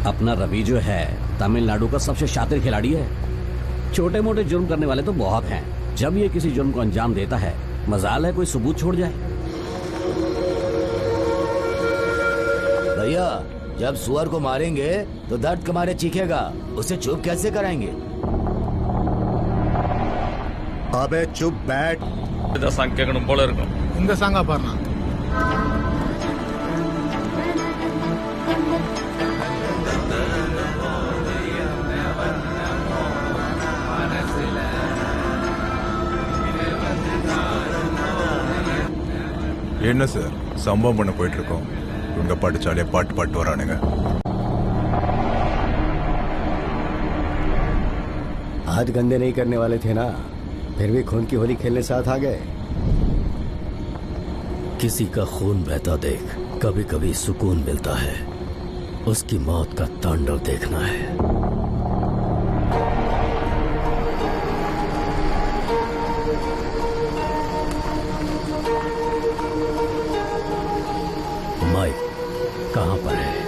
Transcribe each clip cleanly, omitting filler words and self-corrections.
अपना रवि जो है तमिलनाडु का सबसे शातिर खिलाड़ी है। छोटे मोटे जुर्म करने वाले तो बहुत हैं। जब ये किसी जुर्म को अंजाम देता है, मजाल है कोई सबूत छोड़ जाए। भैया, जब सुअर को मारेंगे तो दर्द के मारे चीखेगा, उसे चुप कैसे कराएंगे? अबे चुप बैठ। இந்த சாங்கா பாருண்ணா. என்ன சார் சம்பவம் பண்ண போயிட்டு இருக்கோம். உங்க படிச்சாலே பாட்டு வரானுங்க. हाथ गंदे नहीं करने वाले थे ना, फिर भी खून की होली खेलने साथ आ गए। किसी का खून बहता देख कभी कभी सुकून मिलता है, उसकी मौत का तांडव देखना है। माइक कहां पर है?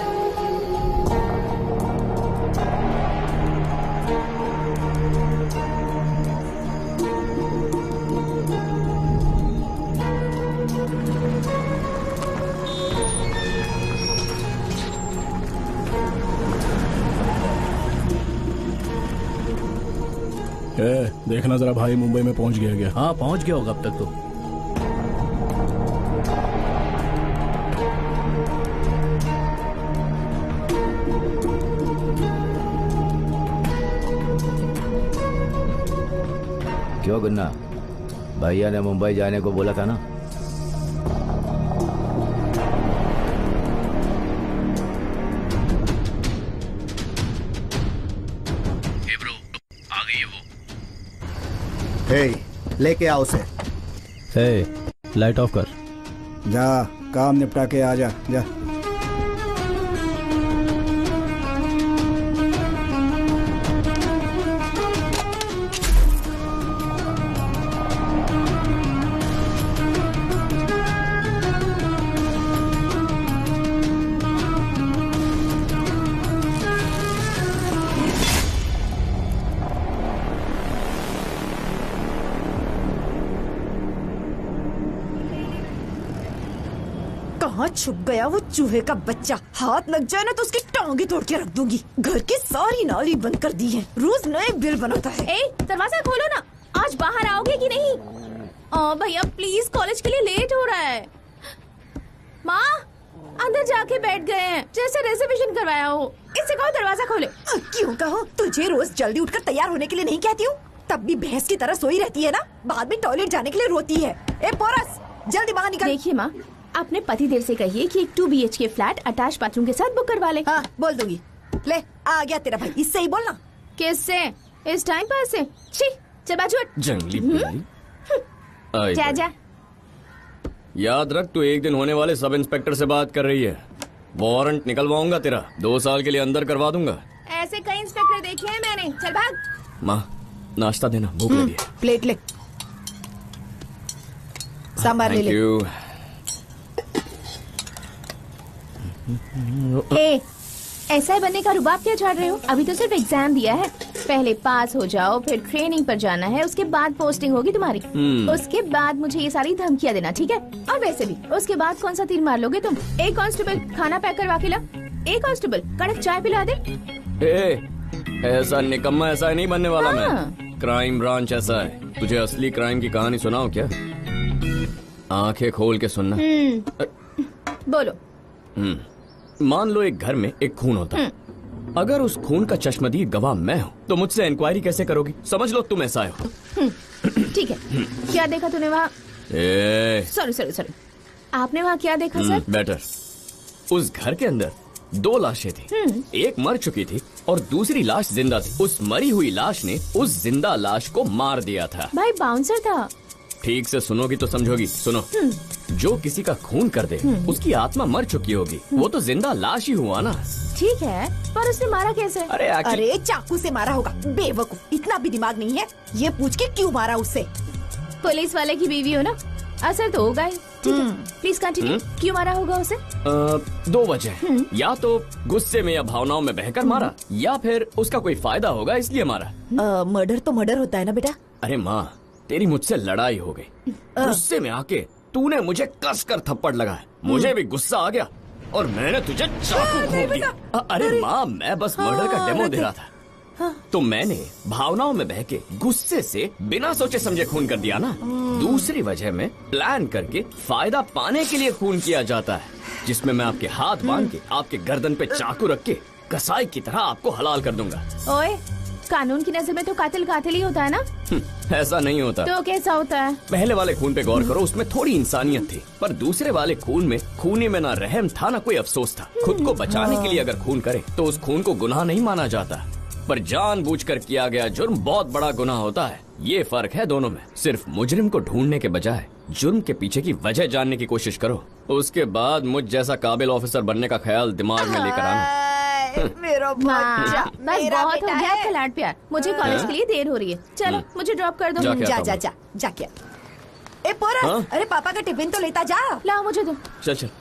देखना जरा भाई मुंबई में पहुंच गया। हाँ पहुंच गया होगा अब तक तो। क्यों गुन्ना, भैया ने मुंबई जाने को बोला था ना? लेके आओ उसे। लाइट ऑफ कर। जा काम निपटा के आ जा। जा छुप गया वो चूहे का बच्चा। हाथ लग जाए ना तो उसकी टांगे तोड़ के रख दूंगी। घर की सारी नाली बंद कर दी है, रोज नए बिल बनाता है। दरवाजा खोलो ना, आज बाहर आओगे कि नहीं? भैया प्लीज, कॉलेज के लिए लेट हो रहा है। माँ अंदर जाके बैठ गए हैं, जैसे रिजर्वेशन करवाया हो। इससे कहो दरवाजा खोले। क्यों कहो? तुझे रोज जल्दी उठकर तैयार होने के लिए नहीं कहती हूँ? तब भी भैंस की तरह सोई रहती है ना, बाद में टॉयलेट जाने के लिए रोती है। ए पोरस, जल्दी बाहर निकल। देखिए माँ, अपने पति देव से कहिए कि एक 2 BHK फ्लैट अटैच बाथरूम के साथ बुक करवा ले। हाँ बोल दूंगी। ले आ गया तेरा भाई, इससे ही बोलना। किससे? इस टाइम पर से? छी, चल बाजू हट। जंगली बिल्ली। जा जा। याद रख, तू एक दिन होने वाले सब इंस्पेक्टर से बात कर रही है। वारंट निकलवाऊंगा तेरा, 2 साल के लिए अंदर करवा दूंगा। ऐसे कई इंस्पेक्टर देखे हैं मैंने। चल भाग। माँ नाश्ता देना, भूख लगी है। प्लेट ले, सांभर ले ले। ऐसा ही बनने का रुबाब क्या झाड़ रहे हो? अभी तो सिर्फ एग्जाम दिया है, पहले पास हो जाओ, फिर ट्रेनिंग पर जाना है, उसके बाद पोस्टिंग होगी तुम्हारी। उसके बाद मुझे ये सारी धमकियाँ देना, ठीक है? और वैसे भी उसके बाद कौन सा तीर मार लोगे तुम? एक कांस्टेबल खाना पैक करवा के ला। एक कांस्टेबल कड़क चाय पिला दे। ऐसा निकम्मा ऐसा नहीं बनने वाला मैं। क्राइम ब्रांच ऐसा है। तुझे असली क्राइम की कहानी सुनाऊं क्या? आंखें खोल के सुनना। बोलो। मान लो एक घर में एक खून होता है। अगर उस खून का चश्मदीद गवाह मैं हूँ तो मुझसे इंक्वायरी कैसे करोगी? समझ लो तुम ऐसा हो। ठीक है, क्या देखा तूने वहाँ? सॉरी, आपने वहाँ क्या देखा सर? बेटर, उस घर के अंदर 2 लाशें थी। एक मर चुकी थी और दूसरी लाश जिंदा थी। उस मरी हुई लाश ने उस जिंदा लाश को मार दिया था। भाई बाउंसर था। ठीक से सुनोगी तो समझोगी। सुनो, जो किसी का खून कर दे उसकी आत्मा मर चुकी होगी, वो तो जिंदा लाश ही हुआ ना। ठीक है, पर उसने मारा कैसे? अरे चाकू से मारा होगा, बेवकूफ। इतना भी दिमाग नहीं है? ये पूछ के क्यों मारा उससे? पुलिस वाले की बीवी हो ना, असर तो होगा ही। ठीक है, प्लीज कंटिन्यू। क्यों मारा होगा उसे? 2 वजह, या तो गुस्से में या भावनाओं में बहकर मारा, या फिर उसका कोई फायदा होगा इसलिए मारा। मर्डर तो मर्डर होता है ना बेटा। अरे माँ, तेरी मुझसे लड़ाई हो गई, गुस्से में आके तूने मुझे कसकर थप्पड़ लगाया, मुझे भी गुस्सा आ गया और मैंने तुझे चाकू घोंप दिया। अरे माँ, मैं बस मर्डर का डेमो दे रहा था, तो मैंने भावनाओं में बह के गुस्से से बिना सोचे समझे खून कर दिया ना। दूसरी वजह में प्लान करके फायदा पाने के लिए खून किया जाता है, जिसमें मैं आपके हाथ बांध के आपके गर्दन पे चाकू रख के कसाई की तरह आपको हलाल कर दूंगा। ओए, कानून की नजर में तो कातिल कातिल ही होता है ना? ऐसा नहीं होता। तो कैसा होता है? पहले वाले खून पे गौर करो, उसमें थोड़ी इंसानियत थी, पर दूसरे वाले खून में खूनी में ना रहम था ना कोई अफसोस था। खुद को बचाने के लिए अगर खून करे तो उस खून को गुनाह नहीं माना जाता, पर जानबूझकर किया गया जुर्म बहुत बड़ा गुनाह होता है। ये फर्क है दोनों में। सिर्फ मुजरिम को ढूंढने के बजाय जुर्म के पीछे की वजह जानने की कोशिश करो, उसके बाद मुझ जैसा काबिल ऑफिसर बनने का ख्याल दिमाग में लेकर आना। मेरा बच्चा, बस मेरा बहुत हो बेटा गया है। खिलाड़ प्यार। मुझे कॉलेज के लिए देर हो रही है, चलो मुझे ड्रॉप कर दो। जाके जा आता जा हूँ। जा जा क्या? ए पोरस, हाँ? अरे पापा का टिफिन तो लेता जा। लाओ मुझे दो। चल चल।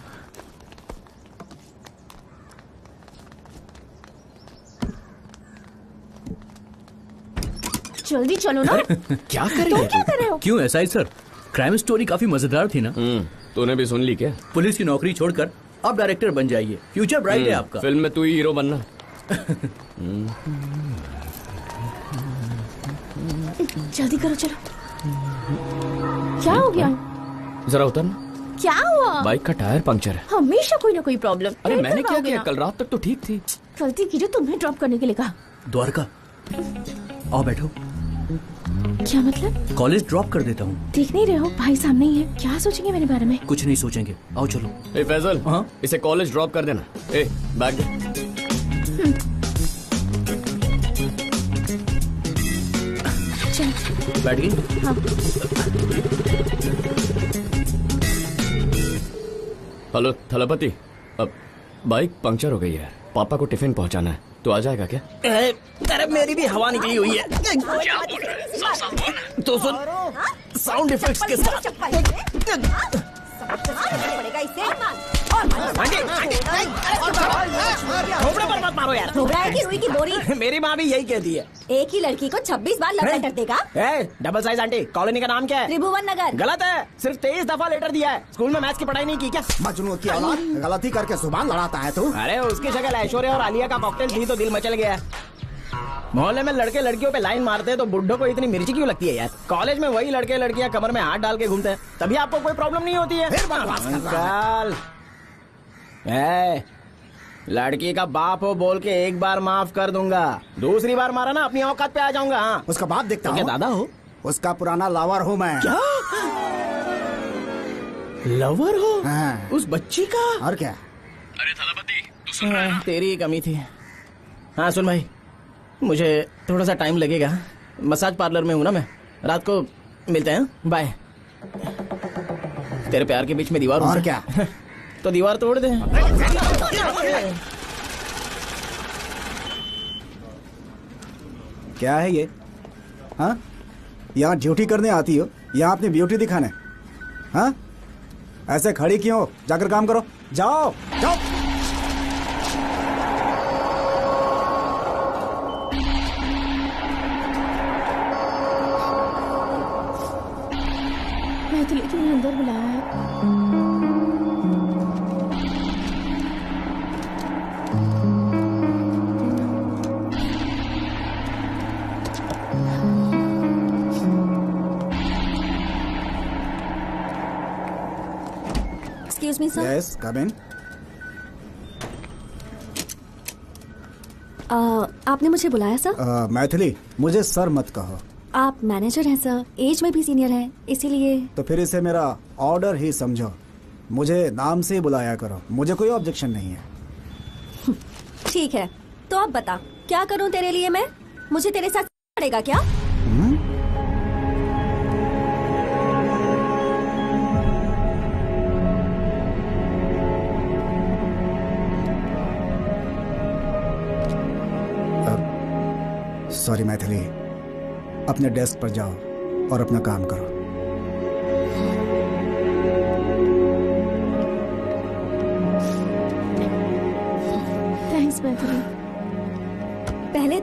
जल्दी चलो ना। क्या कर रही तुम है क्या तू? कर रहे हो? क्यों ऐसा ही सर? क्राइम स्टोरी काफी मजेदार थी ना। तूने भी सुन ली क्या? पुलिस की नौकरी छोड़कर आप डायरेक्टर बन जाइए, फ्यूचर ब्राइट है आपका। फिल्म में तू ही हीरो बनना। जल्दी करो, चलो। क्या हो गया? जरा उतरना। क्या हुआ? बाइक का टायर पंक्चर है। हमेशा कोई ना कोई प्रॉब्लम। अरे फिर मैंने कब क्या आओगे किया? ना? कल रात तक तो ठीक थी। गलती की जो तुम्हें ड्रॉप करने के लिए कहा। द्वारका, आओ बैठो। क्या मतलब? कॉलेज ड्रॉप कर देता हूँ। देख नहीं रहे हो भाई सामने ही है, क्या सोचेंगे मेरे बारे में? कुछ नहीं सोचेंगे, आओ चलो। ए फैजल, हाँ? इसे कॉलेज ड्रॉप कर देना। ए बैग दे। चलो। बैठ गई? हाँ। हेलो थलपति, अब बाइक पंक्चर हो गई है, पापा को टिफिन पहुंचाना है, तो आ जाएगा क्या? अरे मेरी भी हवा निकली हुई है। तो सुन, साउंड इफेक्ट्स के साथ। पड़ेगा इससे। थोपड़े पर मत मारो यार। थोबड़ा है कि रुई की बोरी? मेरी माँ भी यही कहती है। एक ही लड़की को 26 बार लव लेटर देगा? डबल साइज आंटी, कॉलोनी का नाम क्या है? त्रिभुवन नगर। गलत है, सिर्फ 23 दफा लेटर दिया है। स्कूल में मैथ्स की पढ़ाई नहीं की क्या? मजनू की औलाद, गलती करके जुबान लड़ाता है तू। अरे उसकी शक्ल ऐश्वर्या और आलिया का कॉकटेल थी तो दिल मचल गया। मोहल्ले में लड़के लड़कियों पे लाइन मारते हैं तो बुड्ढों को इतनी मिर्ची क्यों लगती है यार? कॉलेज में वही लड़के लड़कियां कमर में हाथ डाल के घूमते हैं, तभी आपको कोई प्रॉब्लम नहीं होती है। फिर बकवास कर रहा है। अंकल, लड़की का बाप हो बोल के एक बार माफ कर दूंगा, दूसरी बार मारा ना अपनी औकात पे आ जाऊंगा। हाँ, उसका बाप देखता तो क्या हूँ। दादा हो? उसका पुराना लावर हूँ मैं। क्या लवर हो? हाँ। उस बच्ची का? और क्या? अरे थलपति, तू सुन रहा है ना? तेरी ही कमी थी। हाँ सुन भाई, मुझे थोड़ा सा टाइम लगेगा, मसाज पार्लर में हूँ ना मैं, रात को मिलते हैं। बाय। तेरे प्यार के बीच में दीवार और क्या? तो दीवार तोड़ दे। क्या है ये? हाँ, यहाँ ड्यूटी करने आती हो, यहाँ अपनी ब्यूटी दिखाने? हाँ, ऐसे खड़ी क्यों? जाकर काम करो, जाओ जाओ। मैं तो लेकिन अंदर बुलाया है। Excuse me sir. Yes, come in. आपने मुझे बुलाया सर? मैथिली, मुझे सर मत कहो। आप मैनेजर हैं सर, एज में भी सीनियर हैं, इसीलिए। तो फिर इसे मेरा ऑर्डर ही समझो, मुझे नाम से ही बुलाया करो, मुझे कोई ऑब्जेक्शन नहीं है। ठीक है, तो अब बता क्या करूं तेरे लिए मैं? मुझे तेरे साथ पड़ेगा क्या? सॉरी मैथिली, अपने डेस्क पर जाओ और अपना काम करो।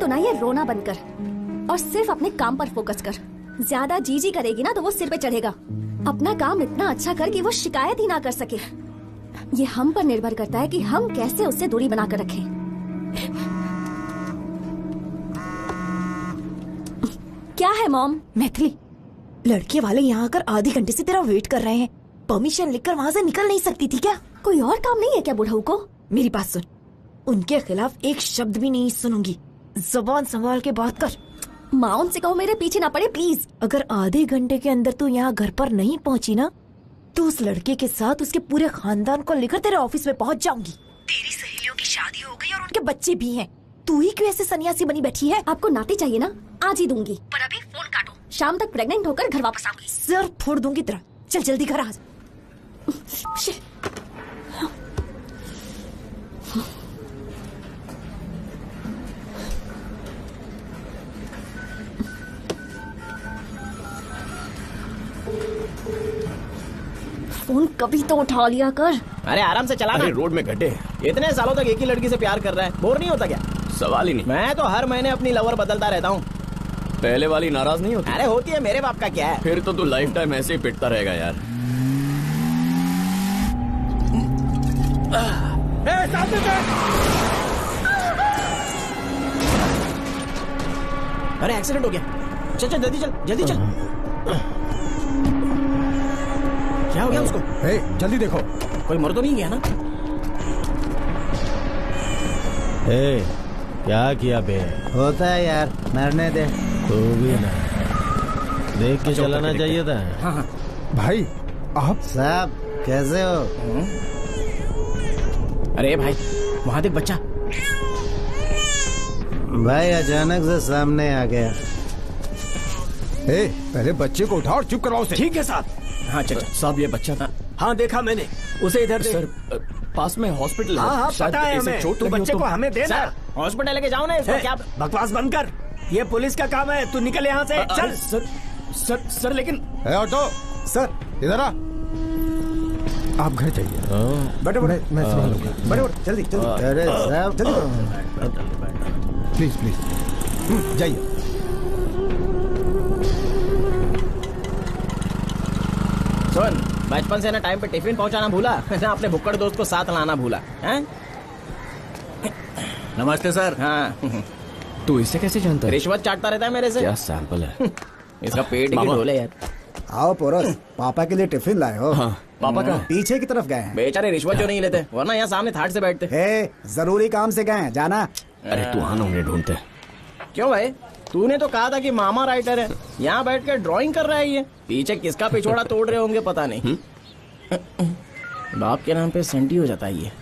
तो ना ये रोना बंद कर और सिर्फ अपने काम पर फोकस कर। ज्यादा जी करेगी ना तो वो सिर पे चढ़ेगा। अपना काम इतना अच्छा कर कि वो शिकायत ही ना कर सके। ये हम पर निर्भर करता है कि हम कैसे उससे दूरी बनाकर रखें। क्या है मॉम? मैथिली, लड़के वाले यहाँ आकर आधे घंटे से तेरा वेट कर रहे हैं। परमिशन लिखकर वहाँ से निकल नहीं सकती थी क्या? कोई और काम नहीं है क्या बुढ़ऊ को? मेरी बात सुन, उनके खिलाफ एक शब्द भी नहीं सुनूंगी। जुबान संभाल के बात कर। माँ उनसे कहो मेरे पीछे ना पड़े प्लीज। अगर आधे घंटे के अंदर तू यहाँ घर पर नहीं पहुँची ना तो उस लड़के के साथ उसके पूरे खानदान को लेकर तेरे ऑफिस में पहुँच जाऊंगी। तेरी सहेलियों की शादी हो गई और उनके बच्चे भी हैं। तू ही क्यों ऐसे सन्यासी बनी बैठी है? आपको नाती चाहिए ना, आज ही दूंगी। पर अभी फोन काटो, शाम तक प्रेग्नेंट होकर घर वापस आऊंगी। सर फोड़ दूंगी तेरा। चल जल्दी घर आ। फोन कभी तो उठा लिया कर। अरे आराम से चला ना। अरे रोड में गड्ढे। इतने सालों तक एक ही लड़की से प्यार कर रहा है, बोर नहीं होता क्या? सवाल ही नहीं। मैं तो हर महीने अपनी लवर बदलता रहता हूँ। पहले वाली नाराज नहीं होती? अरे होती है, मेरे बाप का क्या है। फिर तो तू लाइफ टाइम ऐसे ही पिटता रहेगा यार। अरे एक्सीडेंट हो गया। चल चल जल्दी चल, जल्दी चल। क्या हो गया उसको? जल्दी देखो, कोई मर तो नहीं गया ना? क्या किया बे? होता है यार, मरने दे। तू भी ना देख के चलाना चाहिए था। हाँ। भाई आप साहब कैसे हो? अरे भाई वहाँ देख बच्चा। भाई अचानक से सामने आ गया। पहले बच्चे को उठाओ और चुप करवाओ उसे। ठीक है साहब। हाँ चल चल। साहब ये बच्चा था। हाँ देखा मैंने उसे इधर दे। सर पास में हॉस्पिटल है। हाँ शायद पता है इसे हमें। चोट तू लगी हो बच्चे तो- को हमें दे ना। हॉस्पिटल लेके जाओ ना इसको। क्या बकवास बंद कर, ये पुलिस का काम है। तू निकल यहाँ से। चल। सर सर सर लेकिन ऑटो सर इधर आ। आप घर जाइए। बैठो बैठो, मैं संभालूंगा। बैठो जल्दी जल्दी। अरे साहब प्लीज प्लीज जाइए। सुन, बचपन से ना टाइम पे टिफिन पहुंचाना भूला ना अपने भुक्कड़ दोस्त को साथ लाना भूला है? नमस्ते सर। हाँ। तू इसे कैसे जानता है? रिश्वत चाटता रहता है मेरे से। क्या सैंपल है? इसका पेट ही ढोले यार। आओ पोरस, पापा के लिए टिफिन लाए हो? हाँ, पापा का पीछे की तरफ गए हैं। बेचारे रिश्वत जो नहीं लेते, वरना यहाँ सामने थाट से बैठते। जरूरी काम से गए हैं, जाना। अरे तू आना, उन्हें ढूंढते। क्यों भाई? तूने तो कहा था कि मामा राइटर है, यहाँ बैठ कर ड्राइंग कर रहा है ये। पीछे किसका पिछोड़ा तोड़ रहे होंगे पता नहीं। बाप के नाम पे सेंटी हो जाता है ये।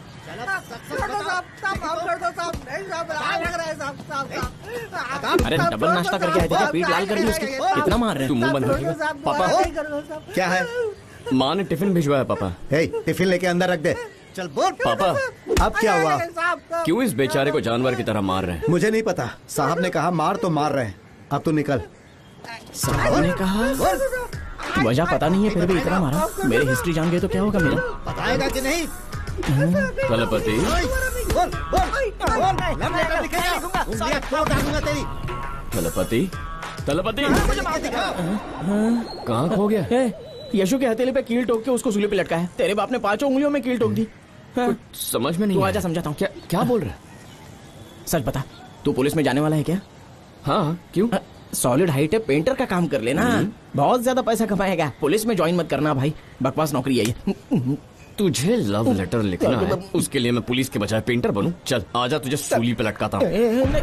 अरे डबल नाश्ता करके आए थे, पीठ लाल कर दी उसकी। कितना मार रहे हैं? तू मुंह बंद रखेगा? पापा क्या है? माँ ने टिफिन भिजवाया पापा। टिफिन लेके अंदर रख दे। चल बोल पापा। अब क्या हुआ? क्यों इस बेचारे को जानवर की तरह मार रहे हैं? मुझे नहीं पता, साहब ने कहा मार तो मार रहे हैं। अब तू निकल। साहब ने कहा? वजह पता नहीं है फिर भी इतना मारा। मेरी हिस्ट्री जान गए तो क्या होगा मेरा? बताएगा कि नहीं? तलपति तलपति तलपति कहाँ खो गया? यशु के हथेली पे कील ठोक के उसको सूली पे लटकाया। तेरे बाप ने 5 उंगलियों में कील ठोक दी। समझ में नहीं। तू आजा समझाता हूँ। क्या क्या बोल रहा है? सच बता, तू पुलिस में जाने वाला है क्या? हाँ क्यों? सॉलिड हाइट है, पेंटर का काम कर लेना, बहुत ज्यादा पैसा कमाएगा। पुलिस में ज्वाइन मत करना भाई, बकवास नौकरी है ये। तुझे लव लेटर लिखना है, उसके लिए मैं पुलिस के बजाय पेंटर बनूं? चल आजा, तुझे सूली पे लटकाता हूँ।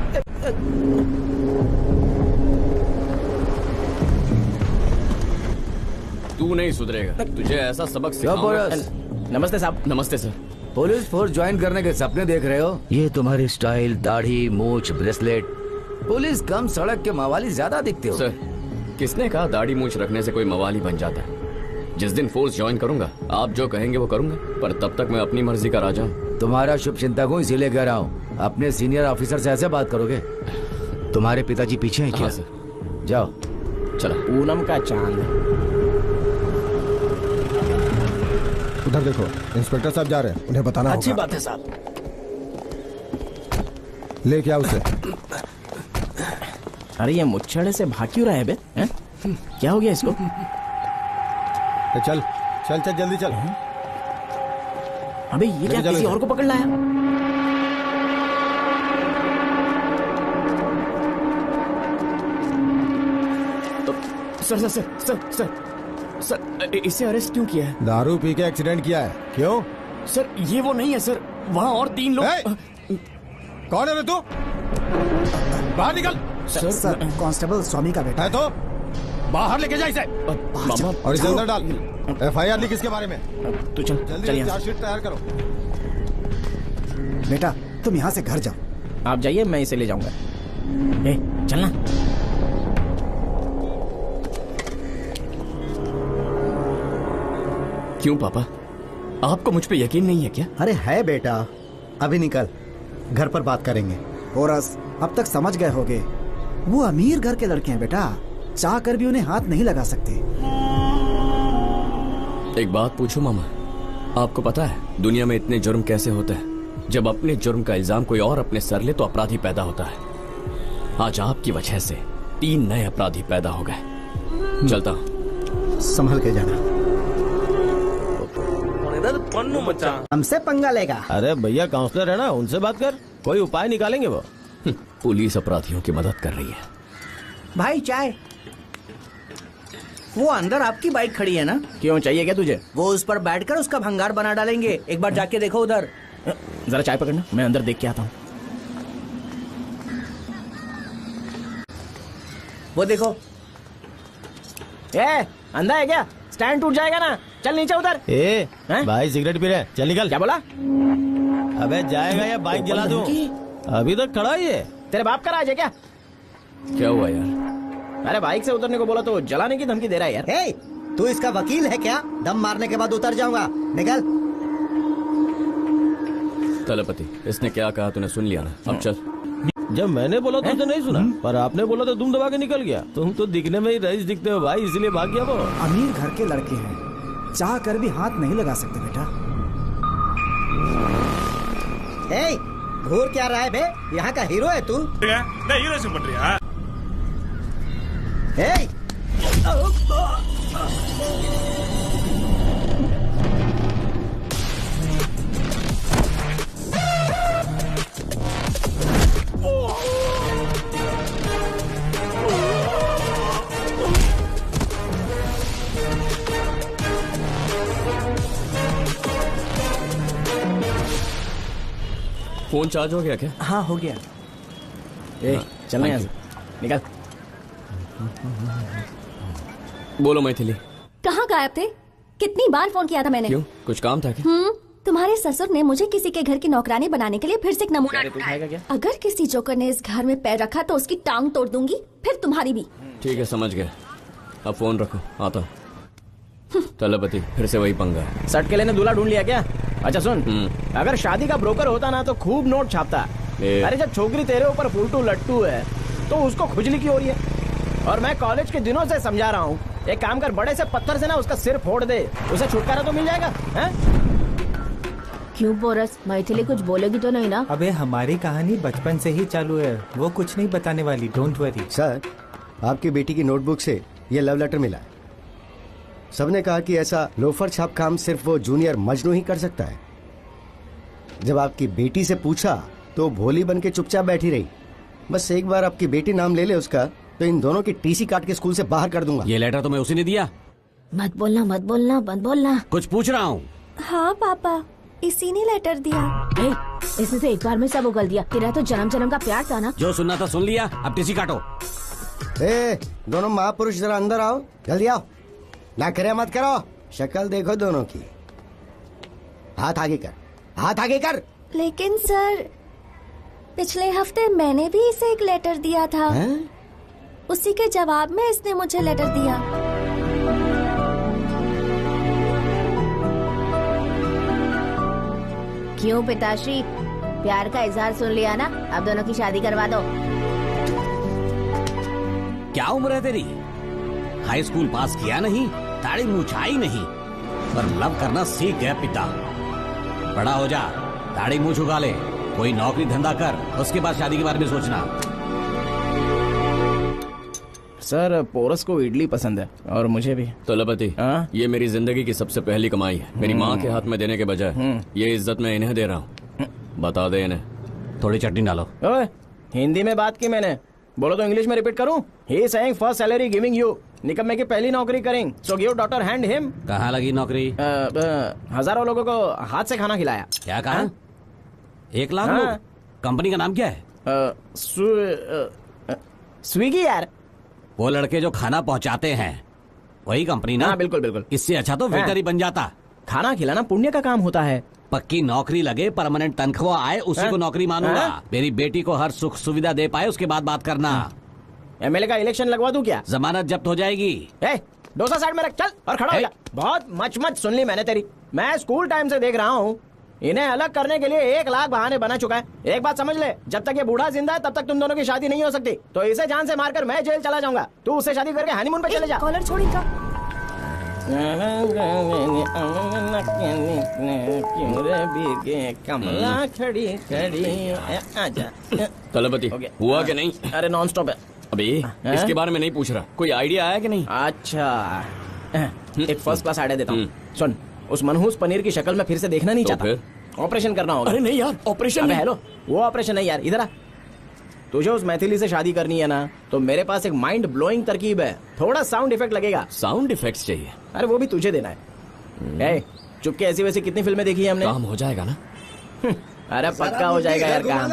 तू नहीं सुधरेगा, तुझे ऐसा सबक सिखाऊंगा। नमस्ते साहब। नमस्ते सर। पुलिस फोर्स ज्वाइन करने के सपने देख रहे हो? ये तुम्हारी स्टाइल, दाढ़ी, मूछ, ब्रेसलेट। पुलिस कम, सड़क के मवाली ज्यादा दिखते हो। सर किसने कहा दाढ़ी मूछ रखने से कोई मवाली बन जाता है? जिस दिन फोर्स ज्वाइन करूंगा, आप जो कहेंगे वो करूंगा, पर तब तक मैं अपनी मर्जी का राजा हूँ। तुम्हारा शुभ चिंतक हूँ, इसीलिए कह रहा हूँ। अपने सीनियर ऑफिसर से ऐसे बात करोगे? तुम्हारे पिताजी पीछे हैं क्या? हाँ सर। जाओ। चलो। पूनम का चांद। उधर देखो, इंस्पेक्टर साहब जा रहे हैं, उन्हें बताना अच्छी होगा। बात है साहब। ले क्या उसे? अरे ये मुच्छड़े से भाग क्यों रहा है बे? हैं? क्या हो गया इसको? चल चल चल जल्दी चल। अबे ये क्या किसी और को पकड़ लाया? Sir sir sir sir sir sir इसे अरेस्ट क्यों किया है? दारू पी के एक्सीडेंट किया है। क्यों? सर ये वो नहीं है सर, वहाँ और 3 लोग। कौन है रे तू? बाहर निकल। सर कांस्टेबल स्वामी का बेटा है तो बाहर लेके जा इसे और इसे अंदर डाल। FIR लिख इसके बारे में। तू चल जल्दी चार्जशीट तैयार करो। बेटा तुम यहाँ से घर जाओ। आप जाइए, मैं इसे ले जाऊंगा। चलना। क्यों पापा, आपको मुझ पे यकीन नहीं है क्या? अरे है बेटा, अभी निकल, घर पर बात करेंगे। होरस अब तक समझ गए होगे, वो अमीर घर के लड़के हैं बेटा, चाह कर भी उन्हें हाथ नहीं लगा सकते। एक बात पूछूं मामा, आपको पता है दुनिया में इतने जुर्म कैसे होते हैं? जब अपने जुर्म का इल्जाम कोई और अपने सर ले तो अपराधी पैदा होता है। आज आपकी वजह से 3 नए अपराधी पैदा हो गए। चलता हूं। संभल के जाना। हमसे पंगा लेगा? अरे भैया काउंसलर है ना, उनसे बात कर, कोई उपाय निकालेंगे वो। पुलिस अपराधियों की मदद कर रही है। भाई चाय। वो अंदर आपकी बाइक खड़ी है ना? क्यों, चाहिए क्या तुझे? वो उस पर बैठकर उसका भंगार बना डालेंगे, एक बार जाके देखो उधर। जरा चाय पकड़ना, मैं अंदर देख के आता हूँ। वो देखो। अंधा है क्या? स्टैंड टूट जाएगा ना, चल नीचे उतर। भाई सिगरेट पी रहे, चल निकल। क्या बोला? अबे जाएगा या बाइक जला दूं? अभी तक खड़ा ही है। तेरे बाप का राज है क्या? क्या हुआ यार? अरे बाइक से उतरने को बोला तो जलाने की धमकी दे रहा है यार। हे, तू इसका वकील है क्या? दम मारने के बाद उतर जाऊंगा, निकल। तलपति, इसने क्या कहा तूने सुन लिया ना, अब चल। जब मैंने बोला तो नहीं सुना, पर आपने बोला तो दुम दबा के निकल गया। तुम तो दिखने में ही रईस दिखते हो भाई, इसलिए भाग गया वो। अमीर घर के लड़के हैं, चाह कर भी हाथ नहीं लगा सकते बेटा। घूर क्या रहा है बे? यहाँ का हीरो है तू? नहीं, हीरो से बन रही है। फोन चार्ज हो गया क्या? हाँ हो गया। चलना यहाँ से, निकल। बोलो मैथिली। कहाँ गायब थे? कितनी बार फोन किया था मैंने। क्यों, कुछ काम था क्या? तुम्हारे ससुर ने मुझे किसी के घर की नौकरानी बनाने के लिए फिर से एक नमूना ढूंढा। अगर किसी जोकर ने इस घर में पैर रखा तो उसकी टांग तोड़ दूंगी, फिर तुम्हारी भी। ठीक है, समझ गए। अब फोन रखो, आता हूँ। तलपति, फिर से वही पंगा है। सट के लेने दूल्हा ढूंढ लिया क्या? अच्छा सुन, अगर शादी का ब्रोकर होता ना तो खूब नोट छापता। अरे जब छोकरी तेरे ऊपर फुलटू लट्टू है तो उसको खुजली की हो रही है। और मैं कॉलेज के दिनों से समझा रहा हूँ, एक काम कर, बड़े से पत्थर से ना उसका सिर फोड़ दे, उसे छुटकारा तो मिल जाएगा। हैं? क्यों बोरस, मैथिली कुछ बोलेगी तो नहीं ना? अबे हमारी कहानी बचपन से ही चालू है, वो कुछ नहीं बताने वाली, डोंट वरी। सर, आपकी बेटी की नोटबुक से ये लव लेटर मिला है। सबने कहा कि ऐसा लोफर छाप काम सिर्फ वो जूनियर मजनू ही कर सकता है। जब आपकी बेटी से पूछा तो भोली बन के चुपचाप बैठी रही। बस एक बार आपकी बेटी नाम ले ले उसका तो इन दोनों की टीसी काट के स्कूल से बाहर कर दूंगा। ये लेटर तो मैं उसी ने दिया। मत बोलना मत बोलना मत बोलना। कुछ पूछ रहा हूँ। हाँ पापा, इसी ने लेटर दिया। इसने तो एक बार में सब उगल दिया। तेरा तो जन्म जन्म का प्यार था ना। जो सुनना था सुन लिया, अब टीसी काटो। दोनों महापुरुष जरा अंदर आओ, जल्दी आओ। ना करे मत करो, शक्ल देखो दोनों की। हाथ आगे कर, हाथ आगे कर। लेकिन सर, पिछले हफ्ते मैंने भी इसे एक लेटर दिया था। उसी के जवाब में इसने मुझे लेटर दिया। क्यों पिताश्री, प्यार का इजहार सुन लिया ना, अब दोनों की शादी करवा दो। क्या उम्र है तेरी? हाई स्कूल पास किया नहीं, दाढ़ी मूछाई नहीं, पर लव करना सीख गया पिता। बड़ा हो जा, दाढ़ी मूछ उगा ले, कोई नौकरी धंधा कर, उसके बाद शादी के बारे में सोचना। सर पोरस को इडली पसंद है और मुझे भी। तलपति, ये मेरी जिंदगी की सबसे पहली कमाई है। मेरी माँ के हाथ में देने के बजाय ये इज्जत मैं इन्हें दे रहा हूँ। बता दे इन्हें। थोड़ी चटनी डालो। ओए, हिंदी में बात की मैंने, बोलो तो इंग्लिश में रिपीट करूं? He is saying first salary giving you. निकम्मे की पहली नौकरी करेंगे, so give daughter hand him. कहाँ लगी नौकरी? हजारों लोगों को हाथ से खाना खिलाया। क्या कहा? 1 लाख लोग? कंपनी का नाम क्या है? स्विगी यार। वो लड़के जो खाना पहुंचाते हैं वही कंपनी ना? हाँ, बिल्कुल बिल्कुल। इससे अच्छा तो वेटर ही बन जाता। खाना खिलाना पुण्य का काम होता है। पक्की नौकरी लगे, परमानेंट तनख्वाह आए, उसी को नौकरी मानूंगा। मेरी बेटी को हर सुख सुविधा दे पाए, उसके बाद बात करना। एमएलए का इलेक्शन लगवा दूं क्या? जमानत जब्त हो जाएगी। डोसा साइड में रख, चल और खड़ा हो जा। बहुत मच सुन ली मैंने तेरी। मैं स्कूल टाइम से देख रहा हूँ, इन्हें अलग करने के लिए 1 लाख बहाने बना चुका है। एक बात समझ ले, जब तक ये बूढ़ा जिंदा है तब तक तुम दोनों की शादी नहीं हो सकती। तो इसे जान से मारकर मैं जेल चला जाऊंगा, तू उससे शादी करके हनीमून पे चले जा। कॉलर छोड़ेगा। कमला खड़ी खड़ी आजा। तलपति, हुआ कि नहीं? अरे नॉन स्टॉप है अभी। इसके बारे में नहीं पूछ रहा, कोई आइडिया आया कि नहीं? अच्छा, एक फर्स्ट क्लास आइडिया देता हूँ, सुन। उस मनहूस पनीर की शक्ल में फिर से देखना नहीं चाहता। ऑपरेशन करना होगा। अरे नहीं यार, ऑपरेशन। हेलो, वो ऑपरेशन नहीं यार, इधर आ। तुझे उस मैथिली से शादी करनी है ना, तो मेरे पास एक माइंड ब्लोइंग तरकीब है। थोड़ा साउंड इफेक्ट लगेगा। साउंड इफेक्ट्स चाहिए? अरे वो भी तुझे देना है। चुपके ऐसी वैसी कितनी फिल्में देखी है हमने? काम हो जाएगा ना? अरे पक्का हो जाएगा यार काम।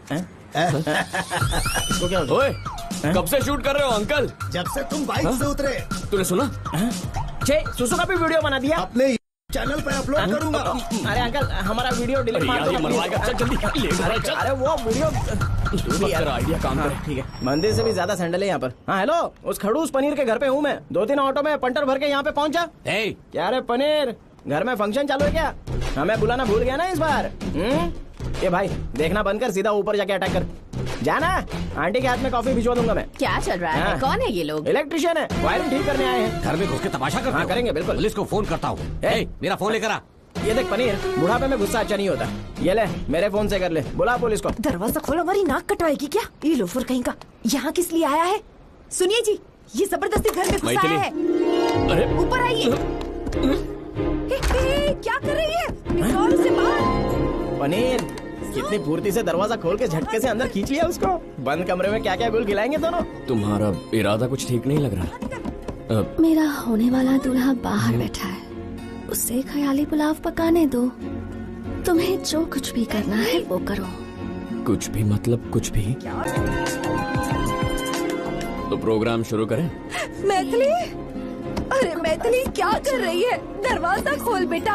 तो क्या ओए, कब से शूट कर रहे हो अंकल? जब से तुम बाइक से उतरे। तूने सुना? सुसु का भी वीडियो बना दिया अपने चैनल पे अपलोड करूंगा। अरे अंकल, हमारा वीडियो डिलीट मार दो। चल जल्दी। अरे वो वीडियो आइडिया काम कर। ठीक है, मंदिर से भी ज्यादा सैंडल है यहाँ पर। हाँ हेलो, उस खड़ूस पनीर के घर पे हूँ मैं। 2-3 ऑटो में पंटर भर के यहाँ पे पहुँचा। क्या रे पनीर, घर में फंक्शन चालू है क्या? हमें बुलाना भूल गया ना इस बार? ये भाई देखना बंद कर, सीधा ऊपर जाके अटैक कर। जाना, आंटी के हाथ में कॉफी भिजवा दूंगा मैं। क्या चल रहा है? कौन है ये लोग? इलेक्ट्रिशियन है, वायरिंग ठीक करने आए हैं। घर में घुस के तमाशा करते हो? हाँ करेंगे बिल्कुल। पुलिस को फोन करता हूँ। मेरा फोन लेकर आ। ये देख पनीर, बुढ़ापे में गुस्सा अच्छा नहीं होता। ये ले, मेरे फोन से कर ले, बुला पुलिस को। दरवाजा खोलो, हमारी नाक कटवाएगी क्या? ये लोफर कहीं का यहाँ किस लिए आया है? सुनिए जी, ये जबरदस्ती घर में घुसा है। अरे ऊपर आइए। क्या कर रही है? निकाल उसे बाहर। पनीर कितनी फुर्ती से दरवाजा खोल के झटके से अंदर खींच लिया उसको। बंद कमरे में क्या क्या गुल खिलाएंगे दोनों। तुम्हारा इरादा कुछ ठीक नहीं लग रहा। मेरा होने वाला दूल्हा बाहर बैठा है, उसे ख्याली पुलाव पकाने दो। तुम्हें जो कुछ भी करना है वो करो। कुछ भी मतलब कुछ भी? तो प्रोग्राम शुरू करें? मैथिली, अरे मैथिली क्या कर रही है? दरवाजा खोल बेटा।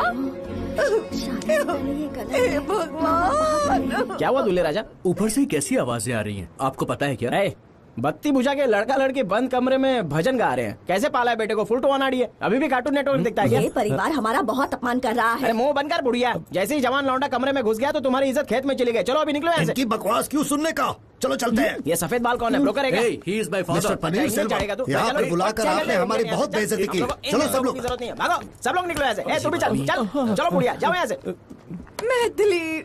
भगवान, क्या हुआ दूल्हे राजा? ऊपर से कैसी आवाजें आ रही हैं? आपको पता है क्या? बत्ती बुझा के लड़का लड़की बंद कमरे में भजन गा रहे हैं। कैसे पाला है बेटे को? फुल टू अनाड़ी है। अभी भी कार्टून नेटवर्क देखता है क्या? ये परिवार हमारा बहुत अपमान कर रहा है। अरे मुंह बंद कर बुढ़िया। जैसे ही जवान लौंडा कमरे में घुस गया तो तुम्हारी इज्जत खेत में चली गई। चलो अभी निकलो यहाँ से। इनकी बकवास क्यों सुनने का? चलो चलते हैं। ये सफेद बाल कौन है? ब्रोकर है क्या? He is my father. Mister Paneer Selva, यहाँ पर बुलाकर आपने हमारी बहुत बेइज्जती की। चलो सब लोग। जरूरत नहीं है, भागो सब लोग निकलो यहाँ से। तू भी चल चल। चलो बुढ़िया जाओ यहाँ से। मैथिली,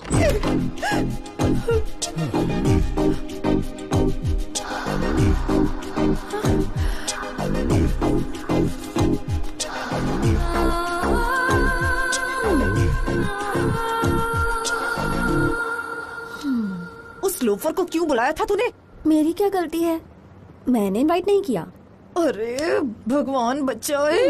उस लोफर को क्यों बुलाया था तूने? मेरी क्या गलती है? मैंने इनवाइट नहीं किया। अरे भगवान बचाए।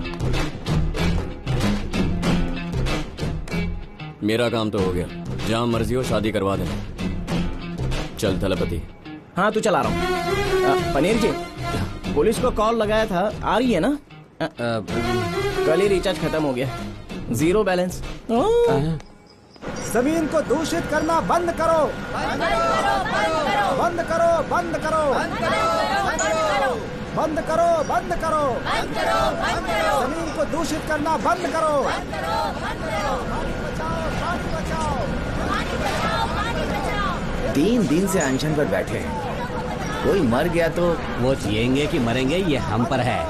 मेरा काम तो हो गया, जहाँ मर्जी हो शादी करवा देना। चल थलपति। हाँ तू चला रहा हूँ। पनीर जी, पुलिस को कॉल लगाया था, आ रही है ना? कल ही रिचार्ज खत्म हो गया, 0 बैलेंस। जमीन को दूषित करना बंद करो। बंद करो, बंद करो, बंद करो, बंद करो, बंद करो, जमीन को दूषित करना बंद करो। 3 दिन से अनशन पर बैठे हैं, कोई मर गया तो वो जिएंगे कि मरेंगे ये हम पर है।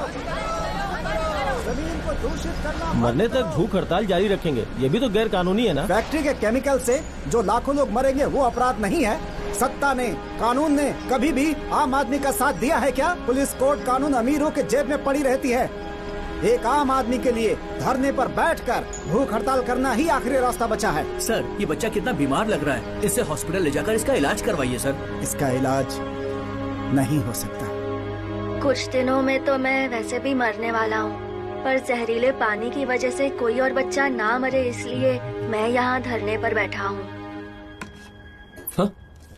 मरने तक भूख हड़ताल जारी रखेंगे, ये भी तो गैर कानूनी है ना? फैक्ट्री के केमिकल से जो लाखों लोग मरेंगे वो अपराध नहीं है? सत्ता ने, कानून ने कभी भी आम आदमी का साथ दिया है क्या? पुलिस, कोर्ट, कानून अमीरों के जेब में पड़ी रहती है। एक आम आदमी के लिए धरने पर बैठकर भूख हड़ताल करना ही आखिरी रास्ता बचा है। सर, ये बच्चा कितना बीमार लग रहा है, इसे हॉस्पिटल ले जाकर इसका इलाज करवाइए सर। इसका इलाज नहीं हो सकता। कुछ दिनों में तो मैं वैसे भी मरने वाला हूँ, पर जहरीले पानी की वजह से कोई और बच्चा ना मरे इसलिए मैं यहाँ धरने पर बैठा हूँ। हाँ?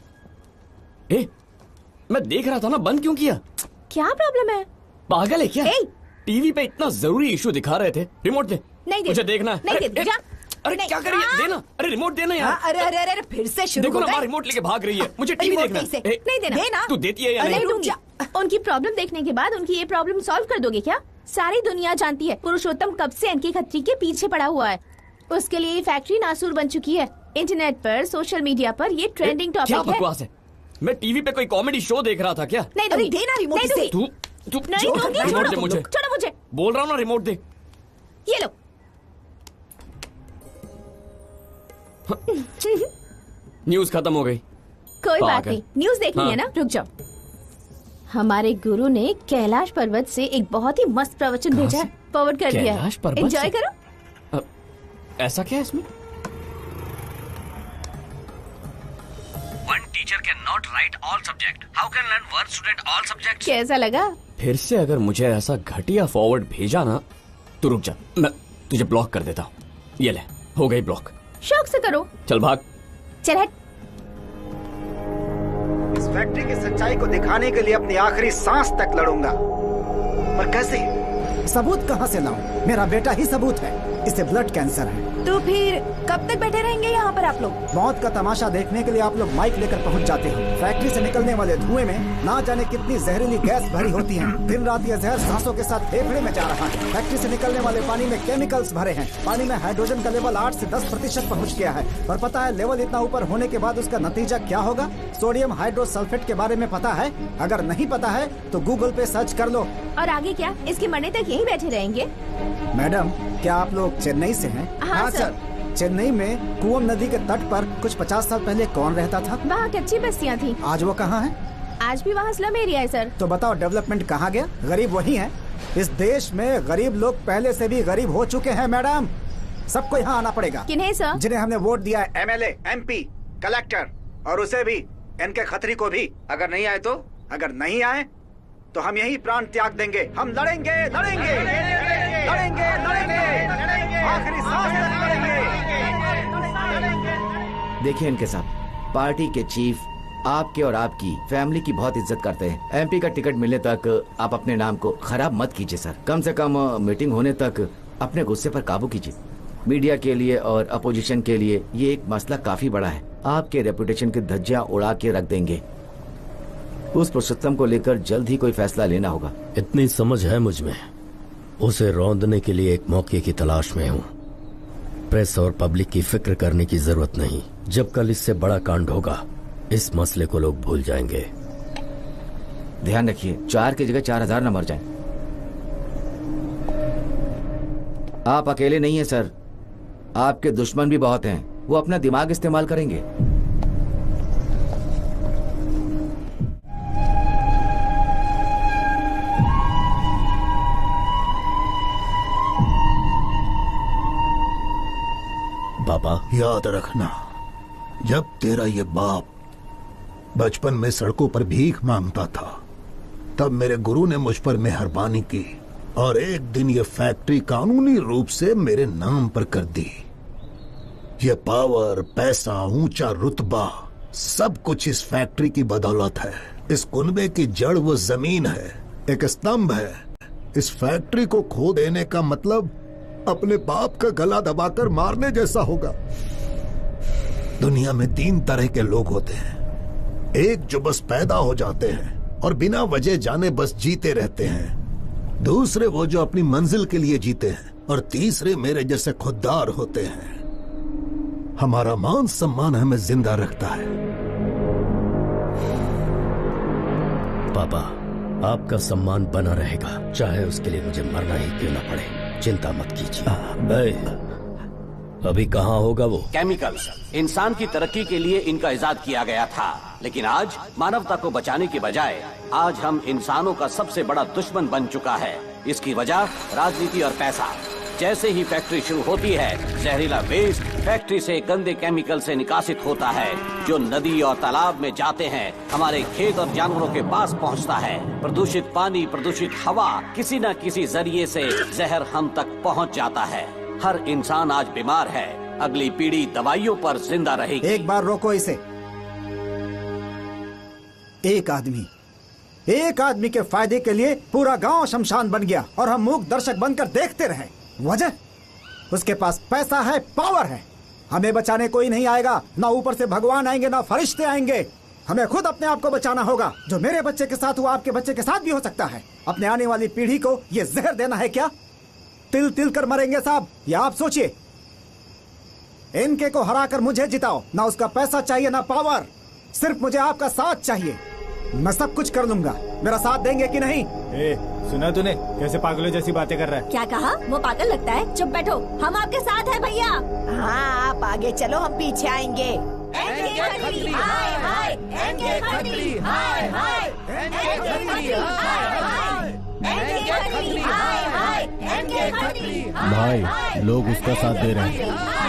मैं देख रहा था ना, बंद क्यों किया? क्या प्रॉब्लम है? पागल है क्या? टीवी पे इतना जरूरी इशू दिखा रहे थे। रिमोट दे, नहीं दे, मुझे देखना है। नहीं दे, जा। अरे क्या कर रही है? देना, अरे रिमोट देना यार। अरे अरे अरे फिर से शुरू देखो हो ना, गए। रिमोट लेके भाग रही है। मुझे टीवी देखना है। नहीं देना। तू देती है या नहीं? दूंगी। उनकी प्रॉब्लम देखने के बाद उनकी ये प्रॉब्लम सॉल्व कर दोगे क्या? सारी दुनिया जानती है पुरुषोत्तम कब से एनके खत्री के पीछे पड़ा हुआ है। उसके लिए ये फैक्ट्री नासूर बन चुकी है। इंटरनेट पर, सोशल मीडिया पर ये ट्रेंडिंग टॉपिक है। क्या बकवास है? मैं टीवी पे कोई कॉमेडी शो देख रहा था क्या? नहीं दूंगी। देना रिमोट से। तू नहीं दूंगी। रिमोट दे मुझे। छोड़ो मुझे। बोल रहा हूँ ना, रिमोट दे। ये लो। न्यूज खत्म हो गई। कोई बात नहीं, न्यूज देखनी है ना, रुक जाओ। हमारे गुरु ने कैलाश पर्वत से एक बहुत ही मस्त प्रवचन भेजा है, फॉरवर्ड कर दिया है। कैलाश पर्वत एंजॉय से? करो। ऐसा क्या है इसमें? One teacher cannot write all subject. How can learn one student all subjects? कैसा लगा? फिर से अगर मुझे ऐसा घटिया फॉरवर्ड भेजा ना, तो रुक जा, मैं तुझे ब्लॉक कर देता हूँ। ये ले, हो गई ब्लॉक। शौक से करो। चल भाग। चल हट। इस फैक्ट्री की सच्चाई को दिखाने के लिए अपनी आखिरी सांस तक लड़ूंगा। पर कैसे? सबूत कहाँ से लाऊं? मेरा बेटा ही सबूत है। इसे ब्लड कैंसर है। तो फिर कब तक बैठे रहेंगे यहाँ पर आप लोग? मौत का तमाशा देखने के लिए आप लोग माइक लेकर पहुँच जाते हो। फैक्ट्री से निकलने वाले धुएं में ना जाने कितनी जहरीली गैस भरी होती है। दिन रात यह जहर सांसों के साथ फेफड़े में जा रहा है। फैक्ट्री से निकलने वाले पानी में केमिकल्स भरे हैं। पानी में हाइड्रोजन का लेवल 8 से 10% पहुँच गया है। और पता है लेवल इतना ऊपर होने के बाद उसका नतीजा क्या होगा? सोडियम हाइड्रोसल्फेट के बारे में पता है? अगर नहीं पता है तो गूगल पे सर्च कर लो। और आगे क्या? इसके मरने तक यहीं बैठे रहेंगे? मैडम, क्या आप लोग चेन्नई से हैं? हाँ, सर। चेन्नई में कुवम नदी के तट पर कुछ 50 साल पहले कौन रहता था? वहाँ कच्ची बस्तियाँ थी। आज वो कहाँ है? आज भी वहाँ स्लम एरिया है सर। तो बताओ डेवलपमेंट कहाँ गया? गरीब वही है। इस देश में गरीब लोग पहले से भी गरीब हो चुके हैं मैडम। सबको यहाँ आना पड़ेगा। किन्हें सर? जिन्हें हमने वोट दिया है, MLA, MP, कलेक्टर, और उसे भी, एनके खत्री को भी। अगर नहीं आए तो? अगर नहीं आए तो हम यही प्राण त्याग देंगे। हम लड़ेंगे, लड़ेंगे, लड़ेंगे, लड़ेंगे, आखिरी सांस तक लड़ेंगे। देखिए इनके साथ पार्टी के चीफ आपके और आपकी फैमिली की बहुत इज्जत करते हैं। MP का टिकट मिलने तक आप अपने नाम को खराब मत कीजिए सर। कम से कम मीटिंग होने तक अपने गुस्से पर काबू कीजिए। मीडिया के लिए और अपोजिशन के लिए ये एक मसला काफी बड़ा है। आपके रेपुटेशन की धज्जियां उड़ा के रख देंगे। उस पुरुषोत्तम को लेकर जल्द ही कोई फैसला लेना होगा। इतनी समझ है मुझ में। उसे रौंदने के लिए एक मौके की तलाश में हूँ। प्रेस और पब्लिक की फिक्र करने की जरूरत नहीं। जब कल इससे बड़ा कांड होगा, इस मसले को लोग भूल जाएंगे। ध्यान रखिए 4 की जगह 4000 न मर जाएं। आप अकेले नहीं हैं सर, आपके दुश्मन भी बहुत हैं। वो अपना दिमाग इस्तेमाल करेंगे। पापा, याद रखना, जब तेरा ये बाप बचपन में सड़कों पर भीख मांगता था, तब मेरे गुरु ने मुझ पर मेहरबानी की और एक दिन ये फैक्ट्री कानूनी रूप से मेरे नाम पर कर दी। ये पावर, पैसा, ऊंचा रुतबा, सब कुछ इस फैक्ट्री की बदौलत है। इस कुनबे की जड़ वो जमीन है, एक स्तंभ है। इस फैक्ट्री को खो देने का मतलब अपने बाप का गला दबाकर मारने जैसा होगा। दुनिया में 3 तरह के लोग होते हैं। एक जो बस पैदा हो जाते हैं और बिना वजह जाने बस जीते रहते हैं। दूसरे वो जो अपनी मंजिल के लिए जीते हैं। और तीसरे मेरे जैसे खुददार होते हैं। हमारा मान सम्मान हमें जिंदा रखता है। पापा, आपका सम्मान बना रहेगा, चाहे उसके लिए मुझे मरना ही क्यों ना पड़े। चिंता मत कीजिए। अभी कहाँ होगा वो? केमिकल्स इंसान की तरक्की के लिए इनका इजाद किया गया था। लेकिन आज मानवता को बचाने की बजाय आज हम इंसानों का सबसे बड़ा दुश्मन बन चुका है। इसकी वजह राजनीति और पैसा। जैसे ही फैक्ट्री शुरू होती है, जहरीला वेस्ट फैक्ट्री से गंदे केमिकल से निकासित होता है, जो नदी और तालाब में जाते हैं, हमारे खेत और जानवरों के पास पहुंचता है। प्रदूषित पानी, प्रदूषित हवा, किसी न किसी जरिए से जहर हम तक पहुंच जाता है। हर इंसान आज बीमार है। अगली पीढ़ी दवाइयों पर जिंदा रहेगी। एक बार रोको इसे। एक आदमी के फायदे के लिए पूरा गांव शमशान बन गया और हम मूक दर्शक बनकर देखते रहे। वजह? उसके पास पैसा है, पावर है। हमें बचाने कोई नहीं आएगा, ना ऊपर से भगवान आएंगे ना फरिश्ते आएंगे। हमें खुद अपने आप को बचाना होगा। जो मेरे बच्चे के साथ हुआ आपके बच्चे के साथ भी हो सकता है। अपने आने वाली पीढ़ी को ये जहर देना है क्या? तिल तिल कर मरेंगे साहब, या आप सोचिए। इनके को हराकर मुझे जिताओ। ना उसका पैसा चाहिए ना पावर, सिर्फ मुझे आपका साथ चाहिए। मैं सब कुछ कर लूंगा। मेरा साथ देंगे कि नहीं? सुना तूने कैसे पागलों जैसी बातें कर रहा है? क्या कहा? वो पागल लगता है। चुप बैठो, हम आपके साथ हैं भैया। हाँ, आप आगे चलो, हम पीछे आएंगे। भाई लोग उसका साथ दे रहे हैं।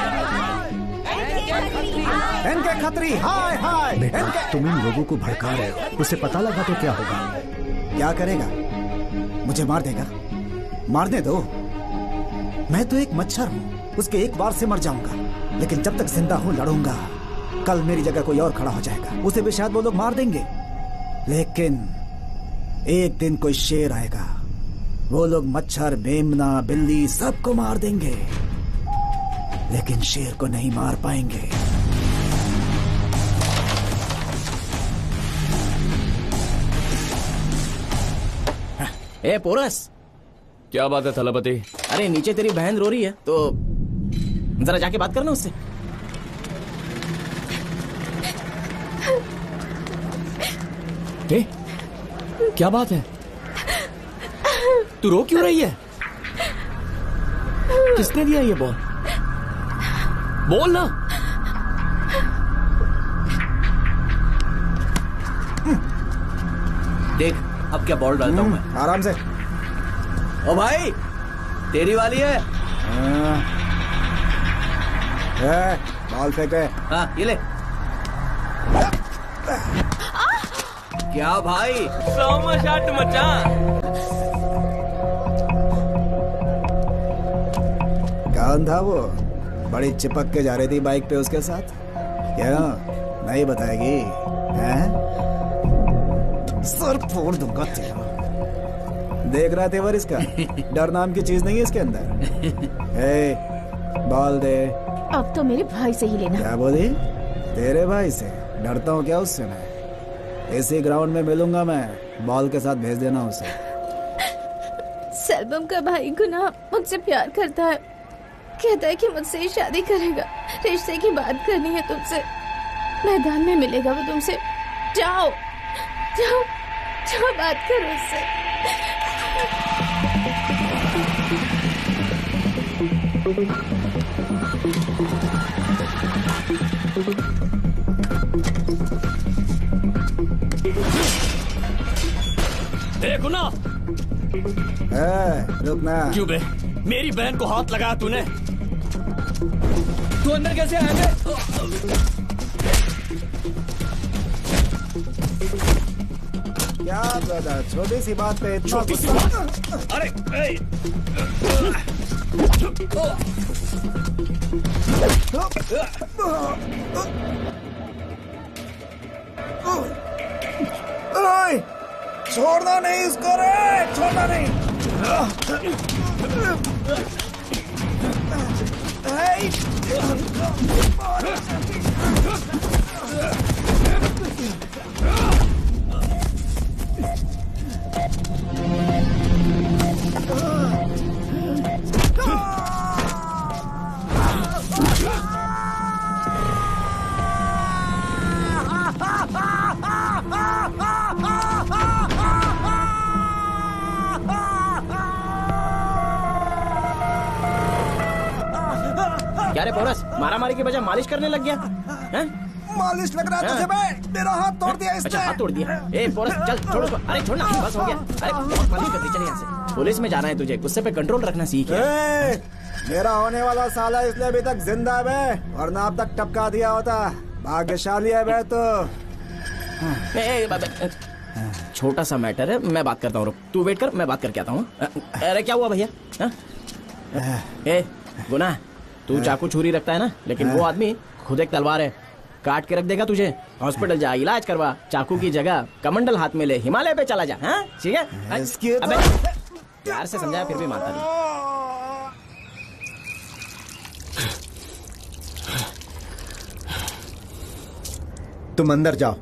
एनके खत्री हाय हाय। बेटा, तुम इन लोगों को भड़का रहे हो। उसे पता लगा तो क्या होगा? क्या करेगा? मुझे मार देगा। मारने दो। मैं तो एक मच्छर हूँ, उसके एक बार से मर जाऊंगा। लेकिन जब तक जिंदा हूँ लड़ूंगा। कल मेरी जगह कोई और खड़ा हो जाएगा, उसे भी शायद वो लोग मार देंगे। लेकिन एक दिन कोई शेर आएगा, वो लोग मच्छर, मेमना, बिल्ली सबको मार देंगे, लेकिन शेर को नहीं मार पाएंगे। ए पोरस, क्या बात है थलापति? अरे नीचे तेरी बहन रो रही है, तो जरा जाके बात करना उससे। ए, क्या बात है? तू रो क्यों रही है? किसने दिया ये बॉल? बोल ना। देख अब क्या बॉल डालता हूँ मैं। आराम से। ओ भाई, तेरी वाली है। बॉल फेंके। हाँ ये ले। क्या भाई? शॉट मचा। कौन था वो? बड़ी चिपक के जा रही थी बाइक पे उसके साथ। क्या नहीं बताएगी? हैं? सर फोड़ दूंगा तेरा। देख रहा तेवर इसका? डर नाम की चीज नहीं है इसके अंदर। ए, बॉल दे। अब तो मेरे भाई से ही लेना। क्या बोली? तेरे भाई से? डरता हूँ क्या उससे मैं? इसी ग्राउंड में मिलूंगा मैं। बॉल के साथ भेज देना उसे। सैल्बम का भाई गुना मुझसे प्यार करता है। कहता है कि मुझसे ही शादी करेगा। रिश्ते की बात करनी है तुमसे। मैदान में मिलेगा वो तुमसे। जाओ जाओ जाओ, बात करो उससे। गुना, रुकना। क्यों बे? मेरी बहन को हाथ लगाया तूने? तू अंदर कैसे आया बे? क्या ब्रदर, छोटी सी बात पे इतना छोटी सी बात? अरे छोड़ना नहीं इसको रे, छोड़ना नहीं। क्या रे पोरस, मारा मारी की बजाय मालिश करने लग गया हैं? मालिश लग रहा है तुझे बे। मेरा हाथ तोड़ दिया इसने। अच्छा हाथ तोड़ दिया। ए पोरस चल छोड़ उसको। अरे छोड़ना बस हो गया। अरे बहुत मालिश कर दी, चल यहाँ से। पुलिस में जाना है तुझे, गुस्से पे कंट्रोल रखना सीख। मेरा होने वाला साला इसलिए अभी तक जिंदा है बे, वरना अब तक टपका दिया होता। भाग्यशाली है बे तो। छोटा सा मैटर है, मैं बात करता हूँ। तू वेट कर, मैं बात करके आता हूँ। अरे क्या हुआ भैया? ए गुना, तू चाकू छुरी रखता है ना, लेकिन वो आदमी खुद एक तलवार है, काट के रख देगा तुझे। हॉस्पिटल जा, इलाज करवा, चाकू की जगह कमंडल हाथ में ले, हिमालय पे चला जा। हाँ ठीक है? अबे प्यार से समझाया फिर भी मानता नहीं। तुम अंदर जाओ।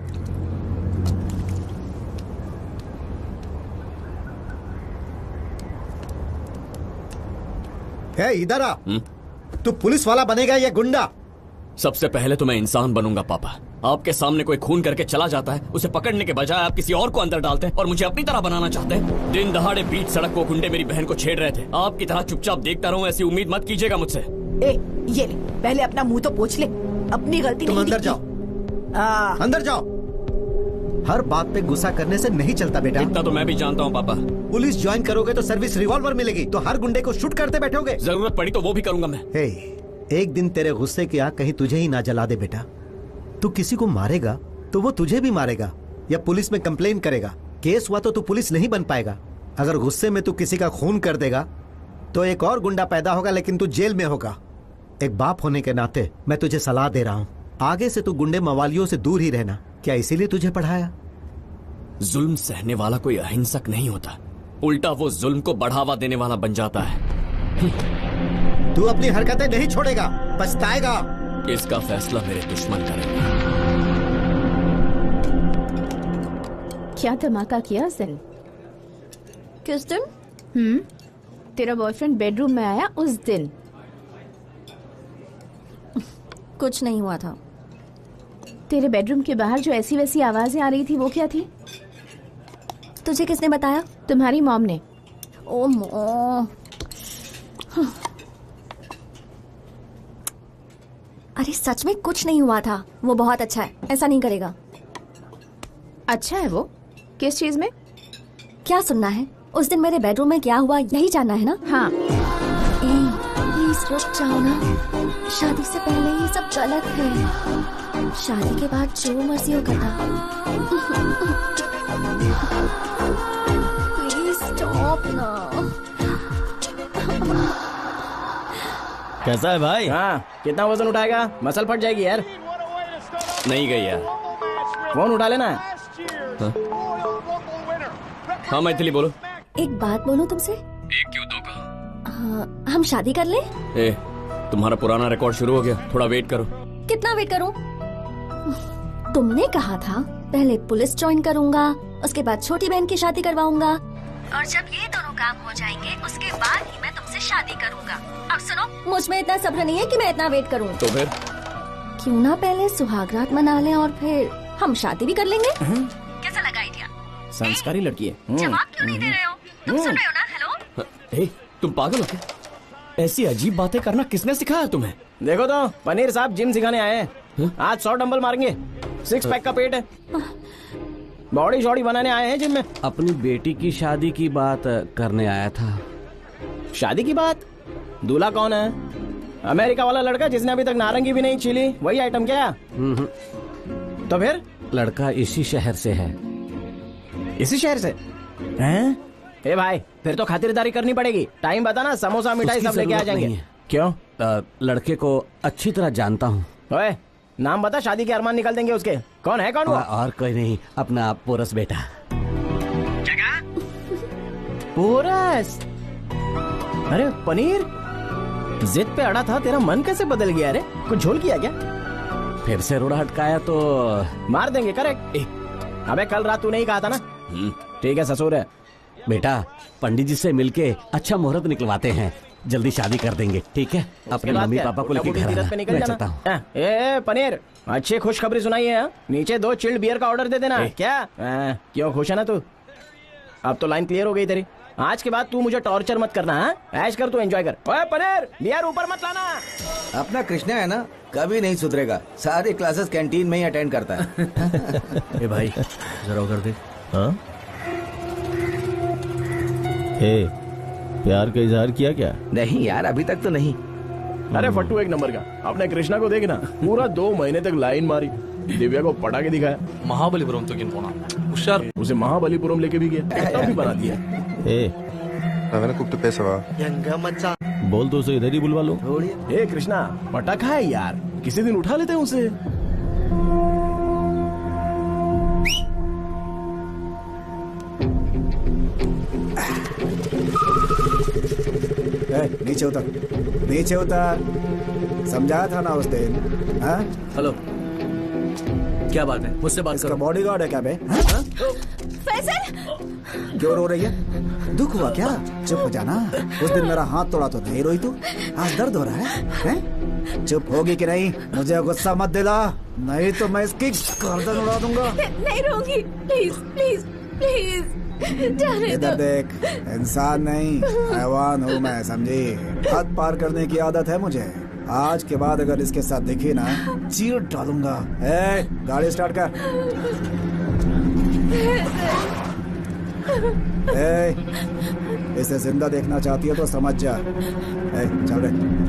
है इधर आ। तू पुलिस वाला बनेगा या गुंडा? सबसे पहले तो मैं इंसान बनूंगा पापा। आपके सामने कोई खून करके चला जाता है, उसे पकड़ने के बजाय आप किसी और को अंदर डालते हैं और मुझे अपनी तरह बनाना चाहते हैं। दिन दहाड़े बीच सड़क को गुंडे मेरी बहन को छेड़ रहे थे, आपकी तरह चुपचाप देखता रहूं, ऐसी उम्मीद मत कीजिएगा मुझसे। ए ये ले, पहले अपना मुंह तो पोंछ ले, अपनी गलती तुम नहीं अंदर जाओ। अंदर जाओ। हर बात पे गुस्सा करने से नहीं चलता बेटा। इतना तो मैं भी जानता हूँ पापा। पुलिस ज्वाइन करोगे तो सर्विस रिवॉल्वर मिलेगी, तो हर गुंडे को शूट करते बैठोगे। जरूरत पड़ी तो वो भी करूंगा मैं। एक दिन तेरे गुस्से की आग कहीं तुझे ही ना जला दे बेटा। तू किसी को मारेगा तो वो तुझे भी मारेगा या पुलिस में कंप्लेन करेगा। केस हुआ तो तू पुलिस नहीं बन पाएगा। अगर गुस्से में तू किसी का खून कर देगा तो एक और गुंडा पैदा होगा, लेकिन तू जेल में होगा। एक बाप होने के नाते मैं तुझे सलाह दे रहा हूँ, आगे से तू गुंडे मवालियों से दूर ही रहना। क्या इसीलिए तुझे पढ़ाया? जुल्म सहने वाला कोई अहिंसक नहीं होता, उल्टा वो जुल्म को बढ़ावा देने वाला बन जाता है। तू अपनी हरकतें नहीं छोड़ेगा, पछताएगा। इसका फैसला मेरे दुश्मन करेंगे। क्या धमाका किया उस दिन? किस दिन? तेरा बॉयफ्रेंड बेडरूम में आया उस दिन। कुछ नहीं हुआ था। तेरे बेडरूम के बाहर जो ऐसी वैसी आवाजें आ रही थी वो क्या थी? तुझे किसने बताया? तुम्हारी मॉम ने। ओ मॉम। अरे सच में कुछ नहीं हुआ था, वो बहुत अच्छा है, ऐसा नहीं करेगा। अच्छा है वो? किस चीज में? क्या सुनना है? उस दिन मेरे बेडरूम में क्या हुआ यही जानना है ना? हाँ। प्लीज रुक जाओ ना, शादी से पहले ये सब गलत है, शादी के बाद जो मर्जी हो करना। प्लीज स्टॉप ना। कैसा है भाई? हाँ, कितना वजन उठाएगा? मसल फट जाएगी यार। नहीं गई यार। फोन उठा लेना। हाँ मैथिली बोलो। एक बात बोलूं तुमसे? एक क्यों दो का? हम शादी कर लें? ए, तुम्हारा पुराना रिकॉर्ड शुरू हो गया, थोड़ा वेट करो। कितना वेट करूं? तुमने कहा था पहले पुलिस ज्वाइन करूंगा, उसके बाद छोटी बहन की शादी करवाऊंगा, और जब ये दोनों काम हो जाएंगे उसके बाद ही मैं तुमसे शादी करूंगा। अब सुनो, मुझ में इतना सब्र नहीं है कि मैं इतना वेट करूं। तो फिर क्यों ना पहले सुहागरात मना लें और फिर हम शादी भी कर लेंगे? कैसा लगा आइडिया? संस्कारी लड़की है। जवाब क्यों नहीं दे रहे हो? तुम सुन रहे हो ना? हेलो। तुम पागल हो क्या? ऐसी अजीब बातें करना किसने सिखाया तुम्हें? देखो तो पनीर साहब जिम सिखाने आए हैं। आज 100 डंबल मारेंगे, 6 पैक का पेट है, बॉडी शॉडी बनाने आए हैं जिम में। अपनी बेटी की शादी की बात करने आया था। शादी की बात? दूल्हा कौन है? अमेरिका वाला लड़का जिसने अभी तक नारंगी भी नहीं छीली, वही आइटम क्या? तो फिर? लड़का इसी शहर से है। इसी शहर से हैं? ए भाई, फिर तो खातिरदारी करनी पड़ेगी। टाइम बता ना, समोसा मिठाई सब लेके आ जाएंगे। क्यों? लड़के को अच्छी तरह जानता हूँ। ओए, नाम बता, शादी के अरमान निकल देंगे उसके। कौन है? कौन वो? और कोई नहीं, अपना पोरस बेटा। पोरस? अरे पनीर, जिद पे अड़ा था, तेरा मन कैसे बदल गया? अरे कुछ झोल किया क्या? फिर से रोड़ा हटकाया तो मार देंगे। करेक्ट। अबे कल रात तू नहीं कहा था ना? ठीक है ससुर है। बेटा, पंडित जी से मिलके अच्छा मुहूर्त निकलवाते हैं, जल्दी शादी कर देंगे, ठीक है? अपने मम्मी पापा को लेके घर आना, मैं चलता हूँ। ए पनीर, अच्छी खुशखबरी सुनाई है। नीचे 2 चिल्ड बियर का ऑर्डर दे देना। क्या? क्यों खुश है ना तू? अब तो लाइन क्लियर हो गई तेरी। आज के बाद तू मुझे टॉर्चर मत करना। हाँ, ऐश कर, तू एंजॉय कर। ओए पनीर, बियर ऊपर मत लाना। अपना कृष्णा है ना, कभी नहीं सुधरेगा। सारी क्लासेस कैंटीन में ही अटेंड करता है। ए भाई जरा उधर देख। हाँ ए, प्यार का इजहार किया क्या? नहीं यार, अभी तक तो नहीं। अरे फट्टू एक नंबर का, अपने कृष्णा को देखना, पूरा 2 महीने तक लाइन मारी, दिव्या को पटा के दिखाया। महाबलीपुरम तो पोना हुशार, उसे महाबलीपुरम लेके भी गया, टिकटॉक भी बना दिया। बोल तो उसे इधर ही बुलवा लो। ए कृष्णा, पटा कहाँ है यार, किसी दिन उठा लेते हैं उसे। नीचे उतर, नीचे उतर। समझाया था ना उस दिन। हाँ? हेलो, क्या बात है? मुझसे बात करो। बॉडीगार्ड है क्या बे? फैसल, क्यों रो रही है? दुख हुआ क्या? चुप हो जाना। उस दिन मेरा हाथ तोड़ा तो नहीं रोई तू, आज दर्द हो रहा है? चुप होगी कि नहीं? मुझे गुस्सा मत दिला, नहीं तो मैं इसकी गर्दन उड़ा दूंगा। नहीं रोऊंगी, प्लीज प्लीज प्लीज। इधर देख, इंसान नहीं हैवान हूँ मैं, समझी? हद पार करने की आदत है मुझे। आज के बाद अगर इसके साथ दिखी ना, चीर डालूंगा। गाड़ी स्टार्ट कर। इसे जिंदा देखना चाहती है तो समझ जा। चल रे।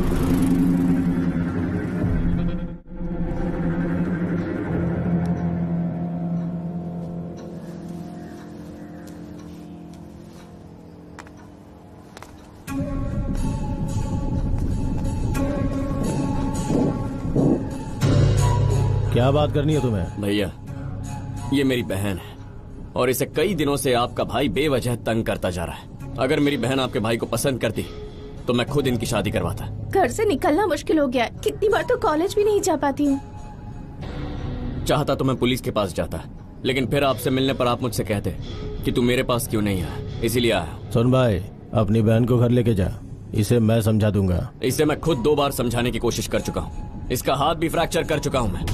क्या बात करनी है तुम्हें? भैया, ये मेरी बहन है और इसे कई दिनों से आपका भाई बेवजह तंग करता जा रहा है। अगर मेरी बहन आपके भाई को पसंद करती तो मैं खुद इनकी शादी करवाता। घर से निकलना मुश्किल हो गया है, कितनी बार तो कॉलेज भी नहीं जा पाती हूँ। चाहता तो मैं पुलिस के पास जाता, लेकिन फिर आपसे मिलने पर आप मुझसे कहते कि तू मेरे पास क्यों नहीं आया, इसीलिए आया। सुन भाई, अपनी बहन को घर लेके जा, इसे मैं समझा दूंगा। इसे मैं खुद 2 बार समझाने की कोशिश कर चुका हूँ, इसका हाथ भी फ्रैक्चर कर चुका हूँ मैं।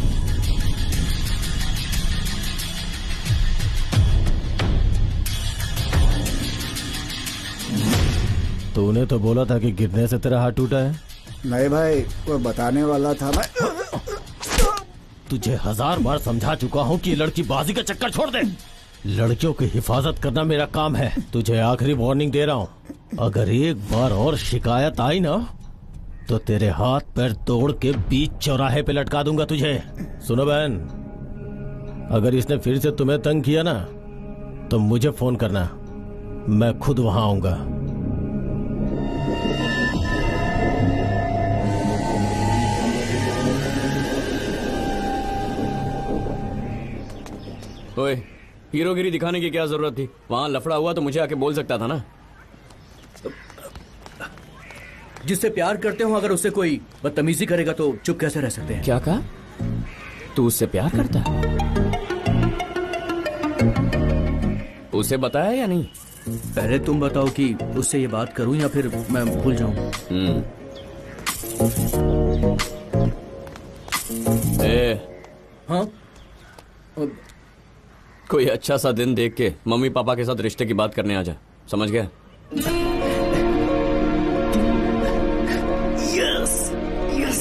तूने तो बोला था कि गिरने से तेरा हाथ टूटा है। नहीं भाई, वो बताने वाला था मैं। तुझे 1000 बार समझा चुका हूँ कि लड़की बाजी का चक्कर छोड़ दे। लड़कियों की हिफाजत करना मेरा काम है। तुझे आखिरी वार्निंग दे रहा हूँ, अगर एक बार और शिकायत आई ना तो तेरे हाथ पैर तोड़ के बीच चौराहे पे लटका दूंगा तुझे। सुनो बहन, अगर इसने फिर से तुम्हें तंग किया ना तो मुझे फोन करना, मैं खुद वहां आऊंगा। ओए, हीरोगिरी दिखाने की क्या जरूरत थी? वहां लफड़ा हुआ तो मुझे आके बोल सकता था ना। जिससे प्यार करते हो अगर उससे कोई बदतमीजी करेगा तो चुप कैसे रह सकते हैं? क्या कहा? तू उससे प्यार करता है? उसे बताया या नहीं? पहले तुम बताओ कि उससे ये बात करूं या फिर मैं भूल जाऊं। हाँ? कोई अच्छा सा दिन देख के मम्मी पापा के साथ रिश्ते की बात करने आ जा, समझ गया? Yes yes.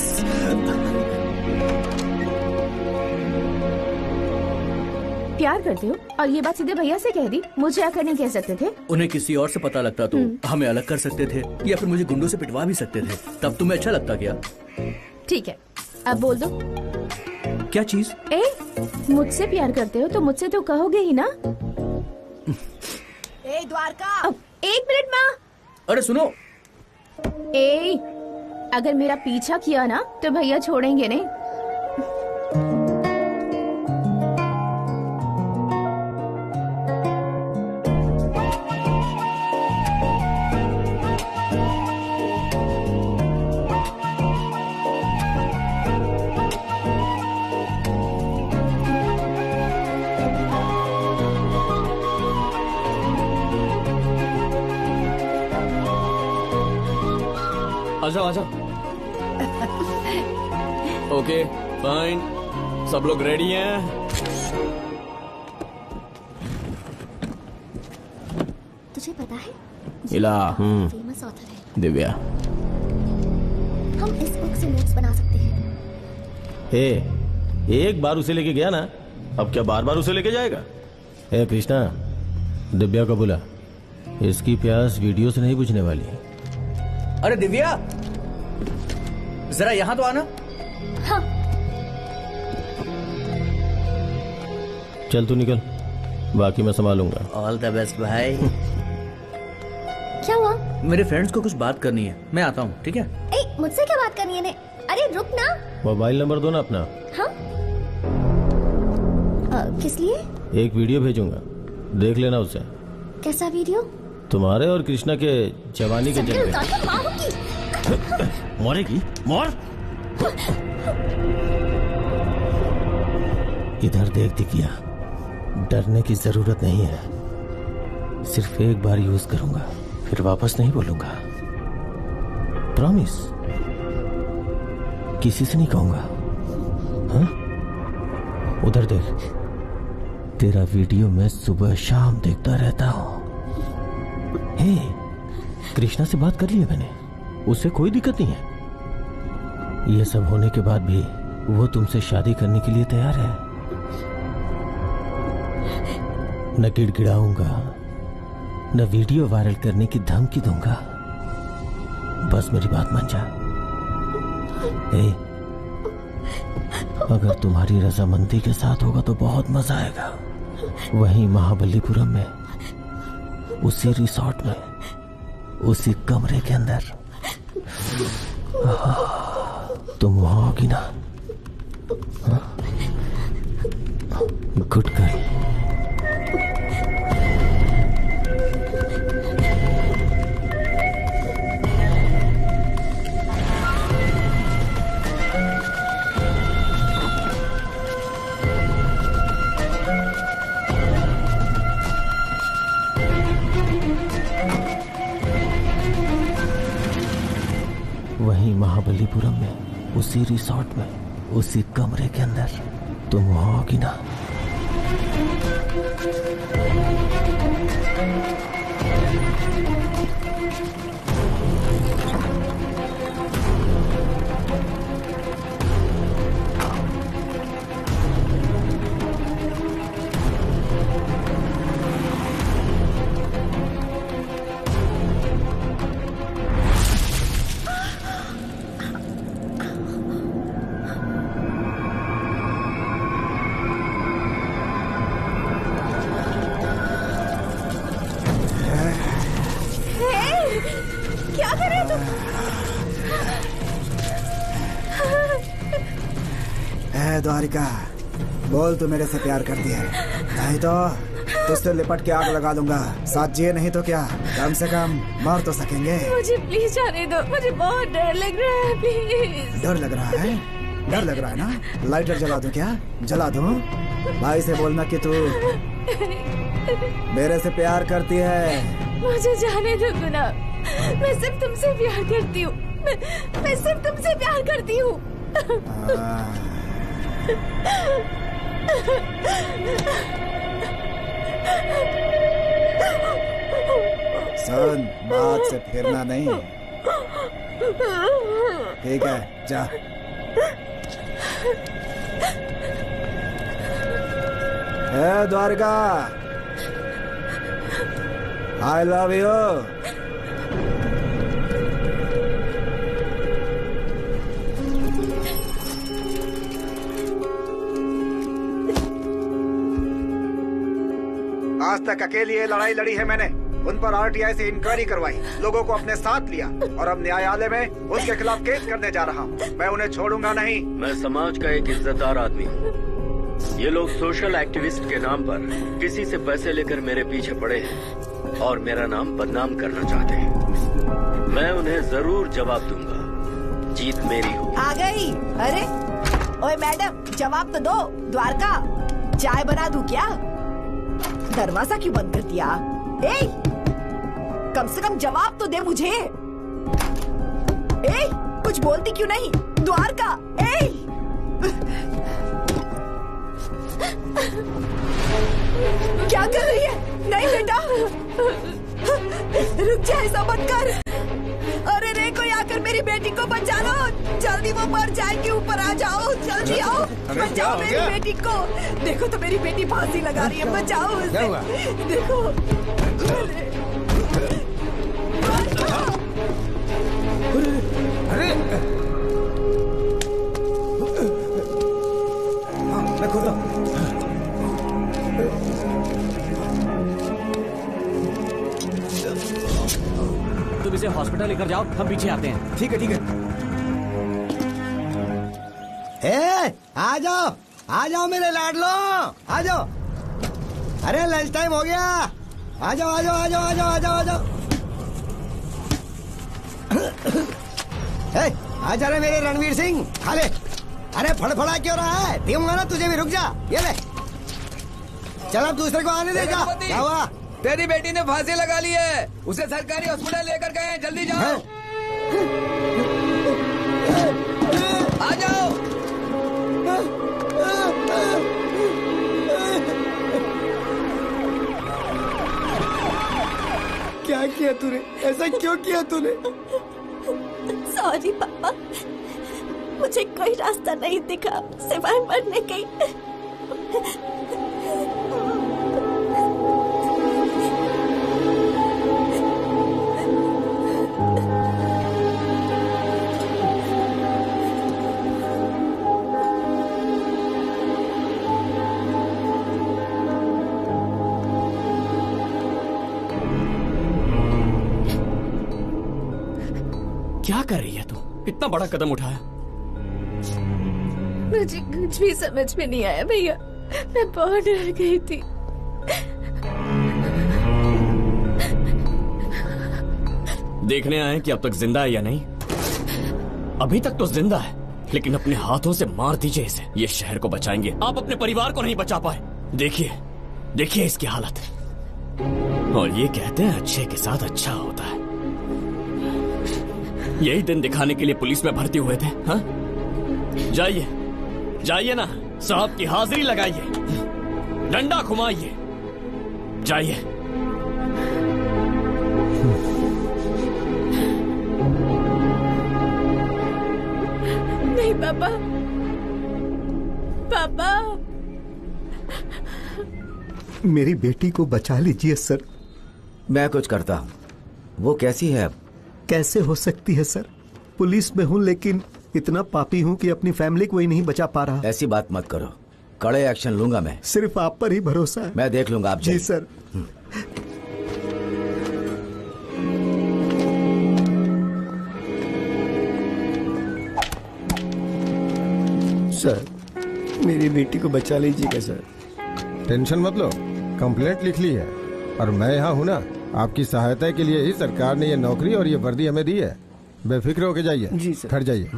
प्यार करते हो और ये बात सीधे भैया से कह दी, मुझे आकर नहीं कह सकते थे? उन्हें किसी और से पता लगता तो हमें अलग कर सकते थे या फिर मुझे गुंडों से पिटवा भी सकते थे। तब तुम्हें अच्छा लगता क्या? ठीक है, अब बोल दो। क्या चीज? मुझसे प्यार करते हो तो मुझसे तो कहोगे ही ना। द्वारका, 1 मिनट माँ। अरे सुनो, अगर मेरा पीछा किया ना तो भैया छोड़ेंगे नहीं। आजा आजा। ओके फाइन, सब लोग रेडी हैं? मुझे पता है इला फेमस ऑथर है दिव्या। हम इस बुक से नोट्स बना सकते हैं। एक बार उसे लेके गया ना, अब क्या बार बार उसे लेके जाएगा? हे कृष्णा, दिव्या को बुला, इसकी प्यास वीडियो से नहीं बुझने वाली। अरे दिव्या, जरा यहाँ तो आना। हाँ। चल तू निकल, बाकी मैं संभालूंगा। ऑल द बेस्ट भाई। क्या हुआ? मेरे फ्रेंड्स को कुछ बात करनी है, मैं आता हूँ, ठीक है? मुझसे क्या बात करनी है ने? अरे रुक ना। मोबाइल नंबर दो ना अपना। हाँ? किस लिए? एक वीडियो भेजूंगा, देख लेना उसे। कैसा वीडियो? तुम्हारे और कृष्णा के जवानी के जलवे। मरेगी? मर। इधर देख दिखिया, डरने की जरूरत नहीं है। सिर्फ एक बार यूज करूंगा, फिर वापस नहीं बोलूंगा। प्रॉमिस, किसी से नहीं कहूंगा। हाँ? उधर देख, तेरा वीडियो मैं सुबह शाम देखता रहता हूं। हे, कृष्णा से बात कर ली है मैंने, उससे कोई दिक्कत नहीं है। ये सब होने के बाद भी वो तुमसे शादी करने के लिए तैयार है। न गिड़गिड़ाऊंगा, न वीडियो वायरल करने की धमकी दूंगा। बस मेरी बात मान जा। अगर तुम्हारी रजामंदी के साथ होगा तो बहुत मजा आएगा। वहीं महाबलीपुरम में, उसी रिसोर्ट में, उसी कमरे के अंदर। तुम वहां होगी ना? Good girl. वहीं महाबलीपुरम में, उसी रिसोर्ट में, उसी कमरे के अंदर। तुम वहां होगी ना? द्वारिका, बोल तू मेरे से प्यार करती है, नहीं तो तुझसे लिपट के आग लगा दूंगा। साथ जिए नहीं तो क्या, कम से कम मर तो सकेंगे। मुझे प्लीज जाने दो, मुझे बहुत डर लग रहा है। प्लीज। डर लग रहा है? डर लग रहा है ना? लाइटर जला दूं क्या? जला दूं? भाई से बोलना कि तू मेरे से प्यार करती है। मुझे जाने दो गुना, मैं सिर्फ तुमसे प्यार करती हूँ। मैं सिर्फ तुमसे प्यार करती हूँ। सुन, बात से फिरना नहीं, ठीक है? जा। हे द्वारका, आई लव यू। आज तक अकेली ये लड़ाई लड़ी है मैंने। उन पर आरटीआई से इंक्वायरी करवाई, लोगों को अपने साथ लिया और अब न्यायालय में उनके खिलाफ केस करने जा रहा हूँ। मैं उन्हें छोड़ूंगा नहीं। मैं समाज का एक इज्जतदार आदमी हूँ। ये लोग सोशल एक्टिविस्ट के नाम पर किसी से पैसे लेकर मेरे पीछे पड़े हैं और मेरा नाम बदनाम करना चाहते हैं। मैं उन्हें जरूर जवाब दूंगा। जीत मेरी हो। आ गई। अरे ओए मैडम, जवाब तो दो। द्वारका, चाय बना दूं क्या? दरवाजा क्यों बंद कर दिया? कम से कम जवाब तो दे मुझे। कुछ बोलती क्यों नहीं? द्वारका, क्या कर रही है? नहीं बेटा, रुक जा, ऐसा मत कर। अरे रे, कोई आकर मेरी बेटी को बचा लो, जल्दी वो मर जाएगी। ऊपर आ जाओ, जल्दी आओ, बचाओ मेरी बेटी को। देखो तो मेरी बेटी फांसी लगा रही है, बचाओ उसे। देखो अरे मैं खोलता हूँ। तुम इसे हॉस्पिटल लेकर जाओ, हम पीछे आते हैं। ठीक है ठीक है। ए, आ जाओ मेरे लाडलो, आ जाओ। अरे लंच टाइम हो गया, आ जाओ आ जाओ आ जाओ आ जाओ आ जाओ आ जाओ। आ जा रहे मेरे रणवीर सिंह, खा ले। अरे फड़फड़ा क्यों रहा है? पीऊंगा ना तुझे भी, रुक जा। ये ले, चल अब दूसरे को आने दे। क्या हुआ? तेरी बेटी ने फांसी लगा ली है, उसे सरकारी हॉस्पिटल लेकर गए, जल्दी जाओ। आ जाओ। क्या किया तूने? ऐसा क्यों किया तूने? सॉरी पापा, मुझे कोई रास्ता नहीं दिखा सिवाय मरने के। क्या कर रही है तू? इतना बड़ा कदम उठाया। मुझे कुछ भी समझ में नहीं आया भैया, मैं बहुत डर गई थी। देखने आए कि अब तक जिंदा है या नहीं। अभी तक तो जिंदा है, लेकिन अपने हाथों से मार दीजिए इसे। ये शहर को बचाएंगे, आप अपने परिवार को नहीं बचा पाए। देखिए देखिए इसकी हालत। और ये कहते हैं अच्छे के साथ अच्छा होता है। यही दिन दिखाने के लिए पुलिस में भर्ती हुए थे। हाँ, जाइए जाइए ना, साहब की हाजिरी लगाइए, डंडा घुमाइए, जाइए। नहीं पापा, पापा मेरी बेटी को बचा लीजिए सर। मैं कुछ करता हूँ। वो कैसी है अब? कैसे हो सकती है सर? पुलिस में हूँ लेकिन इतना पापी हूँ कि अपनी फैमिली को ही नहीं बचा पा रहा। ऐसी बात मत करो, कड़े एक्शन लूंगा मैं। सिर्फ आप पर ही भरोसा है। मैं देख लूंगा। आप जी सर। सर मेरी बेटी को बचा लीजिएगा सर। टेंशन मत लो, कंप्लेंट लिख ली है और मैं यहाँ हूँ ना। आपकी सहायता के लिए ही सरकार ने ये नौकरी और ये वर्दी हमें दी है। बेफिक्र होके जाइए। जी सर। खड़ जाइए।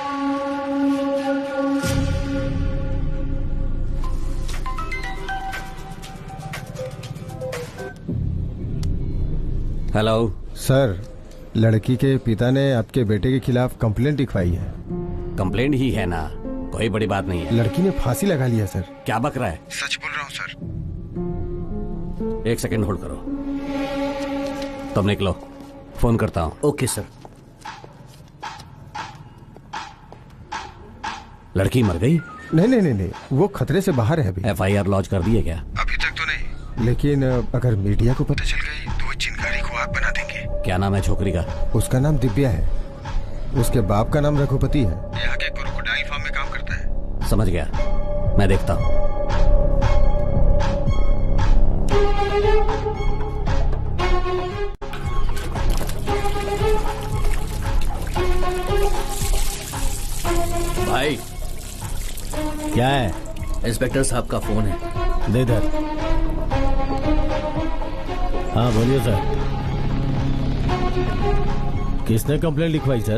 हेलो सर, लड़की के पिता ने आपके बेटे के खिलाफ कंप्लेंट लिखवाई है। कंप्लेंट ही है ना, कोई बड़ी बात नहीं है। लड़की ने फांसी लगा लिया सर। क्या बक रहा है? सच बोल रहा हूँ सर। एक सेकंड होल्ड करो, तुम निकलो, फोन करता हूँ। Okay sir. लड़की मर गई? नहीं नहीं नहीं, वो खतरे से बाहर है अभी। FIR लॉन्च कर दी है क्या? अभी तक तो नहीं, लेकिन अगर मीडिया को पता चल गई तो वो चिंगारी को आग बना देंगे। क्या नाम है छोकरी का? उसका नाम दिव्या है, उसके बाप का नाम रघुपति है। यहाँ के क्रोकोडाइल फार्म में काम करता है। समझ गया, मैं देखता हूँ। भाई क्या है? इंस्पेक्टर साहब का फोन है। दे इधर। हाँ बोलिए सर। किसने कंप्लेंट लिखवाई सर?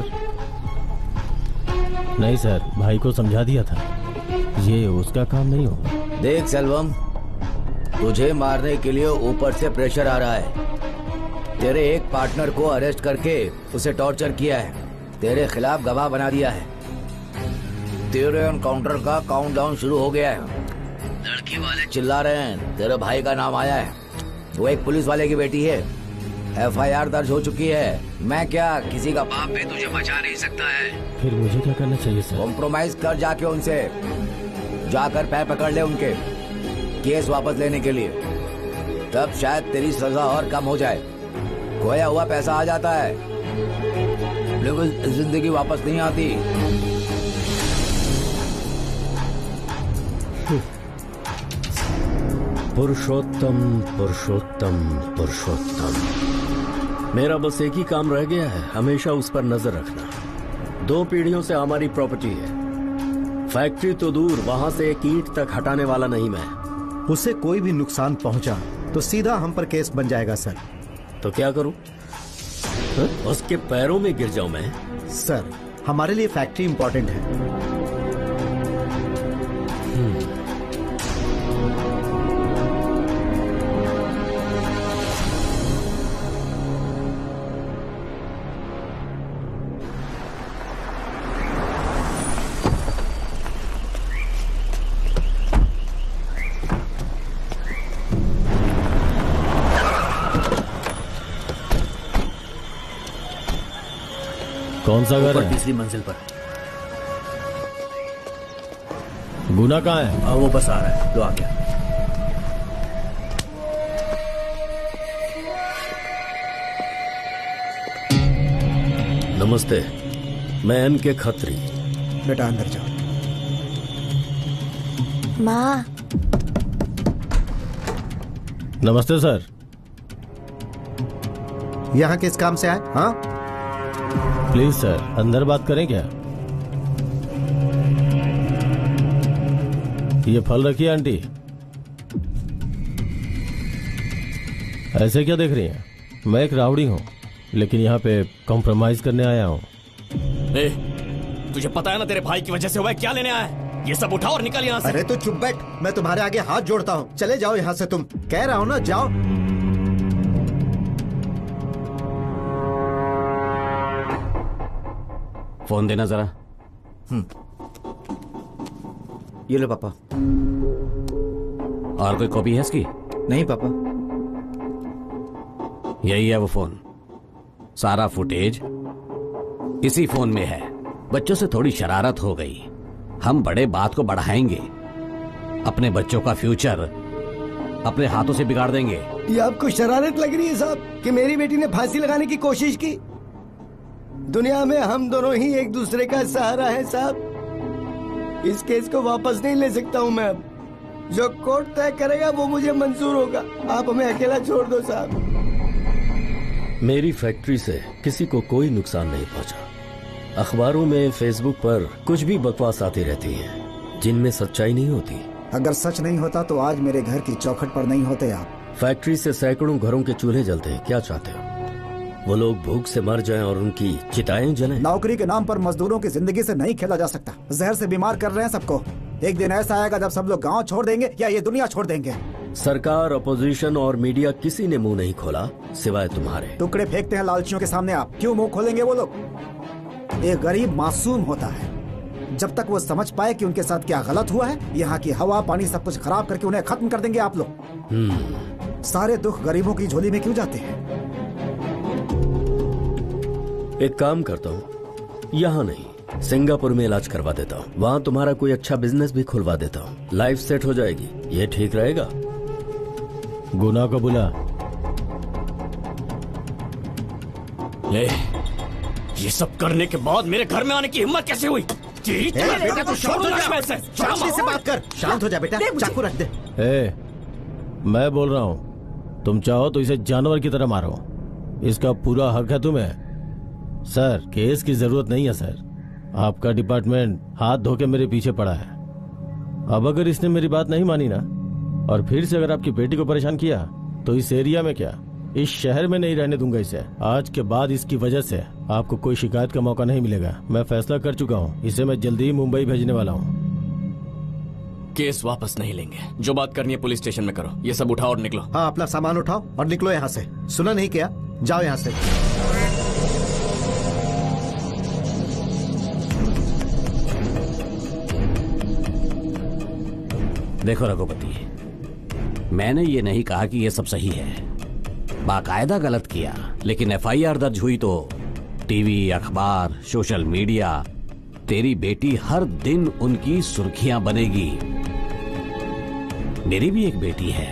नहीं सर, भाई को समझा दिया था, ये उसका काम नहीं होगा। देख सेल्वम, तुझे मारने के लिए ऊपर से प्रेशर आ रहा है। तेरे एक पार्टनर को अरेस्ट करके उसे टॉर्चर किया है, तेरे खिलाफ गवाह बना दिया है। तेरे एनकाउंटर का काउंटडाउन शुरू हो गया है। लड़की वाले चिल्ला रहे हैं, तेरे भाई का नाम आया है। वो एक पुलिस वाले की बेटी है। FIR दर्ज हो चुकी है। मैं क्या किसी का बाप भी तुझे बचा नहीं सकता है। फिर मुझे क्या करना चाहिए सर? कॉम्प्रोमाइज कर जाके उनसे, जाकर पैर पकड़ ले उनके केस वापस लेने के लिए, तब शायद तेरी सजा और कम हो जाए। खोया हुआ पैसा आ जाता है लेकिन जिंदगी वापस नहीं आती। पुरुषोत्तम पुरुषोत्तम पुरुषोत्तम। मेरा बस एक ही काम रह गया है, हमेशा उस पर नजर रखना। 2 पीढ़ियों से हमारी प्रॉपर्टी है। फैक्ट्री तो दूर, वहां से एक ईंट तक हटाने वाला नहीं मैं। उसे कोई भी नुकसान पहुंचा तो सीधा हम पर केस बन जाएगा सर। तो क्या करूं? उसके पैरों में गिर जाऊं मैं? सर, हमारे लिए फैक्ट्री इंपॉर्टेंट है। कौन सा घर है? तीसरी मंजिल पर। गुना कहाँ है? वो बस आ रहा है, तो आ गया। नमस्ते, मैं MK खत्री। बेटा अंदर जाओ। माँ। नमस्ते सर। यहाँ किस काम से आए? हाँ प्लीज सर, अंदर बात करें क्या? ये फल रखिए आंटी। ऐसे क्या देख रही हैं? मैं एक रावड़ी हूँ, लेकिन यहाँ पे कॉम्प्रोमाइज करने आया हूँ। तुझे पता है ना तेरे भाई की वजह से हुआ है, क्या लेने आया है? ये सब उठाओ और निकल यहाँ से। अरे तो चुप बैठ, मैं तुम्हारे आगे हाथ जोड़ता हूँ। चले जाओ यहाँ से, तुम कह रहा हूँ ना, जाओ। फोन देना जरा। ये लो पापा। और कोई कॉपी है इसकी? नहीं पापा। यही है वो फोन। सारा फुटेज इसी फोन में है। बच्चों से थोड़ी शरारत हो गई, हम बड़े बात को बढ़ाएंगे। अपने बच्चों का फ्यूचर अपने हाथों से बिगाड़ देंगे। ये आपको शरारत लग रही है साहब कि मेरी बेटी ने फांसी लगाने की कोशिश की? दुनिया में हम दोनों ही एक दूसरे का सहारा है साहब। इस केस को वापस नहीं ले सकता हूँ मैं अब। जो कोर्ट तय करेगा वो मुझे मंजूर होगा। आप हमें अकेला छोड़ दो साहब। मेरी फैक्ट्री से किसी को कोई नुकसान नहीं पहुंचा। अखबारों में, फेसबुक पर कुछ भी बकवास आती रहती है जिनमें सच्चाई नहीं होती। अगर सच नहीं होता तो आज मेरे घर की चौखट पर नहीं होते आप। फैक्ट्री से सैकड़ों घरों के चूल्हे जलते हैं, क्या चाहते हो? वो लोग भूख से मर जाएं और उनकी चिताएं जलें? नौकरी के नाम पर मजदूरों की जिंदगी से नहीं खेला जा सकता। जहर से बीमार कर रहे हैं सबको। एक दिन ऐसा आएगा जब सब लोग गांव छोड़ देंगे या ये दुनिया छोड़ देंगे। सरकार, अपोजिशन और मीडिया किसी ने मुंह नहीं खोला सिवाय तुम्हारे। टुकड़े फेंकते हैं लालचियों के सामने, आप क्यों मुंह खोलेंगे? वो लोग। एक गरीब मासूम होता है, जब तक वो समझ पाए कि उनके साथ क्या गलत हुआ है, यहाँ की हवा पानी सब कुछ खराब करके उन्हें खत्म कर देंगे आप लोग। सारे दुख गरीबों की झोली में क्यों जाते हैं? एक काम करता हूँ, यहाँ नहीं सिंगापुर में इलाज करवा देता हूँ। वहाँ तुम्हारा कोई अच्छा बिजनेस भी खुलवा देता हूँ। लाइफ सेट हो जाएगी। ये ठीक रहेगा? गुना को बुला। ये सब करने के बाद मेरे घर में आने की हिम्मत कैसे हुई? तेरी बेटा तो शांत हो जा, शांति से बात कर। शांत हो जा बेटा, चाकू रख दे। मैं बोल रहा हूँ, तुम चाहो तो इसे जानवर की तरह मारो। इसका पूरा हक है तुम्हें। सर, केस की जरूरत नहीं है सर। आपका डिपार्टमेंट हाथ धो के मेरे पीछे पड़ा है। अब अगर इसने मेरी बात नहीं मानी ना, और फिर से अगर आपकी बेटी को परेशान किया, तो इस एरिया में क्या, इस शहर में नहीं रहने दूंगा इसे। आज के बाद इसकी वजह से आपको कोई शिकायत का मौका नहीं मिलेगा। मैं फैसला कर चुका हूँ, इसे मैं जल्दी ही मुंबई भेजने वाला हूँ। केस वापस नहीं लेंगे। जो बात करनी है पुलिस स्टेशन में करो। ये सब उठाओ और निकलो। हाँ, अपना सामान उठाओ और निकलो यहाँ से। सुना नहीं क्या? जाओ यहाँ से। देखो रघुपति, मैंने ये नहीं कहा कि ये सब सही है। बाकायदा गलत किया, लेकिन एफआईआर दर्ज हुई तो टीवी, अखबार, सोशल मीडिया, तेरी बेटी हर दिन उनकी सुर्खियां बनेगी। मेरी भी एक बेटी है।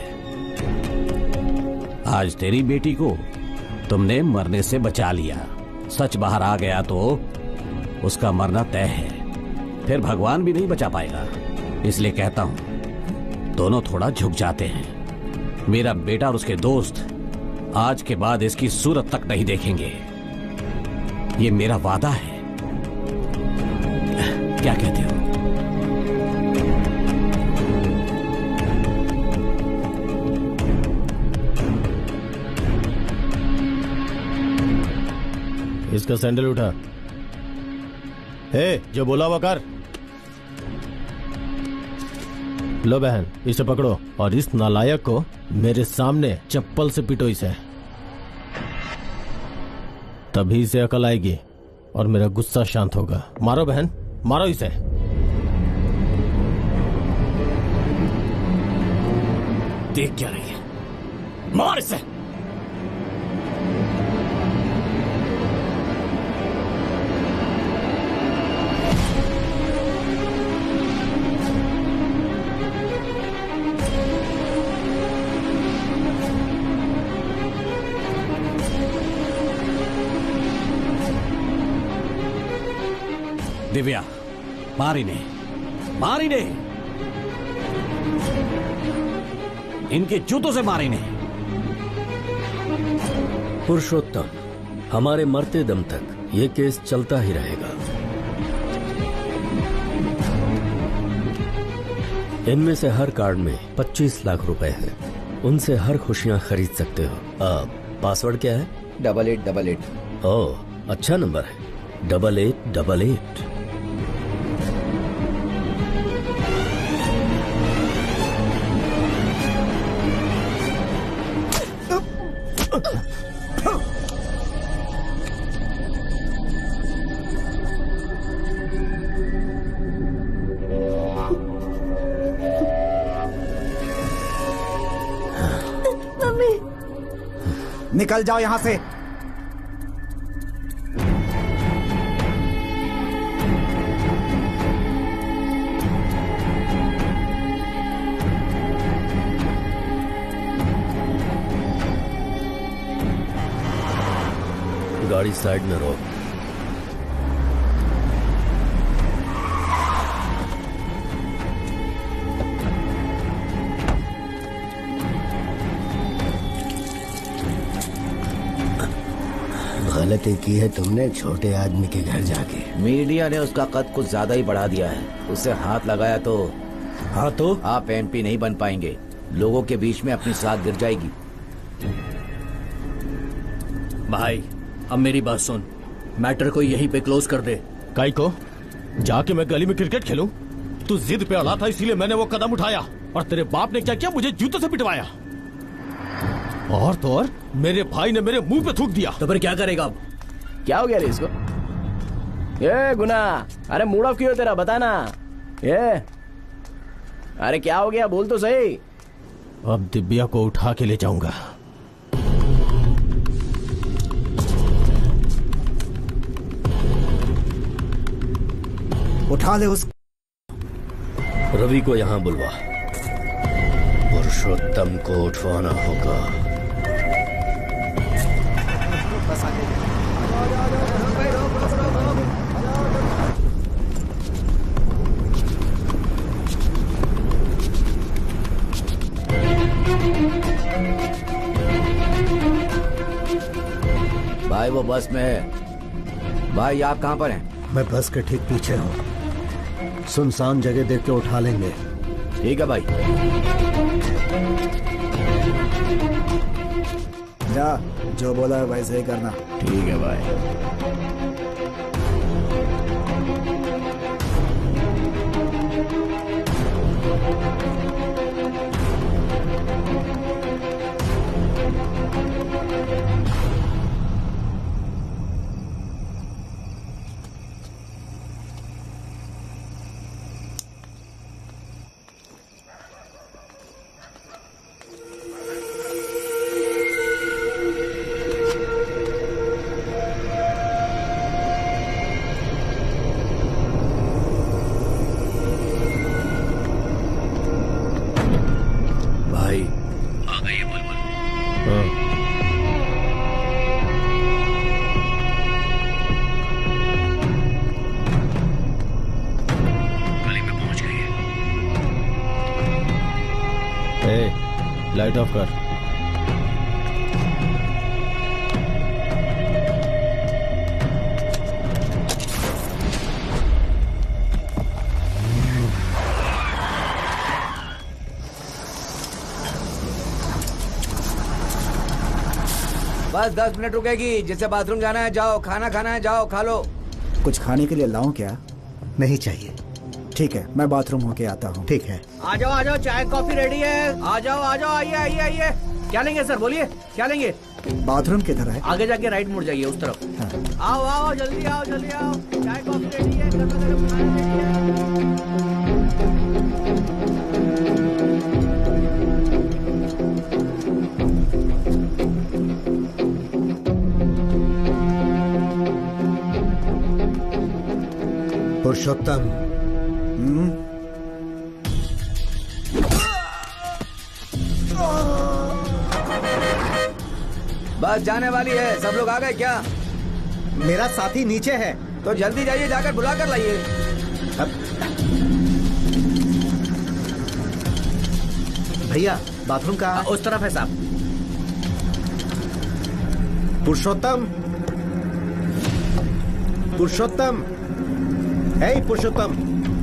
आज तेरी बेटी को तुमने मरने से बचा लिया। सच बाहर आ गया तो उसका मरना तय है, फिर भगवान भी नहीं बचा पाएगा। इसलिए कहता हूं दोनों थोड़ा झुक जाते हैं। मेरा बेटा और उसके दोस्त आज के बाद इसकी सूरत तक नहीं देखेंगे, ये मेरा वादा है। क्या कहते हो? इसका सैंडल उठा। हे, जो बोला वो कर। लो बहन, इसे पकड़ो और इस नालायक को मेरे सामने चप्पल से पिटो इसे, तभी इसे अकल आएगी और मेरा गुस्सा शांत होगा। मारो बहन, मारो इसे। देख क्या रही है? मार इसे। दिव्या, मार इन्हें, मार इन्हें, इनके जूतों से मार इन्हें। पुरुषोत्तम, हमारे मरते दम तक ये केस चलता ही रहेगा। इनमें से हर कार्ड में 25 लाख रुपए हैं। उनसे हर खुशियां खरीद सकते हो। पासवर्ड क्या है? 8888। ओह, अच्छा नंबर है। 8888। निकल जाओ यहां से। गाड़ी साइड में रोक। गलती की है तुमने छोटे आदमी के घर जाके। मीडिया ने उसका कद कुछ ज्यादा ही बढ़ा दिया है। उसे हाथ लगाया तो आप एमपी नहीं बन पाएंगे। लोगों के बीच में अपनी साख गिर जाएगी। भाई, अब मेरी बात सुन, मैटर को यहीं पे क्लोज कर दे। काई को? जाके मैं गली में क्रिकेट खेलूं? तू जिद पे अड़ा था, इसीलिए मैंने वो कदम उठाया। और तेरे बाप ने क्या किया? मुझे जूतों से पिटवाया। और तो और मेरे भाई ने मेरे मुंह पे थूक दिया। तो फिर क्या करेगा अब? क्या हो गया रे इसको? ये गुना, अरे मूड ऑफ क्यों है तेरा? बता ना। ये अरे क्या हो गया? बोल तो सही। अब दिव्या को उठा के ले जाऊंगा। उठा ले उस। रवि को यहाँ बुलवा। पुरुषोत्तम को उठवाना होगा। भाई वो बस में है। भाई आप कहाँ पर हैं? मैं बस के ठीक पीछे हूँ। सुनसान जगह देख के उठा लेंगे। ठीक है भाई। जा, जो बोला है वैसे ही करना। ठीक है भाई। लाइट ऑफ कर। बस 10 मिनट रुकेगी। जिससे बाथरूम जाना है जाओ, खाना खाना है जाओ, खा लो। कुछ खाने के लिए लाऊं क्या? नहीं चाहिए। ठीक है, मैं बाथरूम होके आता हूँ। ठीक है। आ जाओ, चाय कॉफी रेडी है। आ जाओ, आइए। क्या लेंगे सर, बोलिए क्या लेंगे? बाथरूम किधर है? आगे जाके राइट मुड़ जाइए उस तरफ। हाँ। आओ, जल्दी आओ। चाय कॉफी रेडी है, गरम खाना रेडी है। पुरुषोत्तम। बस जाने वाली है। सब लोग आ गए क्या? मेरा साथी नीचे है। तो जल्दी जाइए, जाकर बुला कर लाइए। भैया बाथरूम कहाँ? उस तरफ है साहब। पुरुषोत्तम, हे पुरुषोत्तम।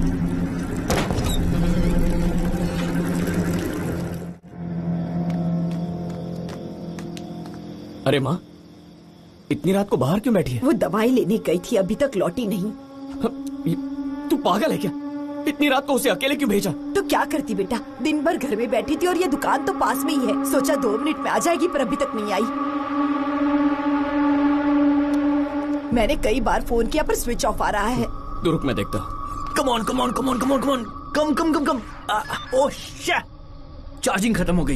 अरे माँ, इतनी रात को बाहर क्यों बैठी है? वो दवाई लेने गई थी, अभी तक लौटी नहीं। तू पागल है क्या? इतनी रात को उसे अकेले क्यों भेजा? तो क्या करती बेटा, दिन भर घर में बैठी थी और ये दुकान तो पास में ही है। सोचा 2 मिनट में आ जाएगी, पर अभी तक नहीं आई। मैंने कई बार फोन किया पर स्विच ऑफ आ रहा है। तो रुक, मैं देखता। कम ओह शिट, चार्जिंग खत्म हो गई।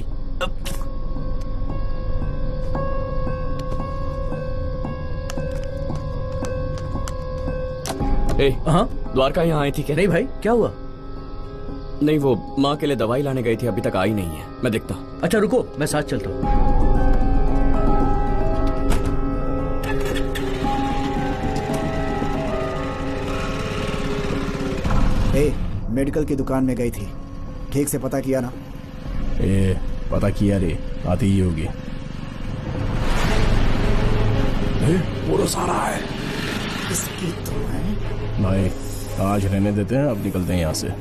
हाँ, द्वारका यहाँ आई थी क्या? नहीं भाई, क्या हुआ? नहीं, वो माँ के लिए दवाई लाने गई थी, अभी तक आई नहीं है। मैं देखता हूँ। अच्छा रुको, मैं साथ चलता हूँ। मेडिकल की दुकान में गई थी, ठीक से पता किया ना? पता किया रे, आती ही होगी। पूरा सारा है। इसकी तो है। भाई आज रहने देते हैं, अब निकलते हैं यहाँ से।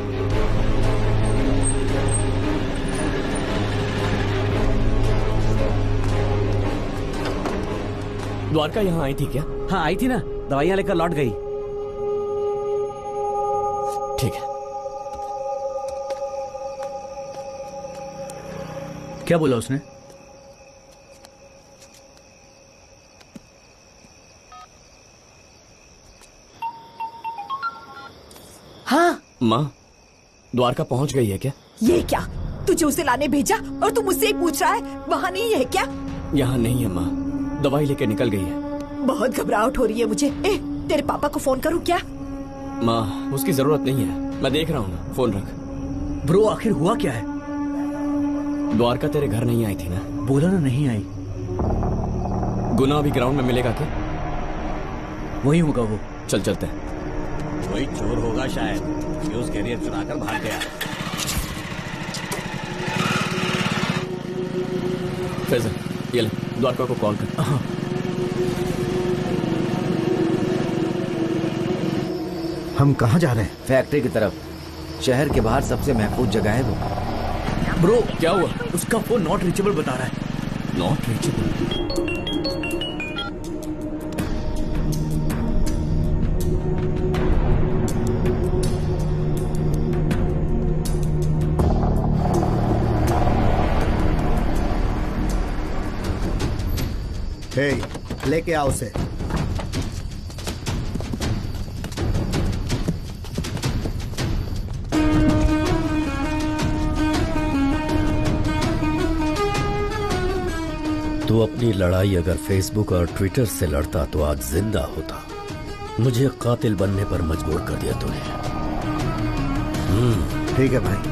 द्वारका यहाँ आई थी क्या? हाँ आई थी ना, दवाइयाँ लेकर लौट गई। ठीक है। क्या बोला उसने? हाँ माँ, द्वारका पहुँच गई है क्या? ये क्या, तुझे उसे लाने भेजा और तू मुझसे ही पूछ रहा है? वहाँ नहीं है क्या? यहाँ नहीं है माँ, दवाई लेके निकल गई है। बहुत घबराहट हो रही है मुझे। तेरे पापा को फोन करूँ क्या? माँ, उसकी जरूरत नहीं है, मैं देख रहा हूँ। फोन रख। ब्रो, आखिर हुआ क्या है? द्वारका तेरे घर नहीं आई थी ना? बोला ना नहीं आई। गुना अभी ग्राउंड में मिलेगा क्या? वही होगा वो। चल चलते हैं। कोई चोर होगा शायद, फ्यूज कैरियर चुराकर भाग गया। फैजल, ये ले, द्वारका को कॉल कर। हाँ। हम कहाँ जा रहे हैं? फैक्ट्री की तरफ। शहर के बाहर सबसे महफूज जगह है वो। ब्रो, क्या हुआ? उसका फोन नॉट रीचेबल बता रहा है। Not reachable? लेके आओ उसे। तू अपनी लड़ाई अगर फेसबुक और ट्विटर से लड़ता तो आज जिंदा होता। मुझे कातिल बनने पर मजबूर कर दिया तूने। ठीक है भाई।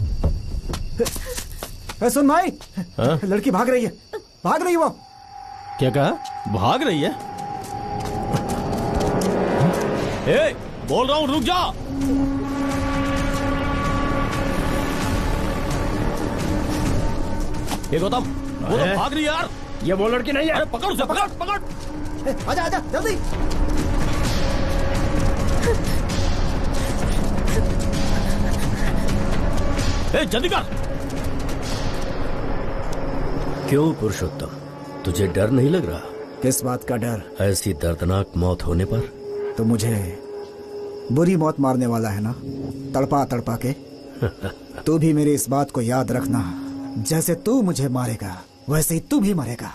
सुन भाई, हाँ? लड़की भाग रही है वो। क्या कहा? भाग रही है? ए, बोल रहा हूँ रुक जा। ये गौतम, वो तो भाग रही है यार। ये वो लड़की नहीं है। अरे पकड़ उसे, पकड़ पकड़। आजा आजा जल्दी। ए, जल्दी कर। क्यों पुरुषोत्तम, तुझे डर नहीं लग रहा? किस बात का डर? ऐसी दर्दनाक मौत होने पर? तो मुझे बुरी मौत मारने वाला है ना, तड़पा तड़पा के। तू भी मेरी इस बात को याद रखना, जैसे तू मुझे मारेगा वैसे ही तू भी मरेगा।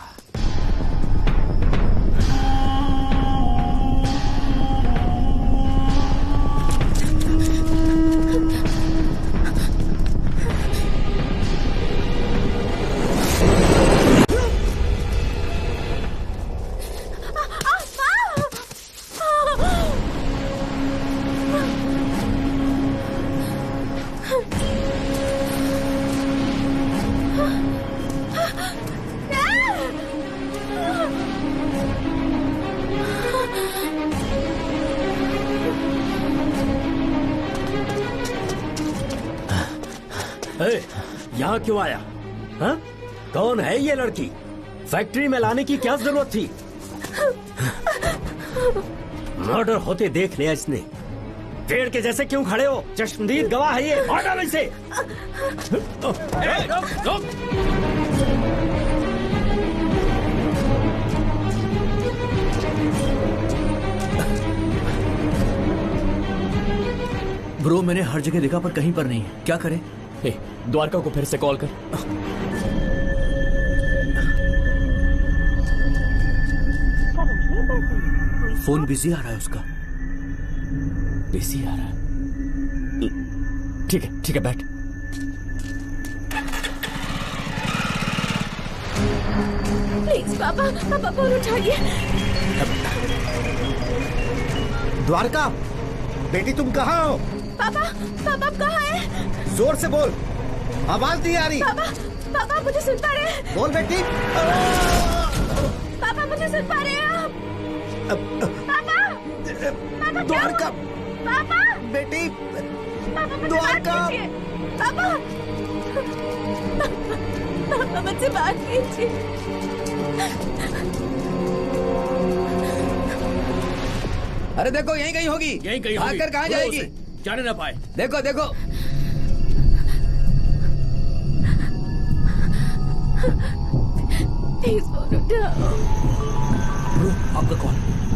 यहाँ क्यों आया? हाँ? कौन है ये लड़की? फैक्ट्री में लाने की क्या जरूरत थी? मर्डर होते देख लिया इसने। पेड़ के जैसे क्यों खड़े हो? चश्मदीद गवाह है ये। हटाओ इसे। ब्रो, मैंने हर जगह देखा पर कहीं पर नहीं है। क्या करें? द्वारका को फिर से कॉल कर। फोन बिजी आ रहा है उसका। बिजी आ रहा है? ठीक है बैठ। प्लीज पापा, पापा फोन उठाइए। द्वारका, बेटी तुम कहाँ हो? पापा, पापा आप कहाँ हैं? जोर से बोल, आवाज नहीं आ रही। पापा, पापा मुझे सुन पा रहे हैं? बोल बेटी। पापा मुझे सुन पा रहे हैं आप? पापा, पापा द्वारका, पापा, बेटी, पापा द्वारका, पापा, पापा मुझसे बात कीजिए। अरे देखो यहीं कहीं होगी। यहीं कहीं होगी। आकर कहाँ जाएगी? जाने ना पाए। देखो देखो। प्लीज फोन उठाओ। आपका कॉल।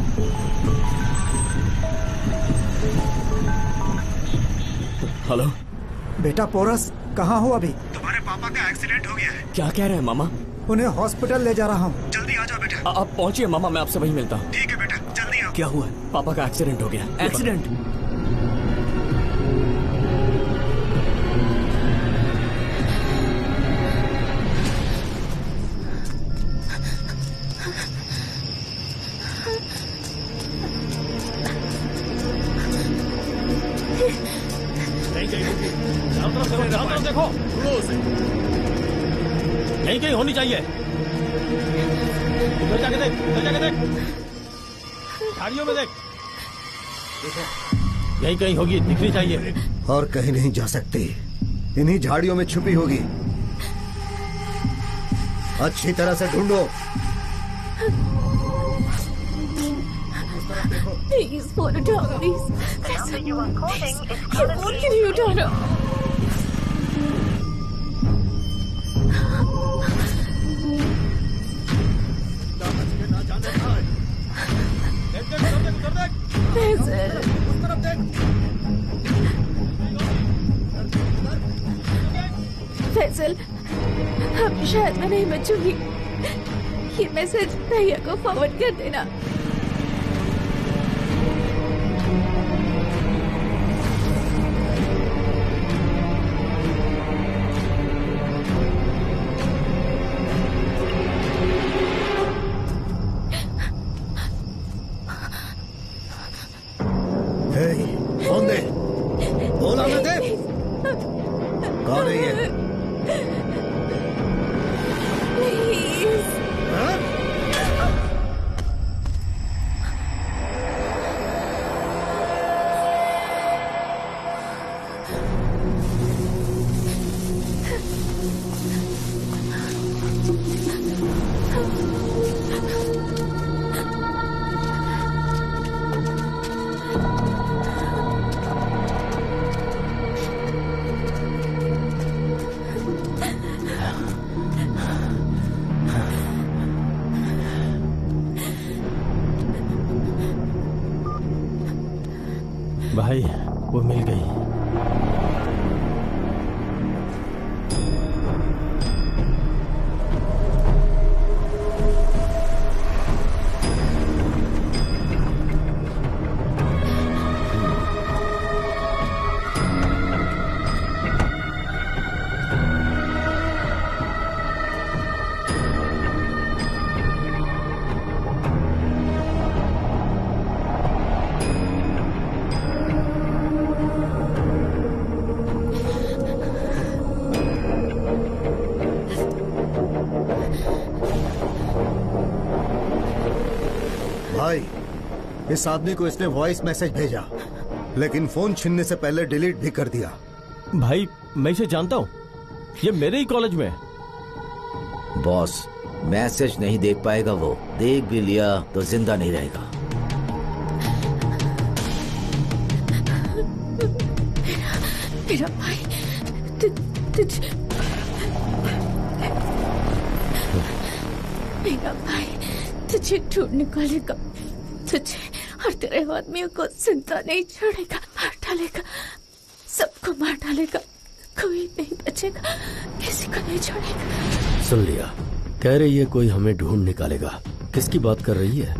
हेलो बेटा पोरस, कहाँ हो अभी? तुम्हारे पापा का एक्सीडेंट हो गया है। क्या कह रहे हैं मामा? उन्हें हॉस्पिटल ले जा रहा हूँ। जल्दी आ जाओ बेटा। आप पहुंचिए मामा, मैं आपसे वहीं मिलता हूँ। ठीक है बेटा, जल्दी आओ। क्या हुआ? पापा का एक्सीडेंट हो गया। एक्सीडेंट? देखो, यहीं कहीं होनी चाहिए। इधर जाके देख, इधर जाके देख, झाड़ियों में देख। यहीं कहीं होगी, दिखनी चाहिए। और कहीं नहीं जा सकती, इन्हीं झाड़ियों में छुपी होगी। अच्छी तरह से ढूंढो। प्लीज फोन उठाओ प्लीज। ये फोन क्यों नहीं उठा रहा? फैसल, अब शायद मैं नहीं बचूंगी। ये मैसेज भैया को फॉरवर्ड कर देना। फोन दे, बोला ना दे। कौन है ये? प्लीज। भाई वो मिल गई। इस आदमी को इसने वॉइस मैसेज भेजा, लेकिन फोन छीनने से पहले डिलीट भी कर दिया। भाई मैं इसे जानता हूँ, ये मेरे ही कॉलेज में है। बॉस, मैसेज नहीं देख पाएगा वो, देख भी लिया तो जिंदा नहीं रहेगा। मेरा भाई मेरा भाई तुझे ढूंढ निकालेगा, तुझे और तेरे आदमियों को जिंदा नहीं छोड़ेगा, मार डालेगा, सबको मार डालेगा, कोई नहीं बचेगा, किसी को नहीं छोड़ेगा। सुन लिया, कह रही है कोई हमें ढूंढ निकालेगा। किसकी बात कर रही है?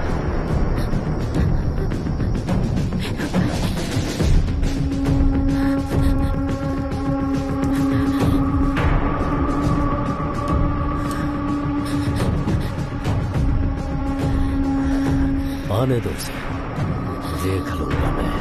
आने दो उसे, देख लूंगा मैं।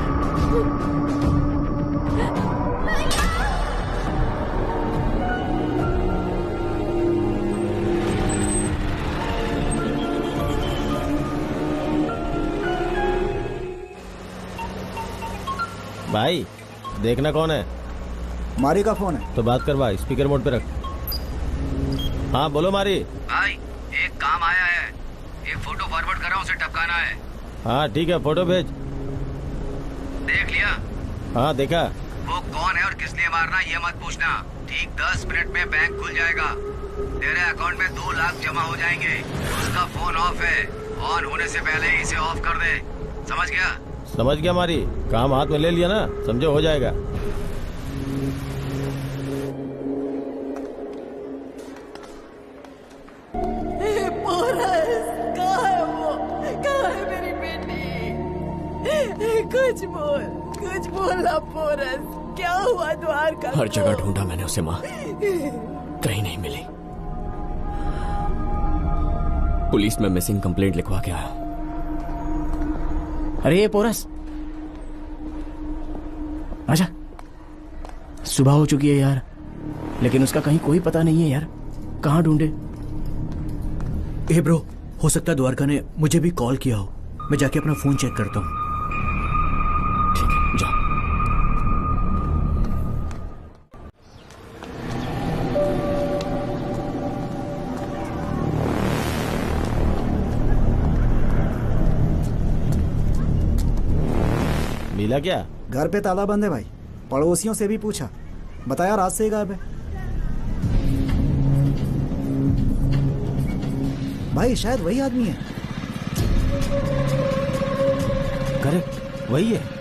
भाई देखना कौन है? मारी का फोन है। तो बात कर भाई, स्पीकर मोड पे रख। हाँ बोलो मारी। भाई एक काम आया है, एक फोटो फॉरवर्ड कर रहा हूँ, उसे टपकाना है। हाँ ठीक है, फोटो भेज। देख लिया? हाँ देखा। वो कौन है और किस लिए मारना ये मत पूछना, ठीक 10 मिनट में बैंक खुल जाएगा, तेरे अकाउंट में 2 लाख जमा हो जाएंगे। उसका फोन ऑफ है, ऑन होने से पहले ही इसे ऑफ कर दे, समझ गया? समझ गया मारी, काम हाथ में ले लिया ना, समझो हो जाएगा। कुछ बोला पोरस, क्या हुआ द्वार का? हर जगह ढूंढा मैंने उसे माँ, कहीं नहीं मिली। पुलिस में मिसिंग कंप्लेंट लिखवा के आया। अरे ये पोरस, आजा। सुबह हो चुकी है यार, लेकिन उसका कहीं कोई पता नहीं है यार, कहाँ ढूंढे? ए ब्रो, हो सकता है द्वारका ने मुझे भी कॉल किया हो, मैं जाके अपना फोन चेक करता हूँ। ठीक है, जा। मिला क्या? घर पे ताला बंद है भाई, पड़ोसियों से भी पूछा, बताया रात से ही गायब है। भाई शायद वही आदमी है। करेक्ट, वही है।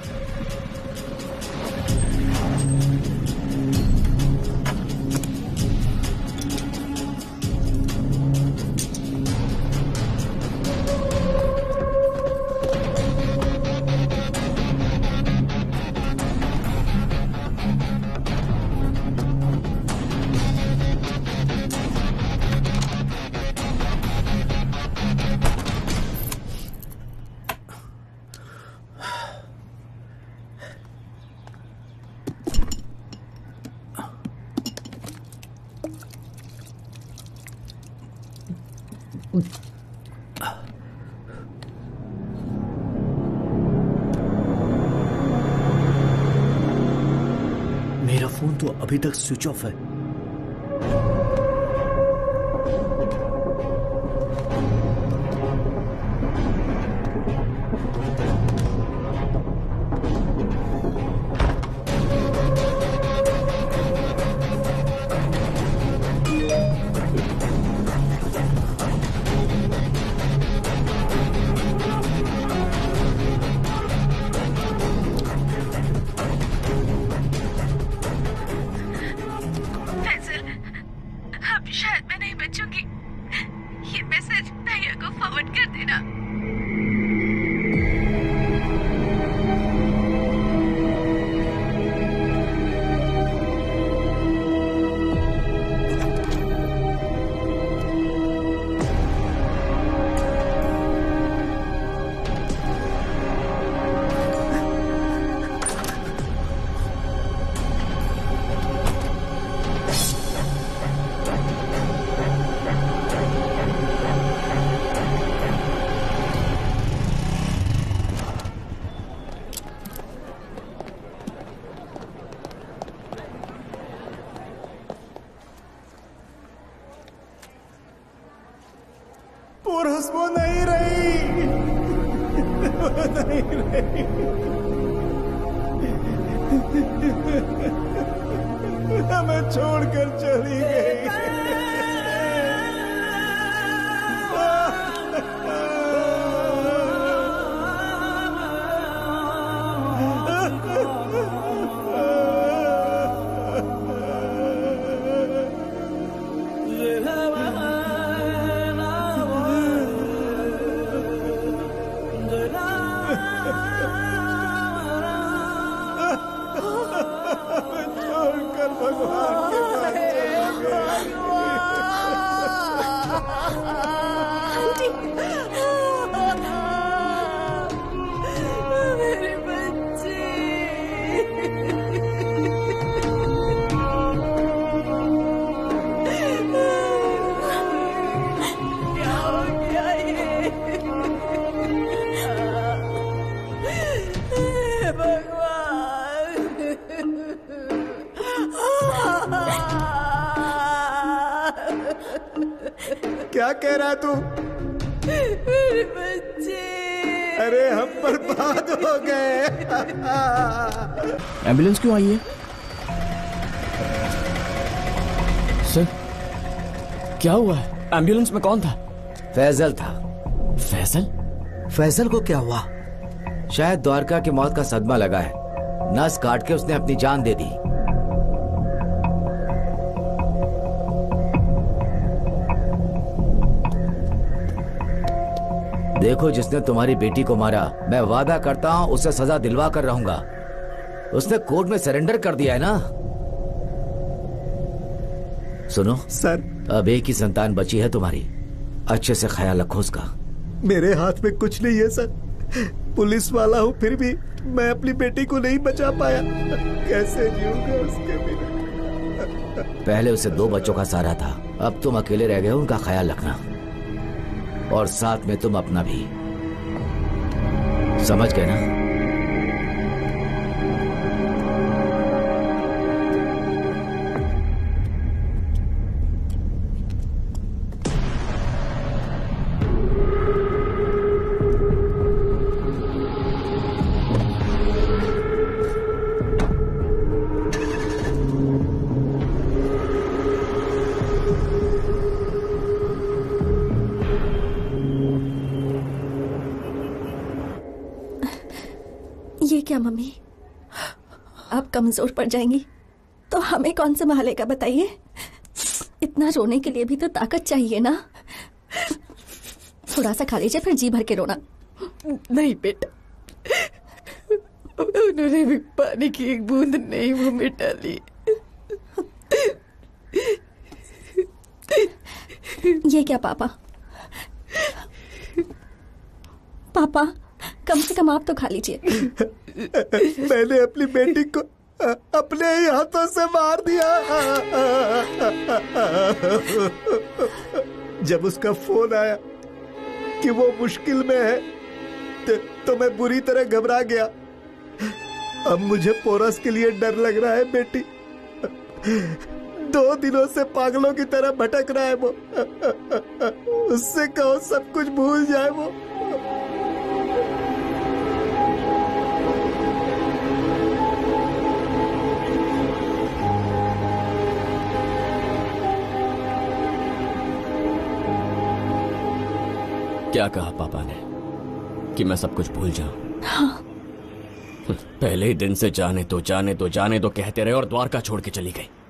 मेरा फोन तो अभी तक स्विच ऑफ है। शायद मैं नहीं बचूंगी। ये मैसेज भैया को फॉरवर्ड कर देना। पुरुष वो नहीं रही, वो नहीं रही। हमें छोड़कर चली गई। छोड़कर भगवान के पास चली गई। मेरे बच्चे। क्या हो गया ये? क्या कह रहा है तू? मेरे बच्चे। अरे हम बर्बाद हो गए। एम्बुलेंस क्यों आई है? सर, क्या हुआ है? एम्बुलेंस में कौन था? फैजल था। फैजल? फैजल को क्या हुआ? शायद द्वारका की मौत का सदमा लगा है। नस काट के उसने अपनी जान दे दी। देखो, जिसने तुम्हारी बेटी को मारा, मैं वादा करता हूं उसे सजा दिलवा कर रहूंगा। उसने कोर्ट में सरेंडर कर दिया है ना। सुनो सर, अब एक ही संतान बची है तुम्हारी। अच्छे से ख्याल रखो उसका। मेरे हाथ में कुछ नहीं है सर। पुलिस वाला हूँ, फिर भी मैं अपनी बेटी को नहीं बचा पाया। कैसे जीऊंगा उसके बिना? पहले उसे 2 बच्चों का सहारा था, अब तुम अकेले रह गए हो। उनका ख्याल रखना और साथ में तुम अपना भी। समझ गए ना? ये क्या मम्मी, आप कमजोर पड़ जाएंगी तो हमें कौन संभालेगा बताइए? इतना रोने के लिए भी तो ताकत चाहिए ना। थोड़ा सा खा लीजिए, फिर जी भर के रोना। नहीं बेटा, उन्होंने भी पानी की एक बूंद नहीं मुंह में डाली। ये क्या पापा? पापा, कम से कम आप तो खा लीजिए। मैंने अपनी बेटी को अपने ही हाथों से मार दिया। जब उसका फोन आया कि वो मुश्किल में है तो मैं बुरी तरह घबरा गया। अब मुझे पोरस के लिए डर लग रहा है। बेटी 2 दिनों से पागलों की तरह भटक रहा है वो। उससे कहो सब कुछ भूल जाए वो। क्या कहा पापा ने कि मैं सब कुछ भूल जाऊं? हाँ। पहले ही दिन से जाने दो कहते रहे और द्वारका छोड़ के चली गई।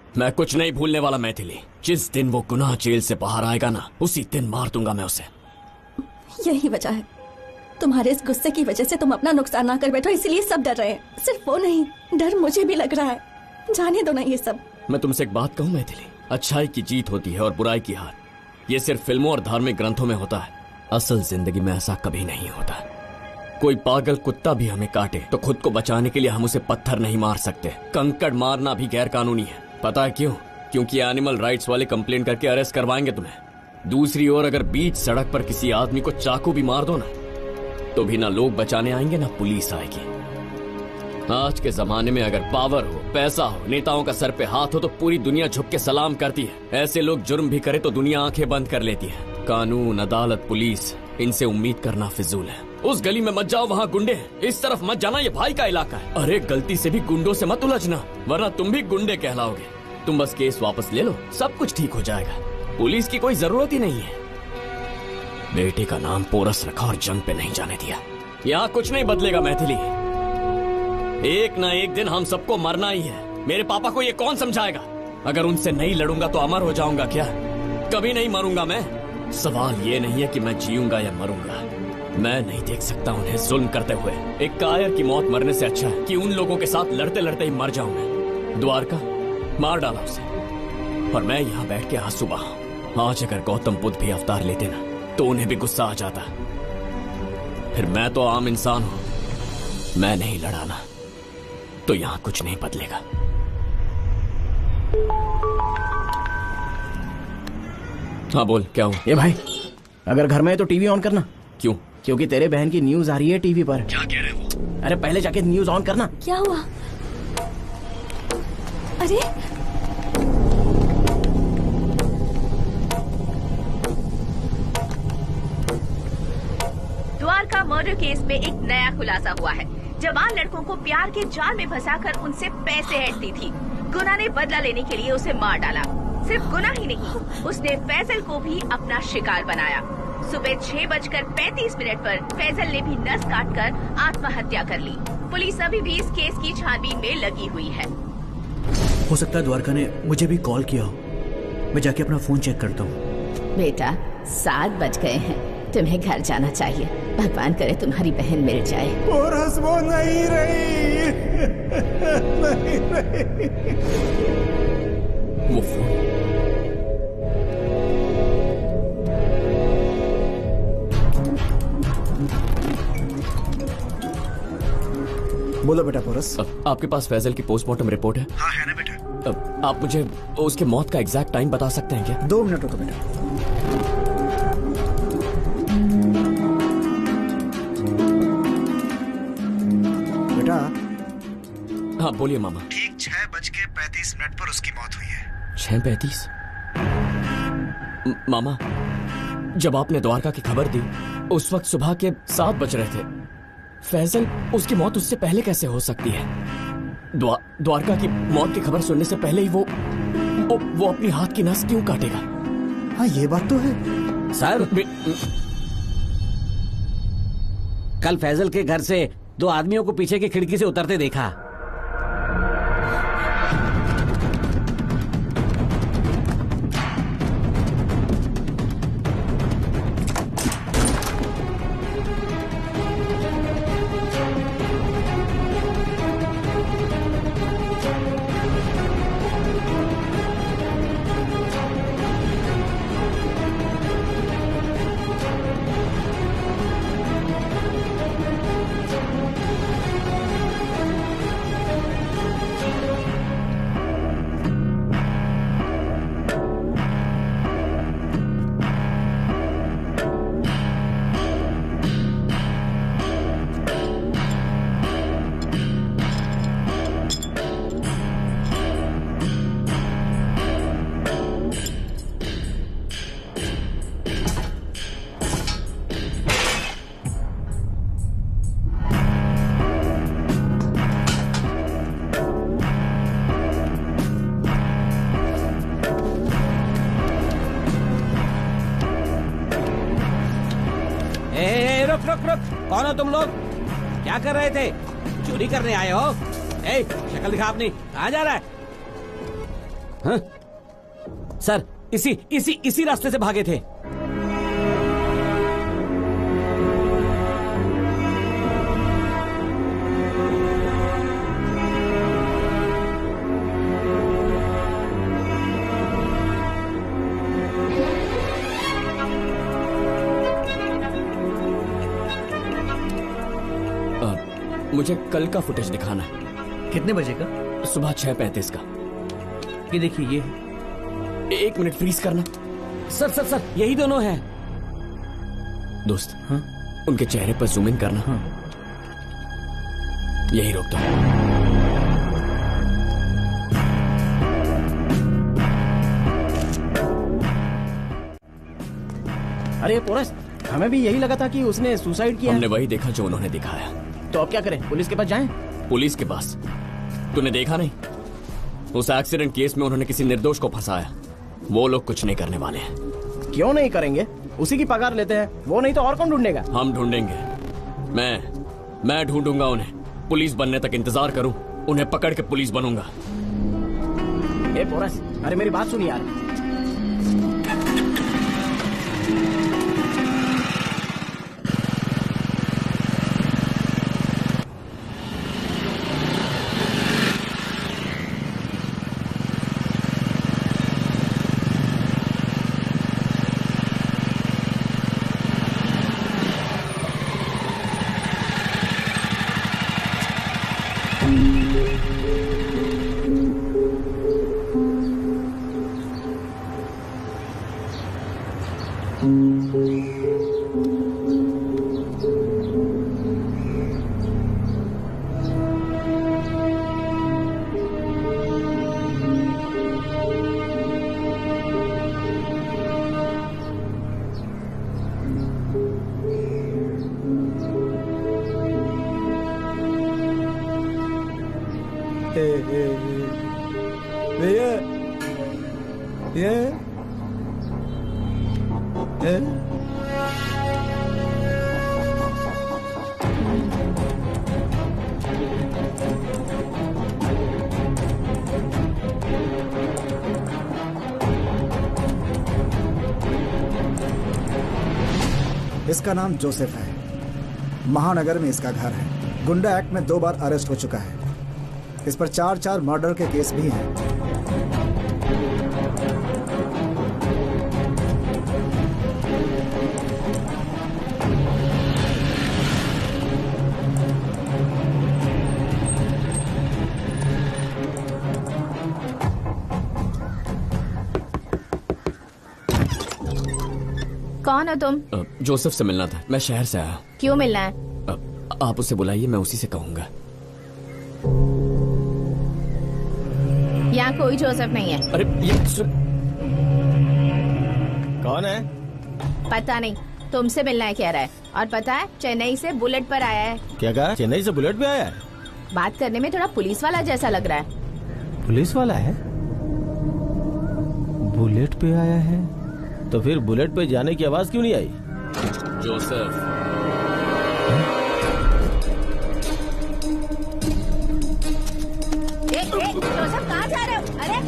मैं कुछ नहीं भूलने वाला मैथिली। जिस दिन वो गुनाह जेल से बाहर आएगा ना, उसी दिन मार दूंगा मैं उसे। यही वजह है, तुम्हारे इस गुस्से की वजह से तुम अपना नुकसान ना कर बैठो, इसलिए सब डर रहे हैं। सिर्फ वो नहीं, डर मुझे भी लग रहा है। जाने दो ना ये सब। मैं तुमसे एक बात कहूँ मैथिली, अच्छाई की जीत होती है और बुराई की हार। ये सिर्फ फिल्मों और धार्मिक ग्रंथों में होता है, असल जिंदगी में ऐसा कभी नहीं होता। कोई पागल कुत्ता भी हमें काटे तो खुद को बचाने के लिए हम उसे पत्थर नहीं मार सकते। कंकड़ मारना भी गैर कानूनी है। पता है क्यों? क्योंकि एनिमल राइट्स वाले कंप्लेंट करके अरेस्ट करवाएंगे तुम्हें। दूसरी ओर अगर बीच सड़क पर किसी आदमी को चाकू भी मार दो ना, तो भी ना लोग बचाने आएंगे ना पुलिस आएगी। आज के जमाने में अगर पावर हो, पैसा हो, नेताओं का सर पे हाथ हो तो पूरी दुनिया झुक के सलाम करती है। ऐसे लोग जुर्म भी करे तो दुनिया आंखें बंद कर लेती है। कानून, अदालत, पुलिस, इनसे उम्मीद करना फिजूल है। उस गली में मत जाओ, वहाँ गुंडे हैं। इस तरफ मत जाना, ये भाई का इलाका है। अरे गलती से भी गुंडों से मत उलझना, वरना तुम भी गुंडे कहलाओगे। तुम बस केस वापस ले लो, सब कुछ ठीक हो जाएगा। पुलिस की कोई जरूरत ही नहीं है। बेटे का नाम पोरस रखा और जंग पे नहीं जाने दिया। यहाँ कुछ नहीं बदलेगा मैथिली। एक ना एक दिन हम सबको मरना ही है। मेरे पापा को ये कौन समझाएगा? अगर उनसे नहीं लड़ूंगा तो अमर हो जाऊंगा क्या? कभी नहीं मरूंगा मैं। सवाल ये नहीं है कि मैं जीऊंगा या मरूंगा। मैं नहीं देख सकता उन्हें जुल्म करते हुए। एक कायर की मौत मरने से अच्छा है कि उन लोगों के साथ लड़ते लड़ते ही मर जाऊं मैं। द्वारका मार डाला उसे और मैं यहाँ बैठ के आंसू बहाऊं। आज अगर गौतम बुद्ध भी अवतार लेते ना, तो उन्हें भी गुस्सा आ जाता। फिर मैं तो आम इंसान हूं, मैं नहीं लड़ाना तो यहाँ कुछ नहीं बदलेगा। हाँ बोल, क्या हुआ? ये भाई, अगर घर में है तो टीवी ऑन करना। क्यों? क्योंकि तेरे बहन की न्यूज आ रही है टीवी पर। क्या कह रहे हो? अरे पहले जाके न्यूज ऑन करना। क्या हुआ? अरे द्वारका मर्डर केस में एक नया खुलासा हुआ है। जवान लड़कों को प्यार के जाल में फंसाकर उनसे पैसे ऐंठती थी। गुना ने बदला लेने के लिए उसे मार डाला। सिर्फ गुना ही नहीं, उसने फैजल को भी अपना शिकार बनाया। सुबह 6:35 पर फैजल ने भी नस काटकर आत्महत्या कर ली। पुलिस अभी भी इस केस की छानबीन में लगी हुई है। हो सकता है द्वारका ने मुझे भी कॉल किया हो। मैं जाके अपना फोन चेक करता हूँ। बेटा 7 बज गए हैं, तुम्हें घर जाना चाहिए। भगवान करे तुम्हारी बहन मिल जाए। पोरस वो नहीं रही, नहीं रही। वो फोन बोलो बेटा पोरस। आपके पास फैजल की पोस्टमार्टम रिपोर्ट है? हाँ है ना बेटा। आप मुझे उसके मौत का एग्जैक्ट टाइम बता सकते हैं क्या? 2 मिनट रुको बेटा। बेटा। हाँ बोलिए मामा। ठीक 6:35 पर उसकी मौत हुई है। 6:35? मामा, जब आपने द्वारका की खबर दी उस वक्त सुबह के 7 बज रहे थे। फैजल, उसकी मौत उससे पहले कैसे हो सकती है? द्वारका की मौत की खबर सुनने से पहले ही वो अपनी हाथ की नस क्यों काटेगा? हाँ ये बात तो है। सर, कल फैजल के घर से 2 आदमियों को पीछे की खिड़की से उतरते देखा। रुक, कौन हो तुम लोग? क्या कर रहे थे? चोरी करने आए हो? ए, शक्ल दिखा अपनी। कहाँ जा रहा है? हाँ? सर इसी रास्ते से भागे थे। मुझे कल का फुटेज दिखाना है। कितने बजे का? सुबह 6:35 का। ये देखिए, ये 1 मिनट फ्रीज करना। सर यही दोनों हैं। दोस्त, हाँ? उनके चेहरे पर जूम इन करना। हाँ? यही रोक दो। अरे पोरस, हमें भी यही लगा था कि उसने सुसाइड किया। हमने वही देखा जो उन्होंने दिखाया। तो अब क्या करें? पुलिस के पास जाएं? पुलिस के पास? तूने देखा नहीं? उस एक्सीडेंट केस में उन्होंने किसी निर्दोष को फंसाया। वो लोग कुछ नहीं करने वाले हैं। क्यों नहीं करेंगे? उसी की पगार लेते हैं। वो नहीं तो और कौन ढूंढेगा? हम ढूंढेंगे। मैं ढूंढूंगा उन्हें। पुलिस बनने तक इंतजार करूं, उन्हें पकड़ के पुलिस बनूंगा। ए पोरस, अरे मेरी बात सुन यार। इसका नाम जोसेफ है। महानगर में इसका घर है। गुंडा एक्ट में 2 बार अरेस्ट हो चुका है। इस पर 4 मर्डर के केस भी हैं। कौन हो तुम? जोसेफ से मिलना था। मैं शहर से आया। क्यों मिलना है? आप उसे बुलाइए, मैं उसी से कहूंगा। यहाँ कोई जोसेफ नहीं है। अरे ये कौन है? पता नहीं, तुमसे मिलना है कह रहा है। और पता है, चेन्नई से बुलेट पर आया है। क्या कहा? चेन्नई से बुलेट पे आया है? बात करने में थोड़ा पुलिस वाला जैसा लग रहा है। पुलिस वाला है? बुलेट पे आया है? तो फिर बुलेट पे जाने की आवाज क्यों नहीं आई? जोसेफ, जोसेफ कहाँ जा रहे हो? अरे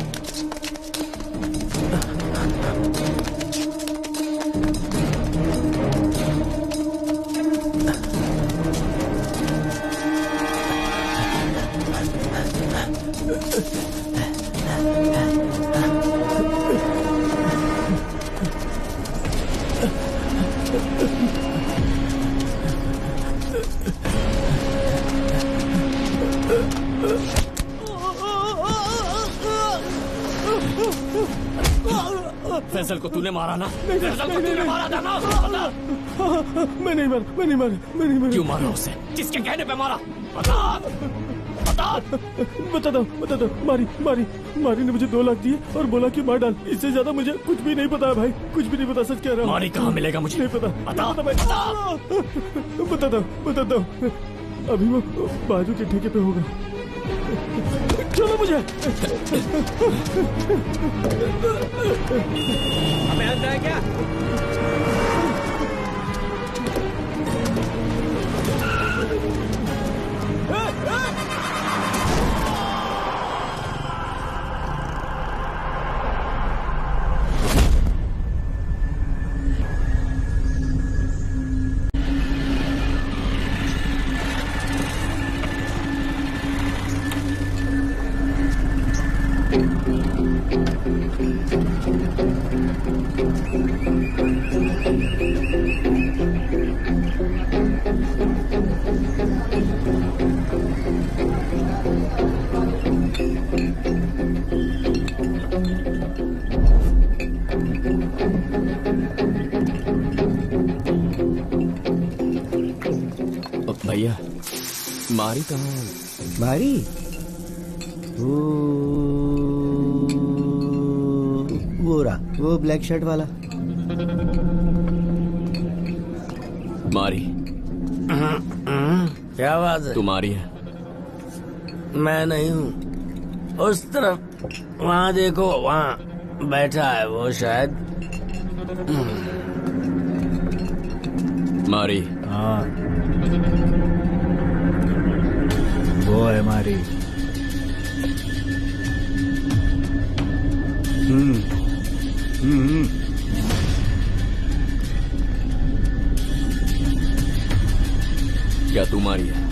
फैसल को तूने मारा ना? फैसल को तूने मारा था ना? बता। मैं नहीं मारा। क्यों मारा उसे? किसके कहने पे मारा? बता। बता दो। मारी ने मुझे 2 लाख दिए और बोला कि मार डाल। इससे ज्यादा मुझे कुछ भी नहीं पता है भाई, कुछ भी नहीं पता। सच कह रहा हूँ। मारी कहाँ मिलेगा मुझे? नहीं पता। बता दो। अभी वो बाजू के ठेके पे होगा। चलो मुझे। हमें अंदर है क्या? भैया मारी कहाँ है? मारी वो रहा, वो ब्लैक शर्ट वाला। मारी क्या बात है? तुम्हारी है। मैं नहीं हूँ। उस तरफ वहाँ देखो, वहाँ बैठा है वो शायद। मारी। हाँ वो है मारी। क्या तुम्हारी है?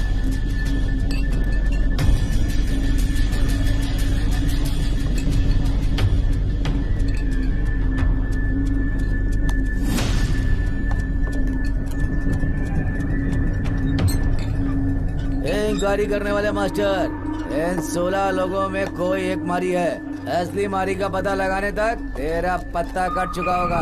इंक्वायरी करने वाले मास्टर, इन 16 लोगों में कोई एक मारी है। असली मारी का पता लगाने तक तेरा पत्ता कट चुका होगा।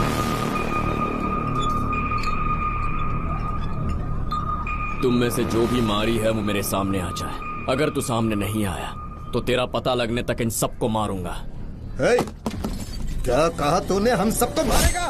तुम में से जो भी मारी है वो मेरे सामने आ जाए। अगर तू सामने नहीं आया तो तेरा पता लगने तक इन सबको मारूंगा। क्या कहा तूने? हम सबको मारेगा?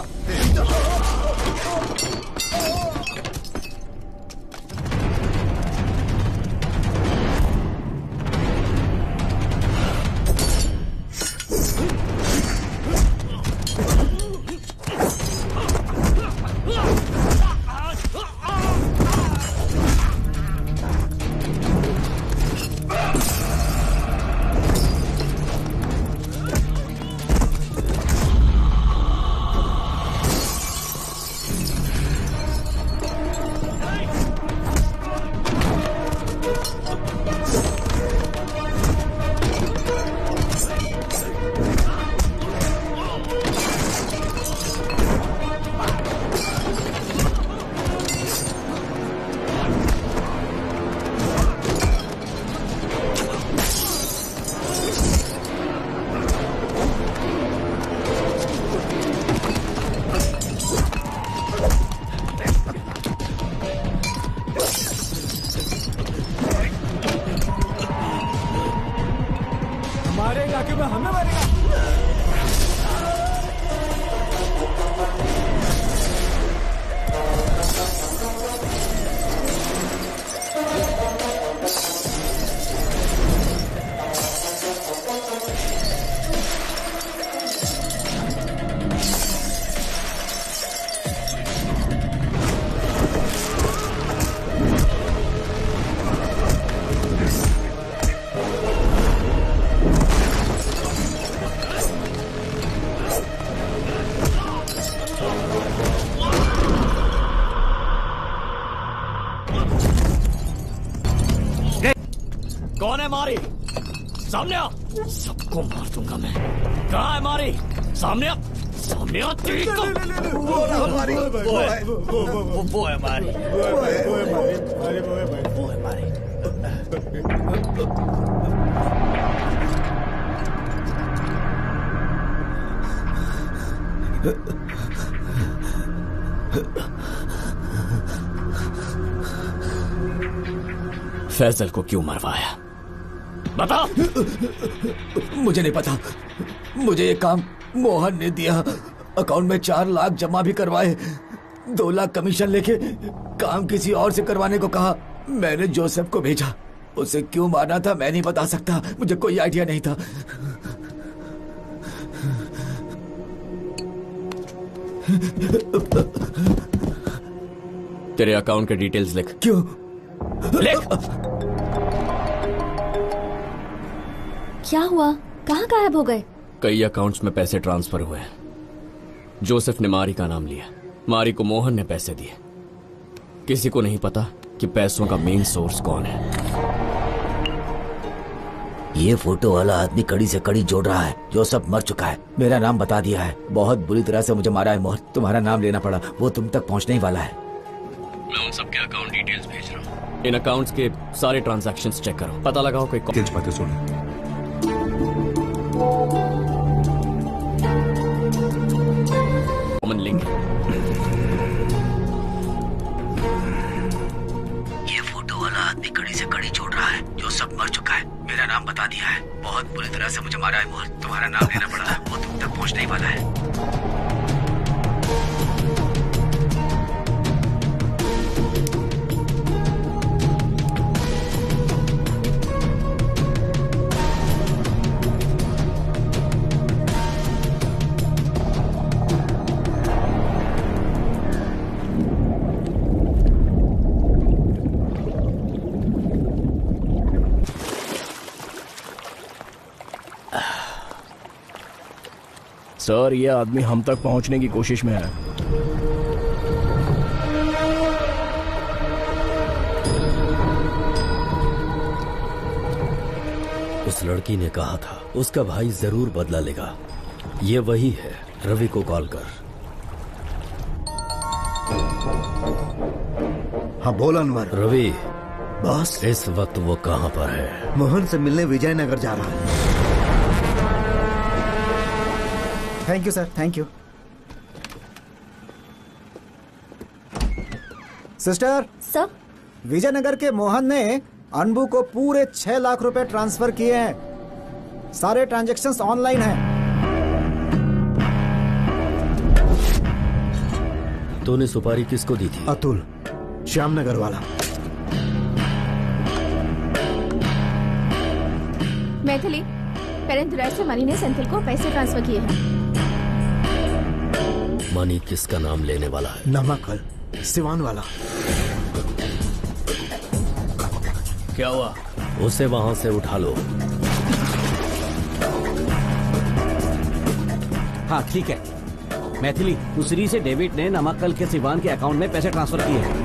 कौन है मारी? सामने आ, सबको मार दूंगा मैं। कहाँ है मारी? सामने आ, सामने आ। वो है मारी। वो है मारी। फैजल को क्यों मरवाया? बता। मुझे नहीं पता। मुझे ये काम मोहन ने दिया। अकाउंट में 4 लाख जमा भी करवाए, 2 लाख कमीशन लेके काम किसी और से करवाने को कहा। मैंने जोसेफ को भेजा। उसे क्यों मारना था मैं नहीं बता सकता। मुझे कोई आइडिया नहीं था। तेरे अकाउंट के डिटेल्स लिख। क्यों? लिख। क्या हुआ? कहाँ गायब हो गए? कई अकाउंट्स में पैसे ट्रांसफर हुए हैं। जोसेफ ने मारी का नाम लिया। मारी को मोहन ने पैसे दिए। किसी को नहीं पता कि पैसों का मेन सोर्स कौन है। ये फोटो वाला आदमी कड़ी से कड़ी जोड़ रहा है। जो सब मर चुका है, मेरा नाम बता दिया है, बहुत बुरी तरह से मुझे मारा है मोहर। तुम्हारा नाम लेना पड़ा, वो तुम तक पहुंचने ही वाला है। मैं उन सबके अकाउंट डिटेल्स भेज रहा हूँ। इन अकाउंट्स के सारे ट्रांजैक्शंस चेक करो, पता लगाओ कोई बातें सुनो। Common link. ये फोटो वाला आदमी कड़ी से कड़ी जोड़ रहा है। जो सब मर चुका है, मेरा नाम बता दिया है, बहुत बुरी तरह से मुझे मारा है मोहर। तुम्हारा नाम लेना पड़ा, वो तुम तक पहुंचने ही वाला है। सर, ये आदमी हम तक पहुंचने की कोशिश में है। उस लड़की ने कहा था उसका भाई जरूर बदला लेगा। ये वही है। रवि को कॉल कर। हाँ बोल अनवर। रवि बॉस, इस वक्त वो कहाँ पर है? मोहन से मिलने विजयनगर जा रहा है। Thank you sir, thank you. Sister. Sir, Vijaynagar के मोहन ने अनबू को पूरे 6 लाख रुपए ट्रांसफर किए हैं। सारे ट्रांजैक्शंस ऑनलाइन हैं। तूने सुपारी किसको दी थी? अतुल, श्यामनगर वाला। मैथिली, पेरेंट से मनी ने सेंथिल को पैसे ट्रांसफर किए हैं। मनी किसका नाम लेने वाला है? नमकल, सिवान वाला। क्या हुआ? उसे वहां से उठा लो। हाँ ठीक है। मैथिली, दूसरी से डेविड ने नमक्कल के सिवान के अकाउंट में पैसे ट्रांसफर किए हैं।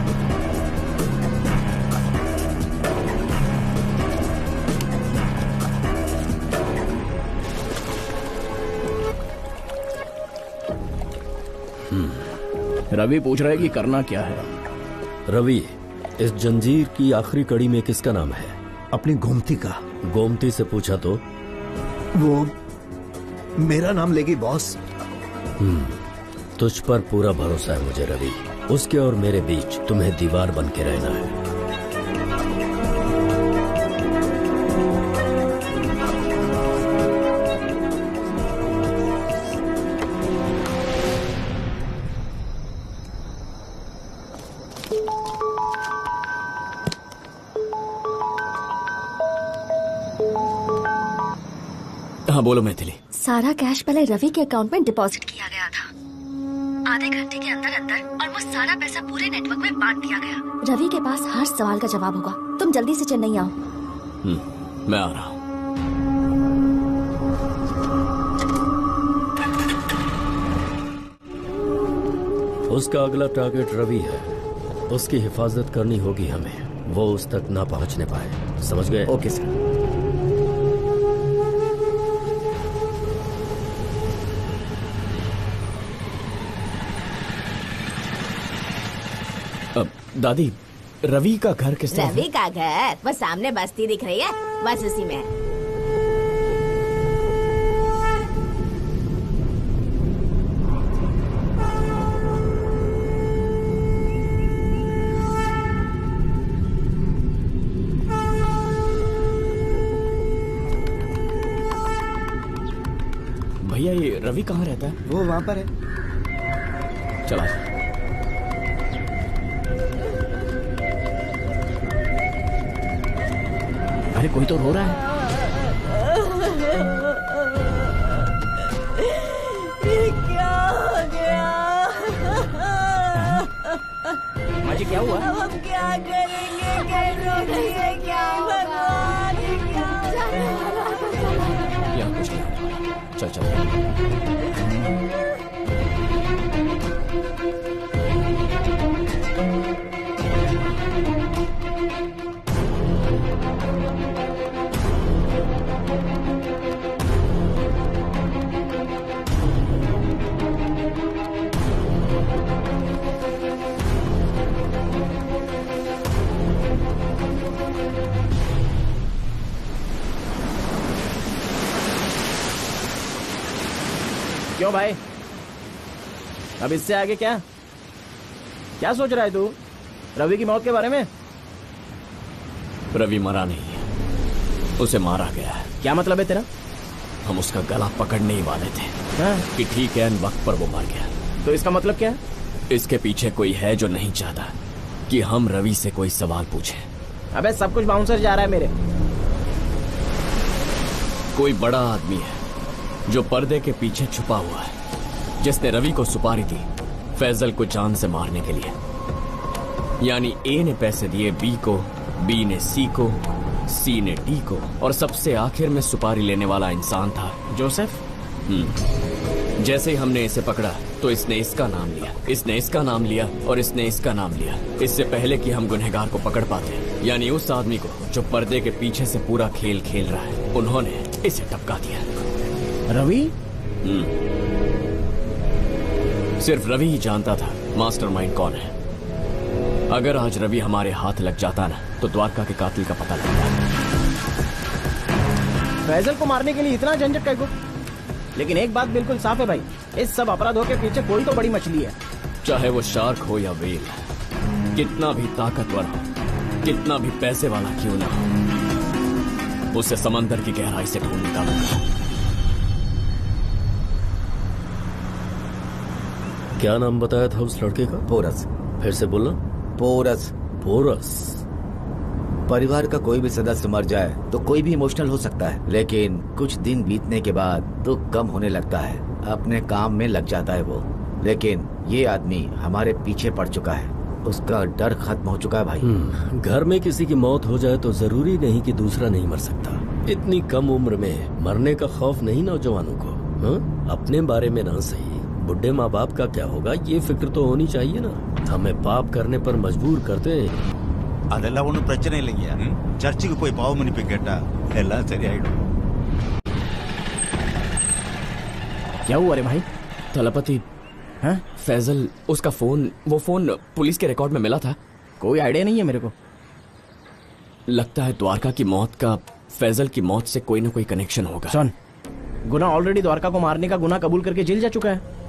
रवि पूछ रहा है कि करना क्या है। रवि, इस जंजीर की आखिरी कड़ी में किसका नाम है? अपनी गोमती का। गोमती से पूछा तो वो मेरा नाम लेगी बॉस। तुझ पर पूरा भरोसा है मुझे रवि। उसके और मेरे बीच तुम्हें दीवार बन के रहना है। हाँ बोलो मैथिली। सारा कैश पहले रवि के अकाउंट में डिपॉजिट किया गया था। आधे घंटे के अंदर अंदर और वो सारा पैसा पूरे नेटवर्क में बांट दिया गया। रवि के पास हर सवाल का जवाब होगा। तुम जल्दी से चेन्नई आओ। मैं आ रहा हूँ। उसका अगला टारगेट रवि है। उसकी हिफाजत करनी होगी हमें। वो उस तक ना पहुंचने पाए। समझ गए? Okay sir. दादी, रवि का घर किस तरफ है? रवि का घर बस सामने बस्ती दिख रही है, बस उसी में। भैया, ये रवि कहाँ रहता है? वो वहाँ पर है। चला। अरे कोई तो रो रहा है। ये क्या हो गया? माँ जी, क्या हुआ? अब हम क्या करेंगे? कैसे करेंगे? क्या भगवान, यहाँ कुछ नहीं। चल चल। क्यों भाई? अब इससे आगे क्या क्या सोच रहा है तू? रवि की मौत के बारे में? रवि मरा नहीं है, उसे मारा गया है। क्या मतलब है तेरा? हम उसका गला पकड़ने ही वाले थे कि ठीक है, वक्त पर वो मर गया। तो इसका मतलब क्या है? इसके पीछे कोई है जो नहीं चाहता कि हम रवि से कोई सवाल पूछें। अबे सब कुछ बाउंसर जा रहा है मेरे। कोई बड़ा आदमी है जो पर्दे के पीछे छुपा हुआ है, जिसने रवि को सुपारी दी फैजल को जान से मारने के लिए। यानी ए ने पैसे दिए बी को, बी ने सी को, सी ने डी को, और सबसे आखिर में सुपारी लेने वाला इंसान था जोसेफ। जैसे ही हमने इसे पकड़ा तो इसने इसका नाम लिया, इसने इसका नाम लिया और इसने इसका नाम लिया, इससे पहले कि हम गुनहगार को पकड़ पाते। यानी उस आदमी को जो पर्दे के पीछे से पूरा खेल खेल रहा है, उन्होंने इसे टपका दिया। रवि? सिर्फ रवि ही जानता था मास्टरमाइंड कौन है। अगर आज रवि हमारे हाथ लग जाता ना तो द्वारका के कातिल का पता लगता। फैजल को मारने के लिए इतना झंझट का? लेकिन एक बात बिल्कुल साफ है भाई, इस सब अपराधों के पीछे कोई तो बड़ी मछली है। चाहे वो शार्क हो या व्हेल, कितना भी ताकतवर हो, कितना भी पैसे वाला क्यों ना हो, उसे समंदर की गहराई से ढूंढ निकालूंगा। क्या नाम बताया था उस लड़के का? पोरस। फिर से बोलना। पोरस। पोरस। परिवार का कोई भी सदस्य मर जाए तो कोई भी इमोशनल हो सकता है, लेकिन कुछ दिन बीतने के बाद दुख कम होने लगता है, अपने काम में लग जाता है वो। लेकिन ये आदमी हमारे पीछे पड़ चुका है, उसका डर खत्म हो चुका है भाई। घर में किसी की मौत हो जाए तो जरूरी नहीं कि दूसरा नहीं मर सकता। इतनी कम उम्र में मरने का खौफ नहीं नौजवानों को। अपने बारे में ना सही, बुढ़े माँ बाप का क्या होगा ये फिक्र तो होनी चाहिए ना। हमें पाप करने पर मजबूर करते हैं। அதெல்லாம் ஒன்றும் பிரச்சனை இல்லைங்க. சர்ச்சுக்கு போய் பாவ மன்னிப்பு கேட்டா எல்லாம் சரியாயிடும். क्या हुआ रे भाई? तलपति, फैजल, उसका फोन, वो फोन पुलिस के रिकॉर्ड में मिला था। कोई आइडिया नहीं है मेरे को। लगता है द्वारका की मौत का फैजल की मौत से कोई ना कोई कनेक्शन होगा। सुन, गुना ऑलरेडी द्वारका को मारने का गुना कबूल करके जेल जा चुका है।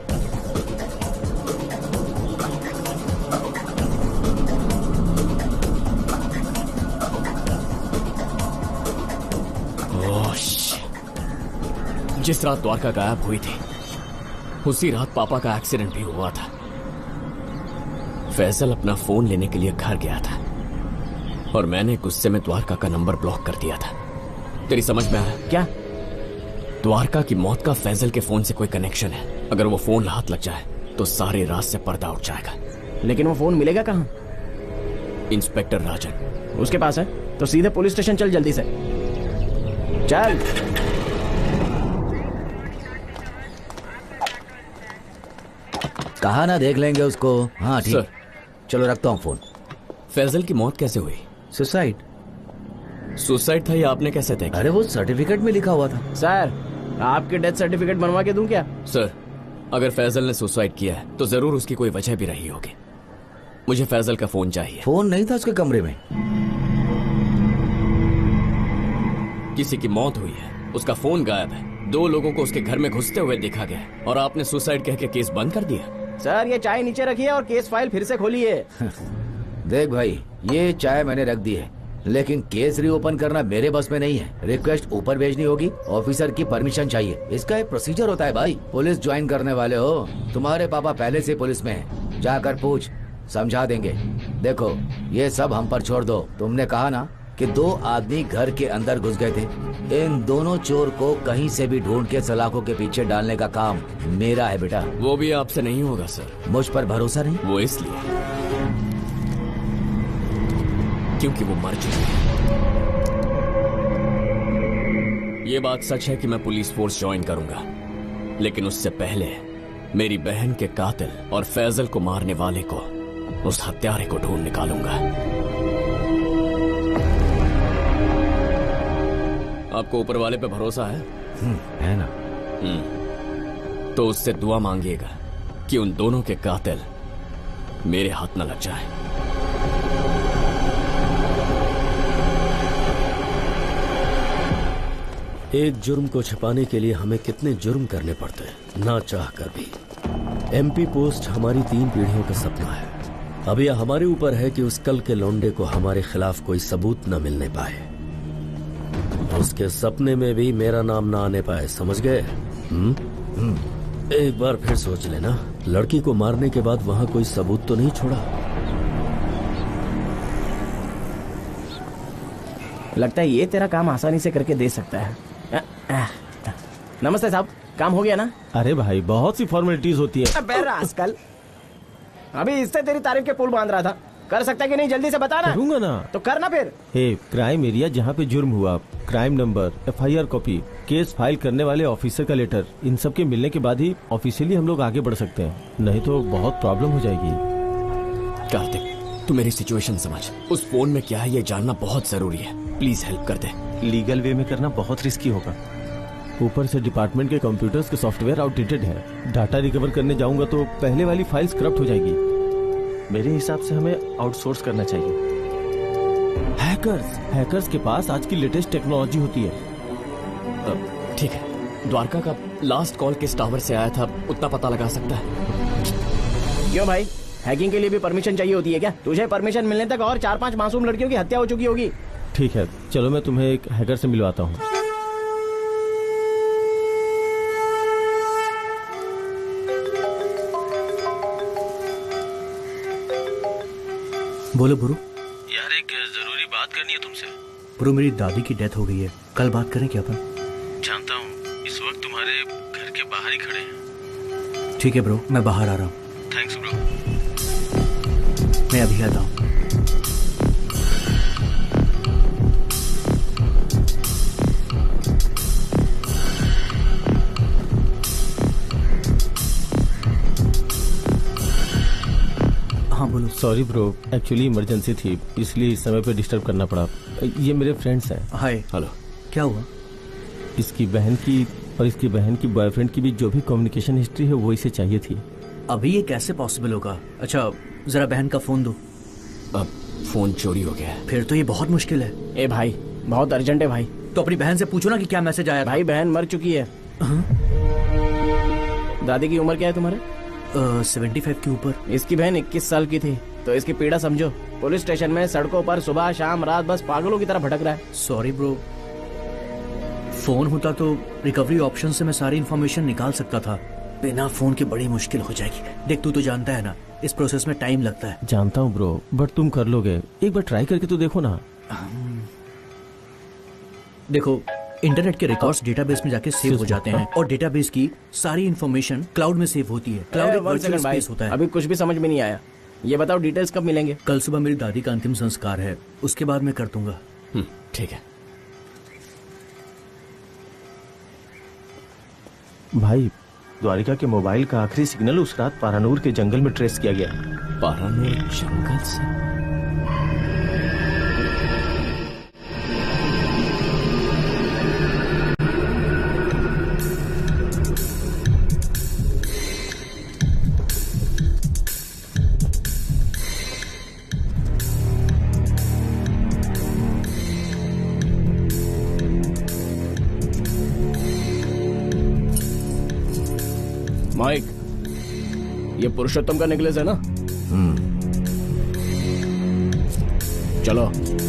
जिस रात द्वारका गायब हुई थी उसी रात पापा का एक्सीडेंट भी हुआ था। फैजल अपना फोन लेने के लिए घर गया था और मैंने गुस्से में द्वारका का नंबर ब्लॉक कर दिया था। तेरी समझ में आया? क्या? द्वारका की मौत का फैजल के फोन से कोई कनेक्शन है। अगर वो फोन हाथ लग जाए तो सारे राज से पर्दा उठ जाएगा। लेकिन वो फोन मिलेगा कहाँ? इंस्पेक्टर राजन उसके पास है तो सीधे पुलिस स्टेशन चल, जल्दी से चल। कहा ना देख लेंगे उसको। हाँ ठीक, चलो रखता हूँ फोन। फैजल की मौत कैसे हुई? सुसाइड। सुसाइड था या आपने कैसे तय? अरे वो सर्टिफिकेट में लिखा हुआ था। सर, आपके डेथ सर्टिफिकेट बनवा के दूं क्या? सर, अगर फैजल ने सुसाइड किया है तो जरूर उसकी कोई वजह भी रही होगी। मुझे फैजल का फोन चाहिए। फोन नहीं था उसके कमरे में। किसी की मौत हुई है, उसका फोन गायब है, 2 लोगों को उसके घर में घुसते हुए देखा गया और आपने सुसाइड कह के केस बंद कर दिया। सर, ये चाय नीचे रखिए और केस फाइल फिर से खोलिए। देख भाई, ये चाय मैंने रख दी है, लेकिन केस रीओपन करना मेरे बस में नहीं है। रिक्वेस्ट ऊपर भेजनी होगी, ऑफिसर की परमिशन चाहिए। इसका एक प्रोसीजर होता है भाई। पुलिस ज्वाइन करने वाले हो, तुम्हारे पापा पहले से पुलिस में है, जाकर पूछ, समझा देंगे। देखो, ये सब हम पर छोड़ दो। तुमने कहा ना कि 2 आदमी घर के अंदर घुस गए थे। इन दोनों चोर को कहीं से भी ढूंढ के सलाखों के पीछे डालने का काम मेरा है बेटा। वो भी आपसे नहीं होगा सर। मुझ पर भरोसा नहीं? वो इसलिए क्योंकि वो मर चुके हैं। ये बात सच है कि मैं पुलिस फोर्स ज्वाइन करूंगा, लेकिन उससे पहले मेरी बहन के कातिल और फैजल को मारने वाले को, उस हत्यारे को ढूंढ निकालूंगा। आपको ऊपर वाले पे भरोसा है? है ना? तो उससे दुआ मांगिएगा कि उन दोनों के कातिल मेरे हाथ न लग जाए। एक जुर्म को छिपाने के लिए हमें कितने जुर्म करने पड़ते हैं, ना चाह कर भी। एमपी पोस्ट हमारी 3 पीढ़ियों का सपना है। अब यह हमारे ऊपर है कि उस कल के लौंडे को हमारे खिलाफ कोई सबूत न मिलने पाए, उसके सपने में भी मेरा नाम ना आने पाए, समझ गए? एक बार फिर सोच लेना, लड़की को मारने के बाद वहां कोई सबूत तो नहीं छोड़ा। लगता है ये तेरा काम आसानी से करके दे सकता है। नमस्ते साहब, काम हो गया ना? अरे भाई बहुत सी फॉर्मेलिटीज होती है। आजकल अभी इससे तेरी तारीफ के पुल बांध रहा था। कर सकता कि नहीं, जल्दी से बता ना। करूंगा ना। तो करना फिर। क्राइम एरिया जहाँ पे जुर्म हुआ, crime number, FIR copy, case file करने वाले ऑफिसर का लेटर, इन सब के मिलने के बाद ही ऑफिशियली हम लोग आगे बढ़ सकते हैं, नहीं तो बहुत प्रॉब्लम हो जाएगी। कार्तिक, तू मेरी सिचुएशन समझ। उस फोन में क्या है ये जानना बहुत जरूरी है। प्लीज हेल्प कर दे। लीगल वे में करना बहुत रिस्की होगा। ऊपर से डिपार्टमेंट के कंप्यूटर्स के सॉफ्टवेयर आउटडेटेड है। डाटा रिकवर करने जाऊंगा तो पहले वाली फाइल्स करप्ट हो जाएगी। मेरे हिसाब से हमें आउटसोर्स करना चाहिए। हैकर्स के पास आज की लेटेस्ट टेक्नोलॉजी होती है। ठीक है, द्वारका का लास्ट कॉल किस टावर से आया था उतना पता लगा सकता है? क्यों भाई, हैकिंग के लिए भी परमिशन चाहिए होती है क्या? तुझे परमिशन मिलने तक और 4-5 मासूम लड़कियों की हत्या हो चुकी होगी। ठीक है, चलो मैं तुम्हें एक हैकर से मिलवाता हूँ। बोलो बुरू। यार एक जरूरी बात करनी है तुमसे। बुरू, मेरी दादी की डेथ हो गई है, कल बात करें क्या अपन? जानता हूँ इस वक्त तुम्हारे घर के बाहर ही खड़े हैं। ठीक है ब्रो, मैं बाहर आ रहा हूँ। Thanks bro. मैं अभी आता हूँ। हाँ बोलो। सॉरी ब्रो, एक्चुअली इमरजेंसी थी, इसलिए इस समय पे डिस्टर्ब करना पड़ा। ये मेरे फ्रेंड्स हैं। हाय। हेलो। क्या हुआ? इसकी बहन की और इसकी बहन की बॉयफ्रेंड की भी जो भी कम्युनिकेशन हिस्ट्री है वो इसे चाहिए थी। अभी ये कैसे पॉसिबल होगा? अच्छा जरा बहन का फोन दो। अब फोन चोरी हो गया है। फिर तो ये बहुत मुश्किल है। ए भाई, बहुत अर्जेंट है भाई। तो अपनी बहन से पूछो ना कि क्या मैसेज आया। भाई बहन मर चुकी है। दादी की उम्र क्या है तुम्हारे? 75 के ऊपर। इसकी बहन 21 साल की थी, तो इसकी पीड़ा समझो। पुलिस स्टेशन में सड़कों पर सुबह शाम रात बस पागलों की तरह भटक रहा है। सॉरी ब्रो, फोन होता तो रिकवरी ऑप्शन से मैं सारी इन्फॉर्मेशन निकाल सकता था। बिना फोन के बड़ी मुश्किल हो जाएगी। देख तू तो जानता है ना, इस प्रोसेस में टाइम लगता है। जानता हूँ ब्रो, बट तुम कर लोगे। एक बार ट्राई करके तो देखो ना। देखो, इंटरनेट के रिकॉर्ड्स डेटाबेस में जाके सेव हो जाते हैं और डेटाबेस की सारी इन्फॉर्मेशन क्लाउड में सेव होती है। क्लाउड एक वर्चुअल स्पेस होता है। अभी कुछ भी समझ में नहीं आया। ये बताओ डिटेल्स कब मिलेंगे? कल सुबह मेरी दादी का अंतिम संस्कार है, उसके बाद मैं कर दूंगा। ठीक है भाई, द्वारिका के मोबाइल का आखिरी सिग्नल उस रात पारानूर के जंगल में ट्रेस किया गया। पारानूर जंगल से? माइक, ये पुरुषोत्तम का नेकलेस है ना? चलो।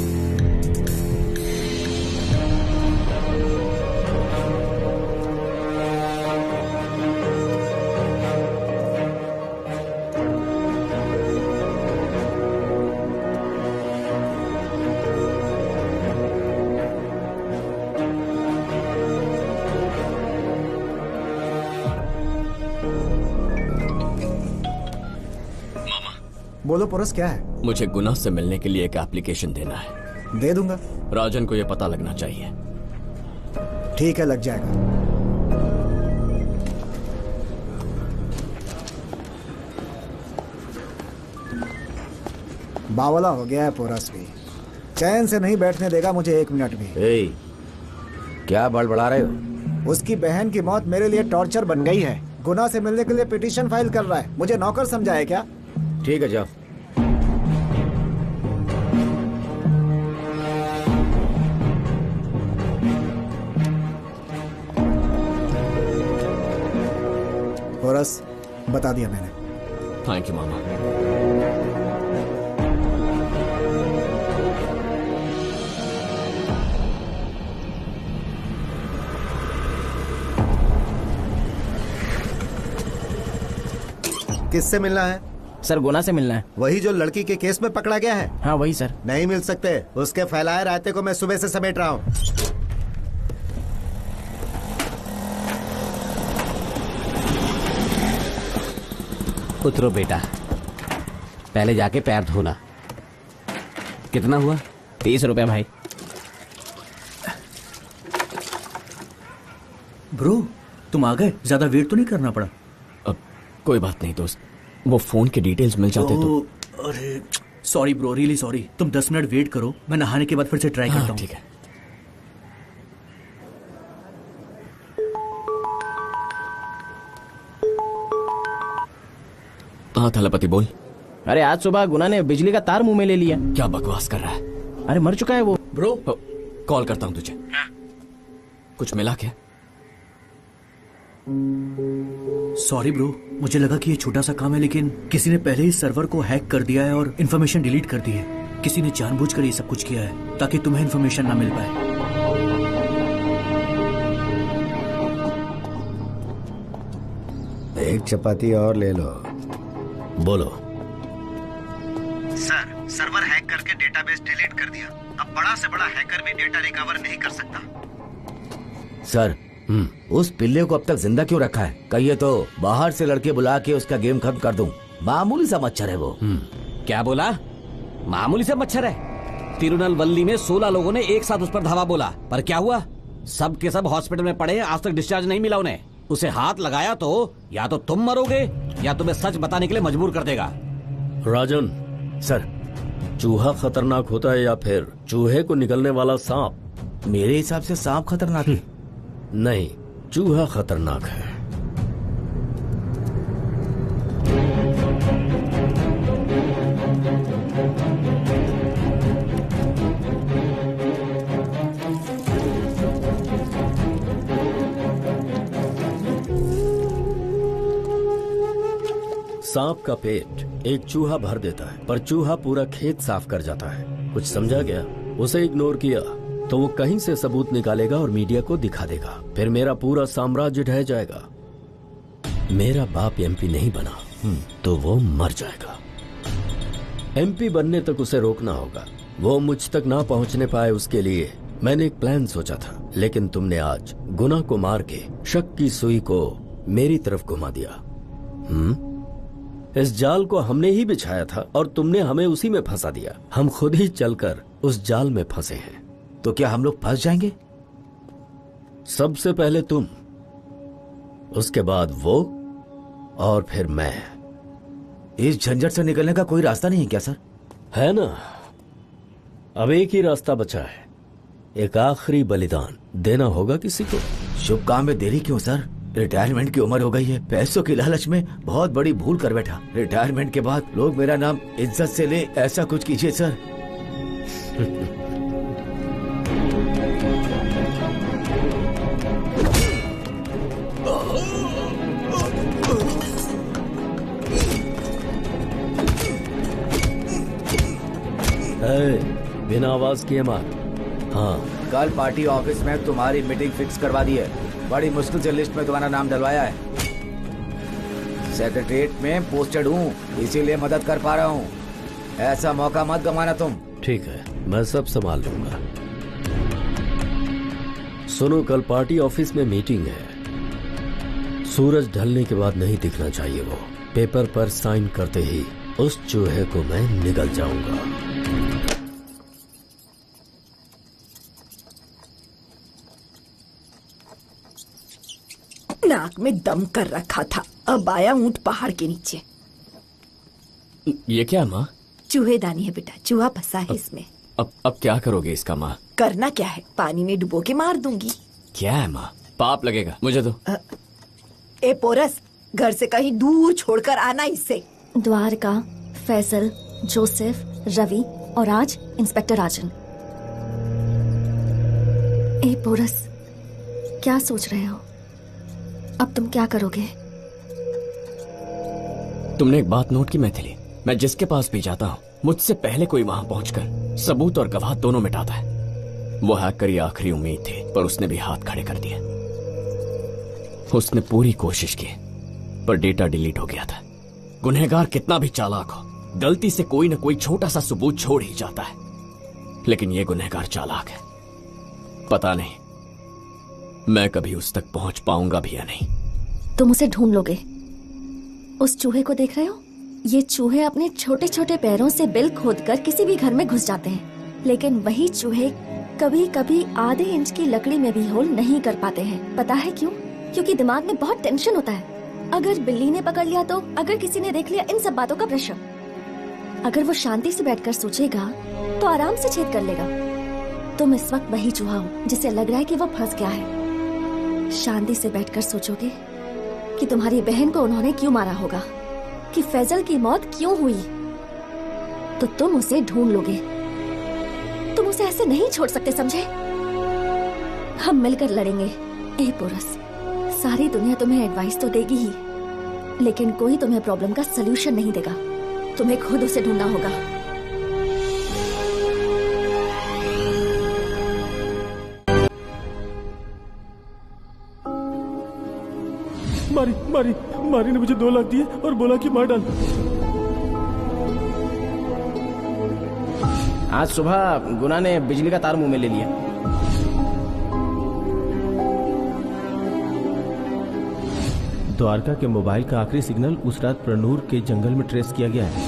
बोलो पुरुष, क्या है? मुझे गुना से मिलने के लिए एक एप्लीकेशन देना है। दे दूंगा। राजन को यह पता लगना चाहिए। ठीक है, लग जाएगा। बावला हो गया है पोरस भी, चैन से नहीं बैठने देगा मुझे 1 मिनट भी। क्या बड़बड़ा रहे हो? उसकी बहन की मौत मेरे लिए टॉर्चर बन गई है। गुना से मिलने के लिए पिटीशन फाइल कर रहा है। मुझे नौकर समझा है क्या? ठीक है, जाओ। पोरस, बता दिया मैंने। थैंक यू मामा। किससे मिलना है? सर गुना से मिलना है। वही जो लड़की के केस में पकड़ा गया है? हाँ वही सर। नहीं मिल सकते, उसके फैलाए रायते को मैं सुबह से समेट रहा हूँ। उतरो बेटा, पहले जाके पैर धोना। कितना हुआ? 30 रुपए भाई। ब्रो तुम आ गए, ज्यादा वेट तो नहीं करना पड़ा? अब कोई बात नहीं दोस्त, वो फोन के डिटेल्स मिल जाते तो। अरे सॉरी ब्रो, रियली सॉरी। तुम 10 मिनट वेट करो, मैं नहाने के बाद फिर से ट्राई करता हूँ। ठीक है। हाँ थलपति बोल। अरे आज सुबह गुना ने बिजली का तार मुंह में ले लिया। क्या बकवास कर रहा है? अरे मर चुका है वो। ब्रो कॉल करता हूँ तुझे। कुछ मिला क्या? सॉरी ब्रो, मुझे लगा कि ये छोटा सा काम है, लेकिन किसी ने पहले ही सर्वर को हैक कर दिया है और इन्फॉर्मेशन डिलीट कर दी है। किसी ने जानबूझकर ये सब कुछ किया है ताकि तुम्हें इन्फॉर्मेशन ना मिल पाए। एक चपाती और ले लो। बोलो। सर, सर्वर हैक करके डेटाबेस डिलीट कर दिया। अब बड़ा से बड़ा हैकर भी डेटा रिकवर नहीं कर सकता। सर उस पिल्ले को अब तक जिंदा क्यों रखा है? कहिए तो बाहर से लड़के बुला के उसका गेम खत्म कर दूं। मामूली सा मच्छर है वो। क्या बोला? मामूली सा मच्छर है? तिरुनेलवेली में 16 लोगों ने एक साथ उस पर धावा बोला, पर क्या हुआ? सब के सब हॉस्पिटल में पड़े, आज तक डिस्चार्ज नहीं मिला उन्हें। उसे हाथ लगाया तो या तो तुम मरोगे या तुम्हें सच बताने के लिए मजबूर कर देगा। राजन सर, चूहा खतरनाक होता है या फिर चूहे को निकलने वाला सांप? मेरे हिसाब से सांप खतरनाक है। नहीं, चूहा खतरनाक है। सांप का पेट एक चूहा भर देता है, पर चूहा पूरा खेत साफ कर जाता है। कुछ समझा गया? उसे इग्नोर किया तो वो कहीं से सबूत निकालेगा और मीडिया को दिखा देगा। फिर मेरा पूरा साम्राज्य ढह जाएगा। मेरा बाप एमपी नहीं बना तो वो मर जाएगा। एमपी बनने तक उसे रोकना होगा। वो मुझ तक ना पहुंचने पाए, उसके लिए मैंने एक प्लान सोचा था, लेकिन तुमने आज गुना को मार के शक की सुई को मेरी तरफ घुमा दिया। इस जाल को हमने ही बिछाया था और तुमने हमें उसी में फंसा दिया। हम खुद ही चलकर उस जाल में फंसे हैं। तो क्या हम लोग फंस जाएंगे? सबसे पहले तुम, उसके बाद वो, और फिर मैं। इस झंझट से निकलने का कोई रास्ता नहीं है क्या सर? है ना, अब एक ही रास्ता बचा है। एक आखिरी बलिदान देना होगा किसी को। शुभ काम में देरी क्यों सर? रिटायरमेंट की उम्र हो गई है। पैसों की लालच में बहुत बड़ी भूल कर बैठा। रिटायरमेंट के बाद लोग मेरा नाम इज्जत से ले, ऐसा कुछ कीजिए सर। बिना आवाज किए मार। हाँ, कल पार्टी ऑफिस में तुम्हारी मीटिंग फिक्स करवा दी है। बड़ी मुश्किल से लिस्ट में तुम्हारा नाम डलवाया है। सेक्रेटरीट में पोस्टेड हूँ, इसीलिए मदद कर पा रहा हूँ। ऐसा मौका मत गंवाना तुम। ठीक है, मैं सब संभाल लूंगा। सुनो, कल पार्टी ऑफिस में मीटिंग है। सूरज ढलने के बाद नहीं दिखना चाहिए वो। पेपर पर साइन करते ही उस चूहे को मैं निगल जाऊंगा। नाक में दम कर रखा था, अब आया ऊंट पहाड़ के नीचे। ये क्या माँ? चूहेदानी है बेटा, चूहा फंसा है इसमें। अब क्या करोगे इसका माँ? करना क्या है, पानी में डुबो के मार दूंगी। क्या है माँ, पाप लगेगा मुझे तो। ए पोरस, घर से कहीं दूर छोड़कर आना इससे। द्वारका, फैसल, जोसेफ, रवि और आज इंस्पेक्टर राजन। ए पोरस, क्या सोच रहे हो? अब तुम क्या करोगे? तुमने एक बात नोट की मैथिली, मैं जिसके पास भी जाता हूँ मुझसे पहले कोई वहां पहुंचकर सबूत और गवाह दोनों मिटाता है। वो हैकर की आखिरी उम्मीद थी, पर उसने भी हाथ खड़े कर दिए। उसने पूरी कोशिश की, पर डेटा डिलीट हो गया था। गुनहगार कितना भी चालाक हो, गलती से कोई न कोई छोटा सा सबूत छोड़ ही जाता है, लेकिन ये गुनहगार चालाक है। पता नहीं मैं कभी उस तक पहुंच पाऊंगा भी या नहीं। तुम उसे ढूंढ लोगे। उस चूहे को देख रहे हो? ये चूहे अपने छोटे छोटे पैरों से बिल खोदकर किसी भी घर में घुस जाते हैं, लेकिन वही चूहे कभी कभी आधे इंच की लकड़ी में भी होल नहीं कर पाते हैं। पता है क्यों? क्योंकि दिमाग में बहुत टेंशन होता है। अगर बिल्ली ने पकड़ लिया तो, अगर किसी ने देख लिया, इन सब बातों का प्रेशर। अगर वो शांति से बैठकर सोचेगा तो आराम से छेद कर लेगा। तुम इस वक्त वही चूहा हो जिसे लग रहा है कि वो फंस गया है। शांति से बैठकर सोचोगे कि तुम्हारी बहन को उन्होंने क्यों मारा होगा, कि फैजल की मौत क्यों हुई, तो तुम उसे ढूंढ लोगे। तुम उसे ऐसे नहीं छोड़ सकते, समझे? हम मिलकर लड़ेंगे। ए पोरस, सारी दुनिया तुम्हें एडवाइस तो देगी ही, लेकिन कोई तुम्हें प्रॉब्लम का सलूशन नहीं देगा। तुम्हें खुद उसे ढूंढना होगा। मारी ने मुझे 2 लाख दिए और बोला कि मार डाल। आज सुबह गुना ने बिजली का तार मुंह में ले लिया। द्वारका के मोबाइल का आखिरी सिग्नल उस रात प्रनूर के जंगल में ट्रेस किया गया है।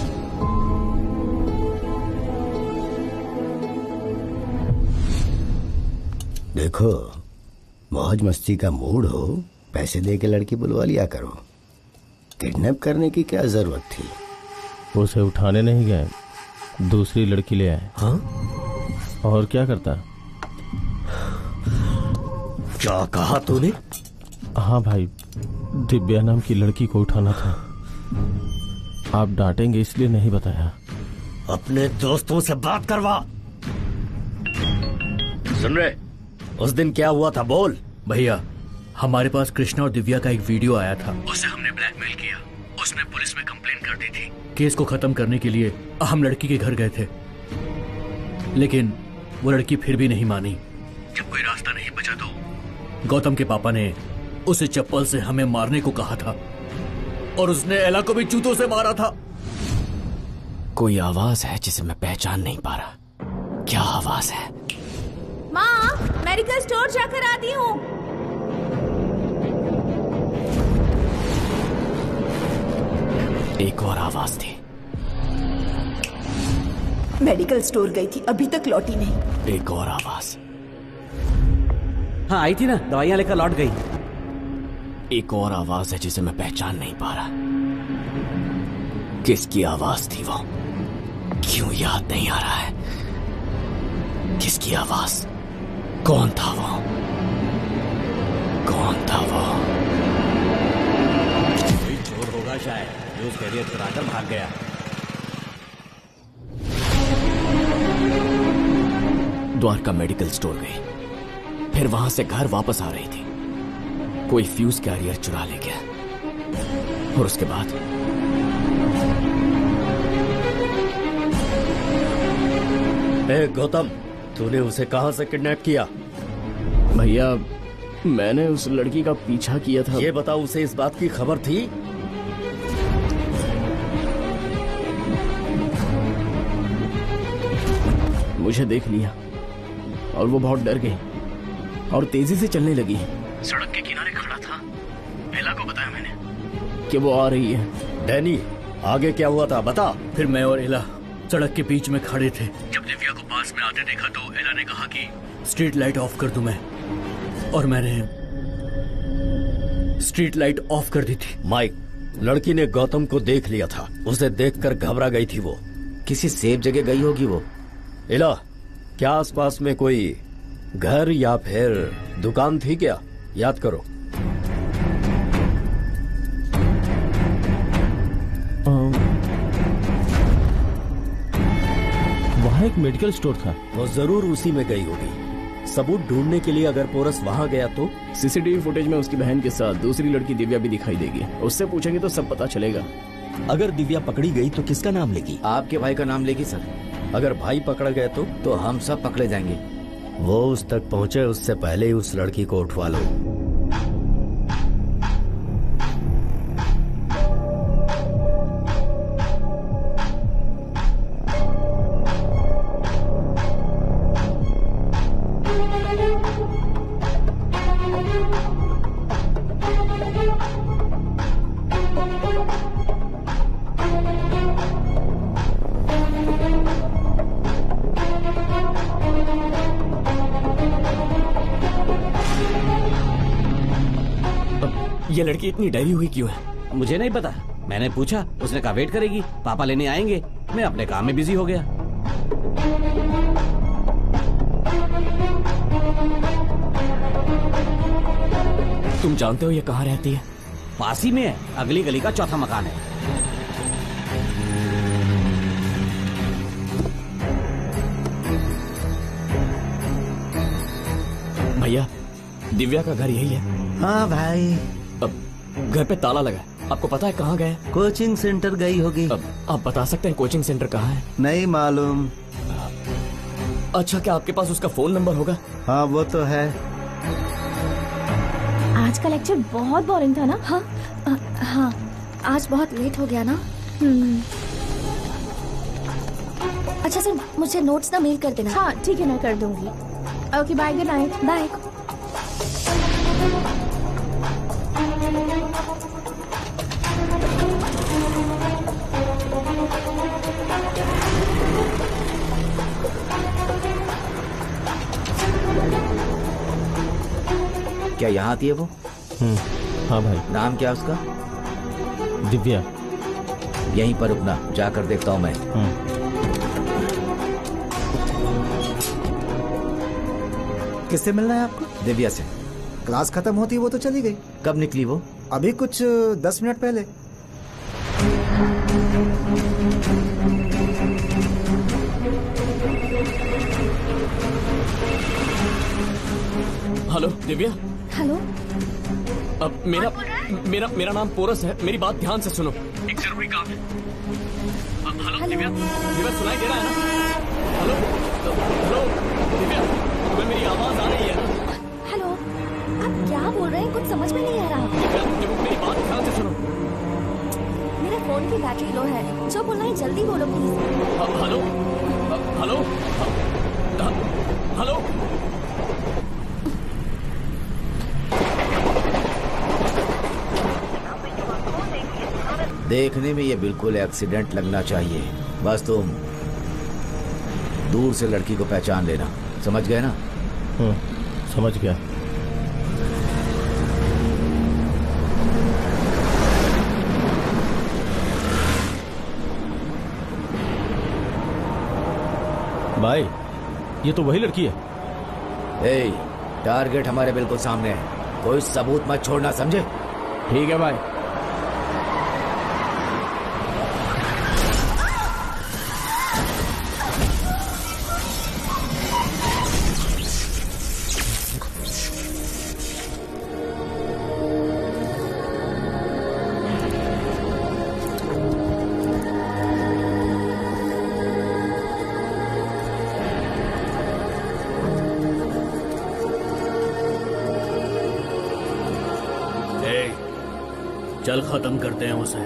देखो, मौज मस्ती का मूड हो, पैसे दे के लड़की बुलवा लिया करो। किडनैप करने की क्या जरूरत थी? उसे उठाने नहीं गए, दूसरी लड़की ले आए। हाँ? और क्या करता? क्या कहा तूने? हाँ भाई, दिव्या नाम की लड़की को उठाना था। आप डांटेंगे इसलिए नहीं बताया। अपने दोस्तों से बात करवा। सुन रहे, उस दिन क्या हुआ था बोल। भैया, हमारे पास कृष्णा और दिव्या का एक वीडियो आया था। उसे हमने ब्लैकमेल किया। उसने पुलिस में कंप्लेंट कर दी थी। केस को खत्म करने के लिए हम लड़की के घर गए थे, लेकिन वो लड़की फिर भी नहीं मानी। जब कोई रास्ता नहीं बचा तो गौतम के पापा ने उसे चप्पल से हमें मारने को कहा था, और उसने एला को भी जूतों से मारा था। कोई आवाज है जिसे मैं पहचान नहीं पा रहा। क्या आवाज है? माँ, मेडिकल स्टोर जाकर आती हूँ। एक और आवाज थी। मेडिकल स्टोर गई थी, अभी तक लौटी नहीं। एक और आवाज। हाँ, आई थी ना, दवाइयां लेकर लौट गई। एक और आवाज है जिसे मैं पहचान नहीं पा रहा। किसकी आवाज थी वो? क्यों याद नहीं आ रहा है? किसकी आवाज? कौन था वो? कौन था वो? कोई चोर होगा शायद, जो उस कैरियर चुराकर भाग गया। द्वारका मेडिकल स्टोर गई, फिर वहां से घर वापस आ रही थी। कोई फ्यूज कैरियर चुरा ले गया, और उसके बाद गौतम, तूने उसे कहां से किडनैप किया? भैया, मैंने उस लड़की का पीछा किया था। ये बताओ, उसे इस बात की खबर थी? मुझे देख लिया और वो बहुत डर गई और तेजी से चलने लगी। सड़क के किनारे खड़ा था। एला को बताया मैंने कि वो आ रही है। डैनी, आगे क्या हुआ था बता। फिर मैं और एला सड़क के बीच में खड़े थे। जब दिव्या को पास में आते देखा तो एला ने कहा कि स्ट्रीट लाइट ऑफ कर दूं मैं, और मैंने स्ट्रीट लाइट ऑफ कर दी थी। माइक, लड़की ने गौतम को देख लिया था। उसे देखकर घबरा गई थी वो। किसी सेफ जगह गई होगी वो। एला, क्या आसपास में कोई घर या फिर दुकान थी क्या? याद करो। वहाँ एक मेडिकल स्टोर था। वो जरूर उसी में गई होगी। सबूत ढूंढने के लिए अगर पोरस वहाँ गया तो? सीसीटीवी फुटेज में उसकी बहन के साथ दूसरी लड़की दिव्या भी दिखाई देगी। उससे पूछेंगे तो सब पता चलेगा। अगर दिव्या पकड़ी गई तो किसका नाम लेगी? आपके भाई का नाम लेगी सर। अगर भाई पकड़ गए तो हम सब पकड़े जाएंगे। वो उस तक पहुंचे उससे पहले ही उस लड़की को उठवा लो। ये लड़की इतनी डरी हुई क्यों है? मुझे नहीं पता, मैंने पूछा, उसने कहा वेट करेगी, पापा लेने आएंगे। मैं अपने काम में बिजी हो गया। तुम जानते हो ये कहाँ रहती है? पास ही में है, अगली गली का चौथा मकान है। भैया, दिव्या का घर यही है? हाँ भाई। अब घर पे ताला लगा है, आपको पता है कहाँ गए? कोचिंग सेंटर गई होगी। अब आप बता सकते हैं कोचिंग सेंटर कहाँ है? नहीं मालूम। अच्छा, क्या आपके पास उसका फोन नंबर होगा? हाँ वो तो है। आज का लेक्चर बहुत बोरिंग था ना? हाँ हाँ, आज बहुत लेट हो गया ना। अच्छा सर, मुझे नोट्स ना मेल कर देना। हाँ ठीक है, मैं कर दूंगी। Okay bye, good night. Bye. क्या यहाँ आती है वो? हाँ भाई। नाम क्या उसका? दिव्या। यहीं पर रुकना, जाकर देखता हूँ मैं। किससे मिलना है आपको? दिव्या से। क्लास खत्म होती वो तो चली गई। कब निकली वो? अभी कुछ 10 मिनट पहले। हेलो दिव्या। हेलो। अब मेरा नाम पोरस है, मेरी बात ध्यान से सुनो, एक जरूरी काम है। हेलो दिव्या, सुनाई दे रहा है ना? हेलो हेलो दिव्या, तुम्हें मेरी आवाज आ रही है ना? हेलो, आप क्या बोल रहे हैं? कुछ समझ में नहीं आ रहा। दिव्या, मेरी बात ध्यान से सुनो। मेरे फोन की बैटरी लो है, जो बोलना है जल्दी बोलो प्लीज। Hello hello hello. देखने में ये बिल्कुल एक्सीडेंट लगना चाहिए, बस तुम दूर से लड़की को पहचान लेना, समझ गए ना? समझ गया। भाई, ये तो वही लड़की है। ए, टारगेट हमारे बिल्कुल सामने है, कोई सबूत मत छोड़ना, समझे? ठीक है भाई। चल खत्म करते हैं उसे।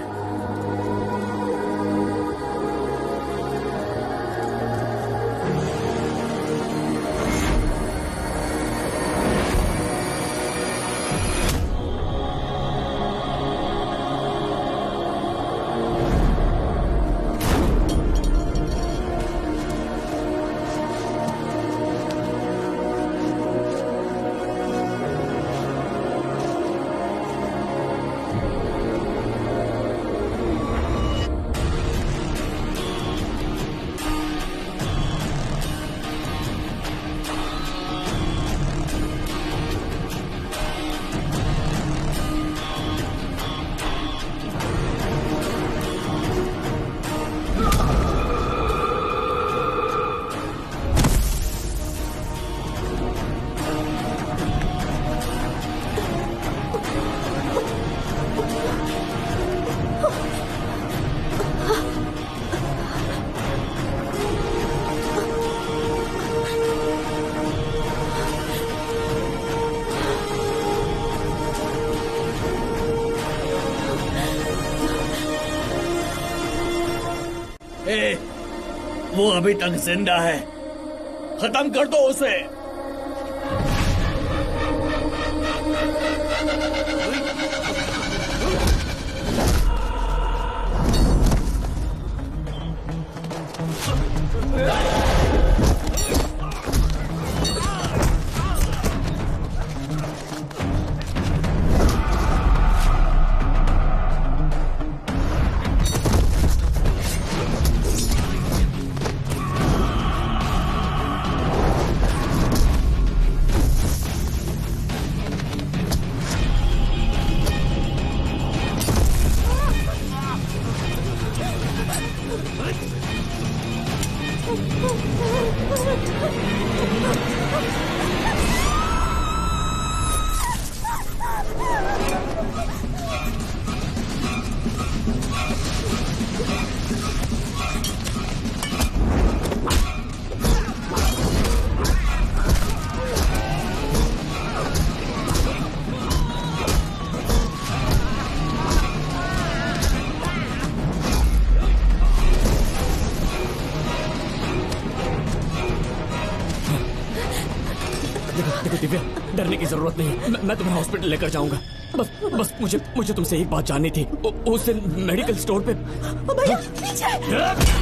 वो अभी तक जिंदा है, खत्म कर दो उसे। डरने की जरूरत नहीं, मैं तुम्हें हॉस्पिटल लेकर जाऊंगा। बस मुझे तुमसे एक बात जाननी थी। उस दिन मेडिकल स्टोर पे भैया पीछे।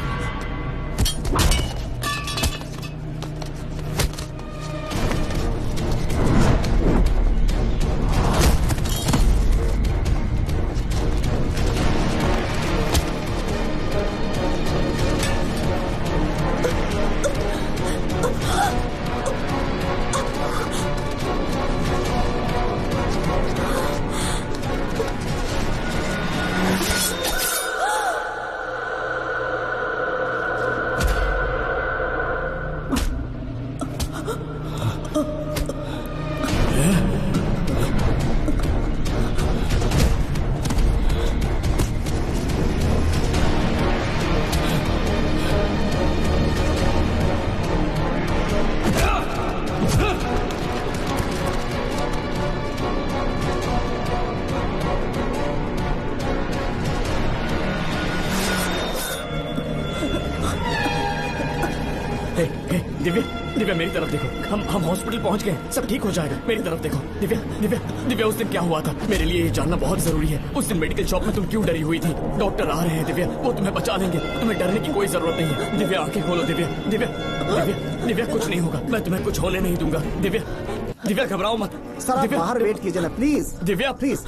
दिव्या मेरी तरफ देखो, हम हॉस्पिटल पहुंच गए, सब ठीक हो जाएगा। मेरी तरफ देखो दिव्या उस दिन क्या हुआ था, मेरे लिए ये जानना बहुत जरूरी है। उस दिन मेडिकल शॉप में तुम क्यों डरी हुई थी? डॉक्टर आ रहे हैं दिव्या, वो तुम्हें बचा लेंगे, तुम्हें डरने की कोई जरूरत नहीं है। दिव्या आंखें खोलो। दिव्या कुछ नहीं होगा, मैं तुम्हें कुछ होने नहीं दूंगा। दिव्या घबराओ मत। सर आप बाहर वेट कीजिए ना प्लीज। दिव्या प्लीज।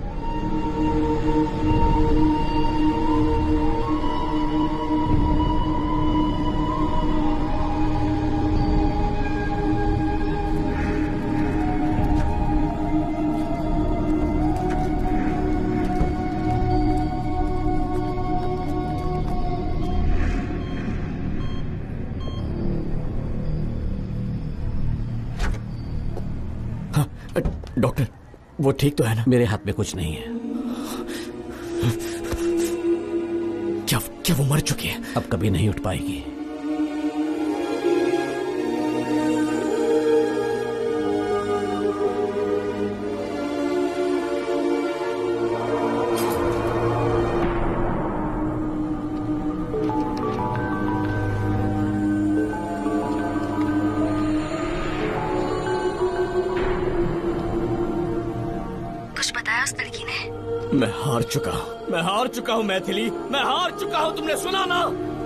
डॉक्टर वो ठीक तो है ना? मेरे हाथ में कुछ नहीं है। क्या वो मर चुकी है? अब कभी नहीं उठ पाएगी। मैं हार चुका हूँ मैथिली, मैं हार चुका हूँ। तुमने सुना ना?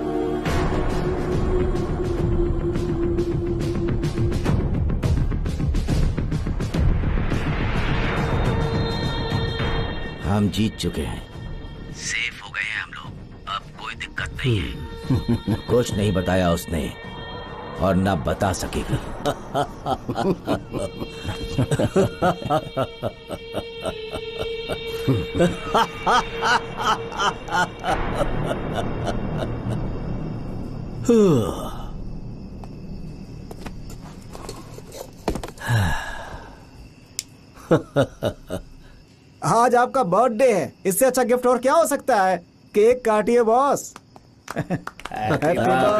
हम जीत चुके हैं। सेफ हो गए हैं हम लोग, अब कोई दिक्कत नहीं है। कुछ नहीं बताया उसने और ना बता सकेगी। आज आपका बर्थडे है, इससे अच्छा गिफ्ट और क्या हो सकता है? केक काटिए boss. Happy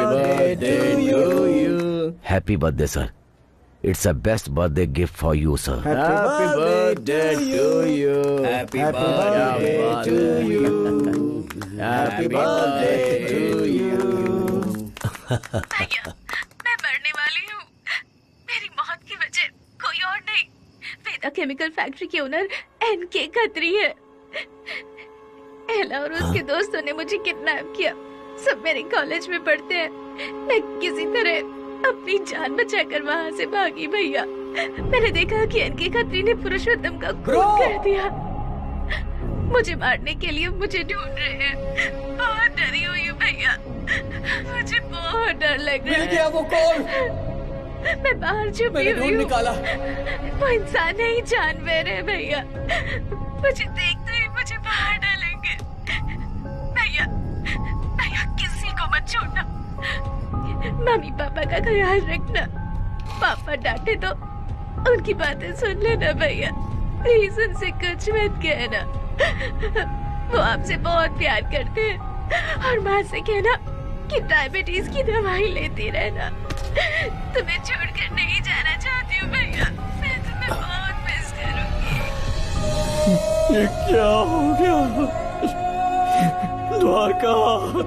birthday sir. It's a best birthday gift for you sir. Happy birthday to you. Happy birthday to you. Happy birthday to you. भैया मैं मरने वाली हूँ। मेरी मौत की वजह कोई और नहीं, वेदा केमिकल फैक्ट्री के ओनर एनके खत्री है। एला और उसके दोस्तों ने मुझे किडनैप किया। सब मेरे कॉलेज में पढ़ते हैं। मैं किसी तरह अपनी जान बचाकर वहाँ से भागी भैया। मैंने देखा कि एनके खत्री ने पुरुषोत्तम का खून कर दिया। मुझे मारने के लिए मुझे ढूंढ रहे हैं। बहुत डरी हुई हूँ भैया, मुझे बहुत डर लग रहा है। मिल गया वो कॉल। मैं बाहर छुपी हुई हूँ। निकाला। वो इंसान नहीं जानवर है भैया। मुझे देखते ही मुझे बाहर डालेंगे। भैया भैया किसी को मत छोड़ना। मम्मी पापा का ख्याल रखना। पापा डांटे तो उनकी बातें सुन लेना भैया। प्लीज उनसे कुछ मत कहना। वो आपसे बहुत प्यार करते हैं। और माँ से कहना कि डायबिटीज की दवाई लेती रहना। तुम्हें छोड़कर नहीं जाना चाहती हूँ भैया। मैं तुम्हें बहुत मिस करूंगी। ये क्या हो गया द्वारका?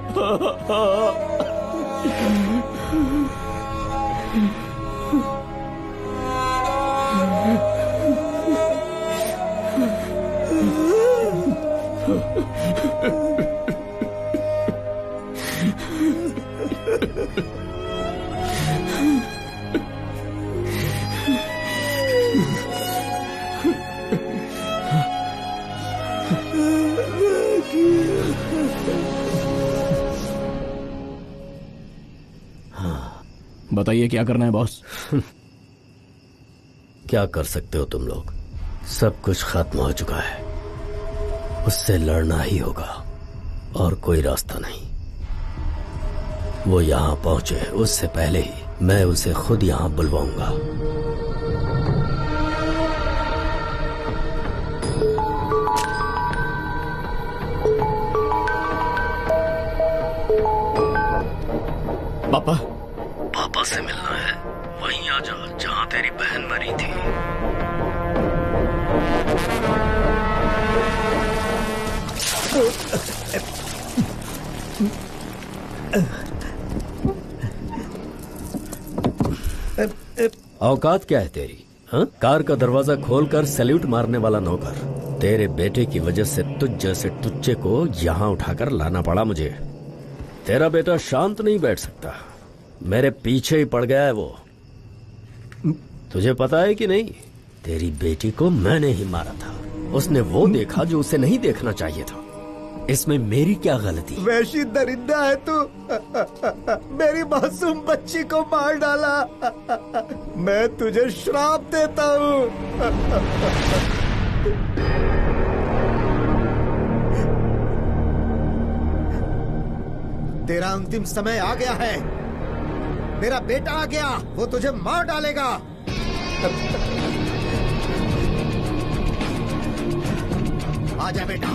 बताइए क्या करना है बॉस? क्या कर सकते हो तुम लोग? सब कुछ खत्म हो चुका है। उससे लड़ना ही होगा और कोई रास्ता नहीं। वो यहां पहुंचे उससे पहले ही मैं उसे खुद यहां बुलवाऊंगा। पापा पापा से मिलना है? वहीं आ जा जहां तेरी बहन मरी थी। औकात क्या है तेरी? हाँ? कार का दरवाजा खोलकर सैल्यूट मारने वाला नौकर। तेरे बेटे की वजह से तुझ जैसे टुच्चे को यहाँ उठाकर लाना पड़ा मुझे। तेरा बेटा शांत नहीं बैठ सकता। मेरे पीछे ही पड़ गया है वो। तुझे पता है कि नहीं, तेरी बेटी को मैंने ही मारा था। उसने वो देखा जो उसे नहीं देखना चाहिए था। इसमें मेरी क्या गलती? वैशी दरिंदा है तू। मेरी मासूम बच्ची को मार डाला। मैं तुझे श्राप देता हूँ। तेरा अंतिम समय आ गया है। मेरा बेटा आ गया, वो तुझे मार डालेगा। आजा बेटा।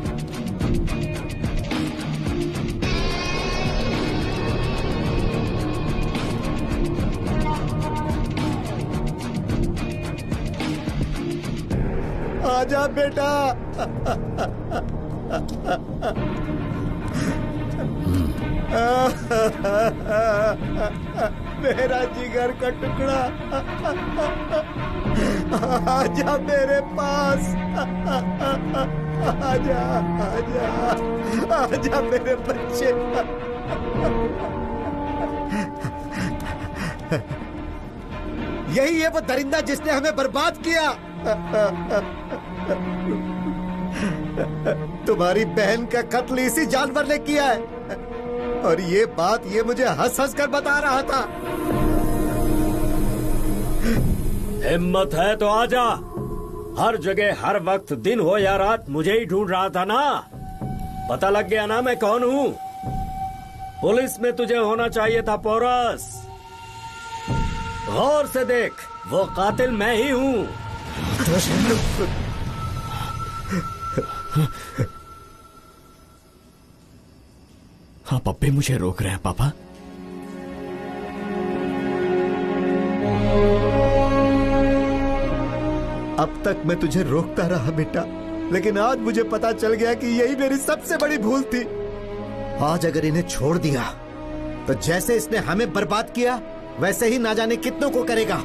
आजा बेटा। मेरा जिगर का टुकड़ा, आजा मेरे पास। आजा आजा आजा मेरे बच्चे। यही है वो दरिंदा जिसने हमें बर्बाद किया। तुम्हारी बहन का कत्ल इसी जानवर ने किया है। और ये बात ये मुझे हंस हंस कर बता रहा था। हिम्मत है तो आजा। हर जगह हर वक्त दिन हो या रात मुझे ही ढूंढ रहा था ना। पता लग गया ना मैं कौन हूँ। पुलिस में तुझे होना चाहिए था पोरस। गौर से देख, वो कातिल मैं ही हूँ। हाँ पप्पे मुझे रोक रहे हैं पापा। अब तक मैं तुझे रोकता रहा बेटा, लेकिन आज मुझे पता चल गया कि यही मेरी सबसे बड़ी भूल थी। आज अगर इन्हें छोड़ दिया तो जैसे इसने हमें बर्बाद किया वैसे ही ना जाने कितनों को करेगा।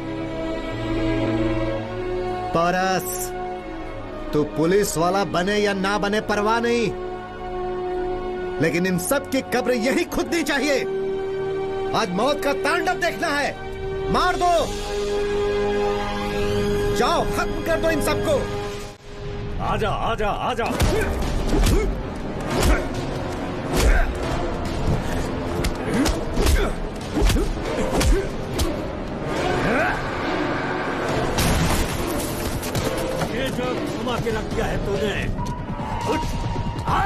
पारस, तू पुलिस वाला बने या ना बने परवाह नहीं, लेकिन इन सब की कब्र यही खुदनी चाहिए। आज मौत का तांडव देखना है। मार दो, जाओ खत्म कर दो इन सबको। आजा आजा आजा। ये जो घुमा के रख दिया है तूने, उठ, आ!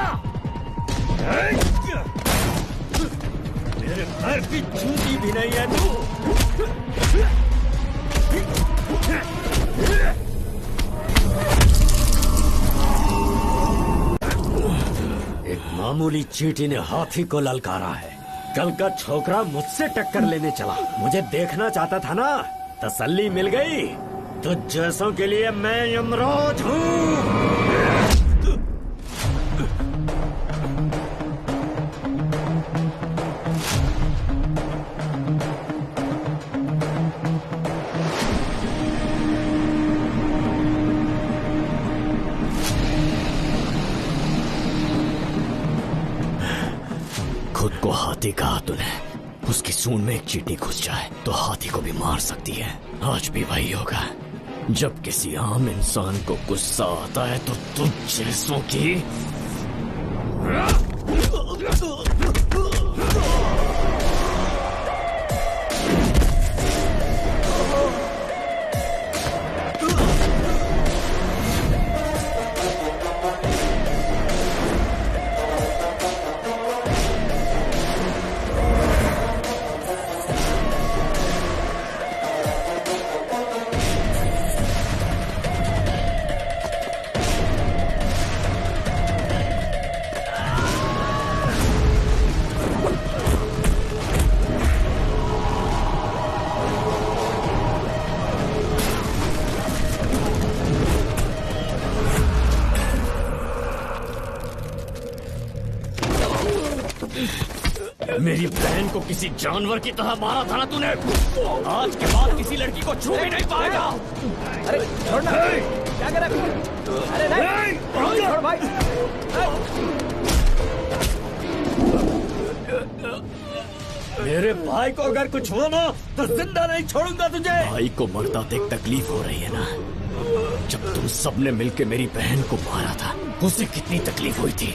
मेरे पैर की जूती भी नहीं है तू। एक मामूली चींटी ने हाथी को ललकारा है। कल का छोकरा मुझसे टक्कर लेने चला, मुझे देखना चाहता था ना, तसल्ली मिल गई। तो जैसों के लिए मैं यमराज हूँ। खुद को हाथी कहा तूने, उसकी सूंड में एक चींटी घुस जाए तो हाथी को भी मार सकती है। आज भी वही होगा। जब किसी आम इंसान को गुस्सा आता है तो तुझ जैसों की मेरी बहन को किसी जानवर की तरह मारा था ना तूने। आज के बाद किसी लड़की को छू भी नहीं पाएगा। अरे छोड़ ना, क्या कर रहा है? अरे नहीं, छोड़ भाई। मेरे भाई को अगर कुछ हुआ ना तो जिंदा नहीं छोड़ूंगा तुझे। भाई को मरता देख तकलीफ हो रही है ना। जब तुम सबने मिलकर मेरी बहन को मारा था उसे कितनी तकलीफ हुई थी।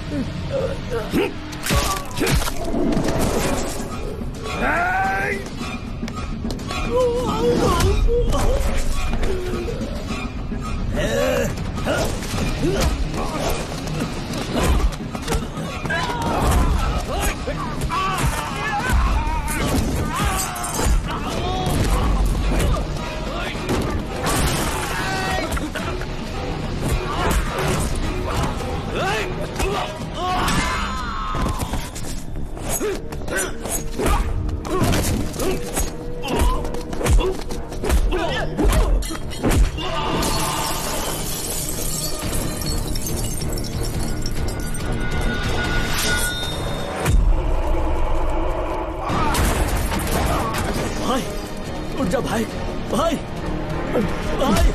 भाई उठ जा भाई, भाई भाई।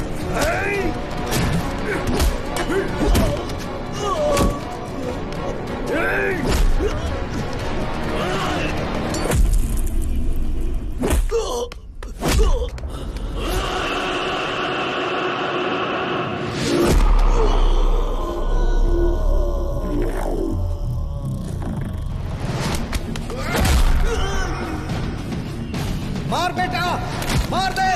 मार बेटा, मार दे।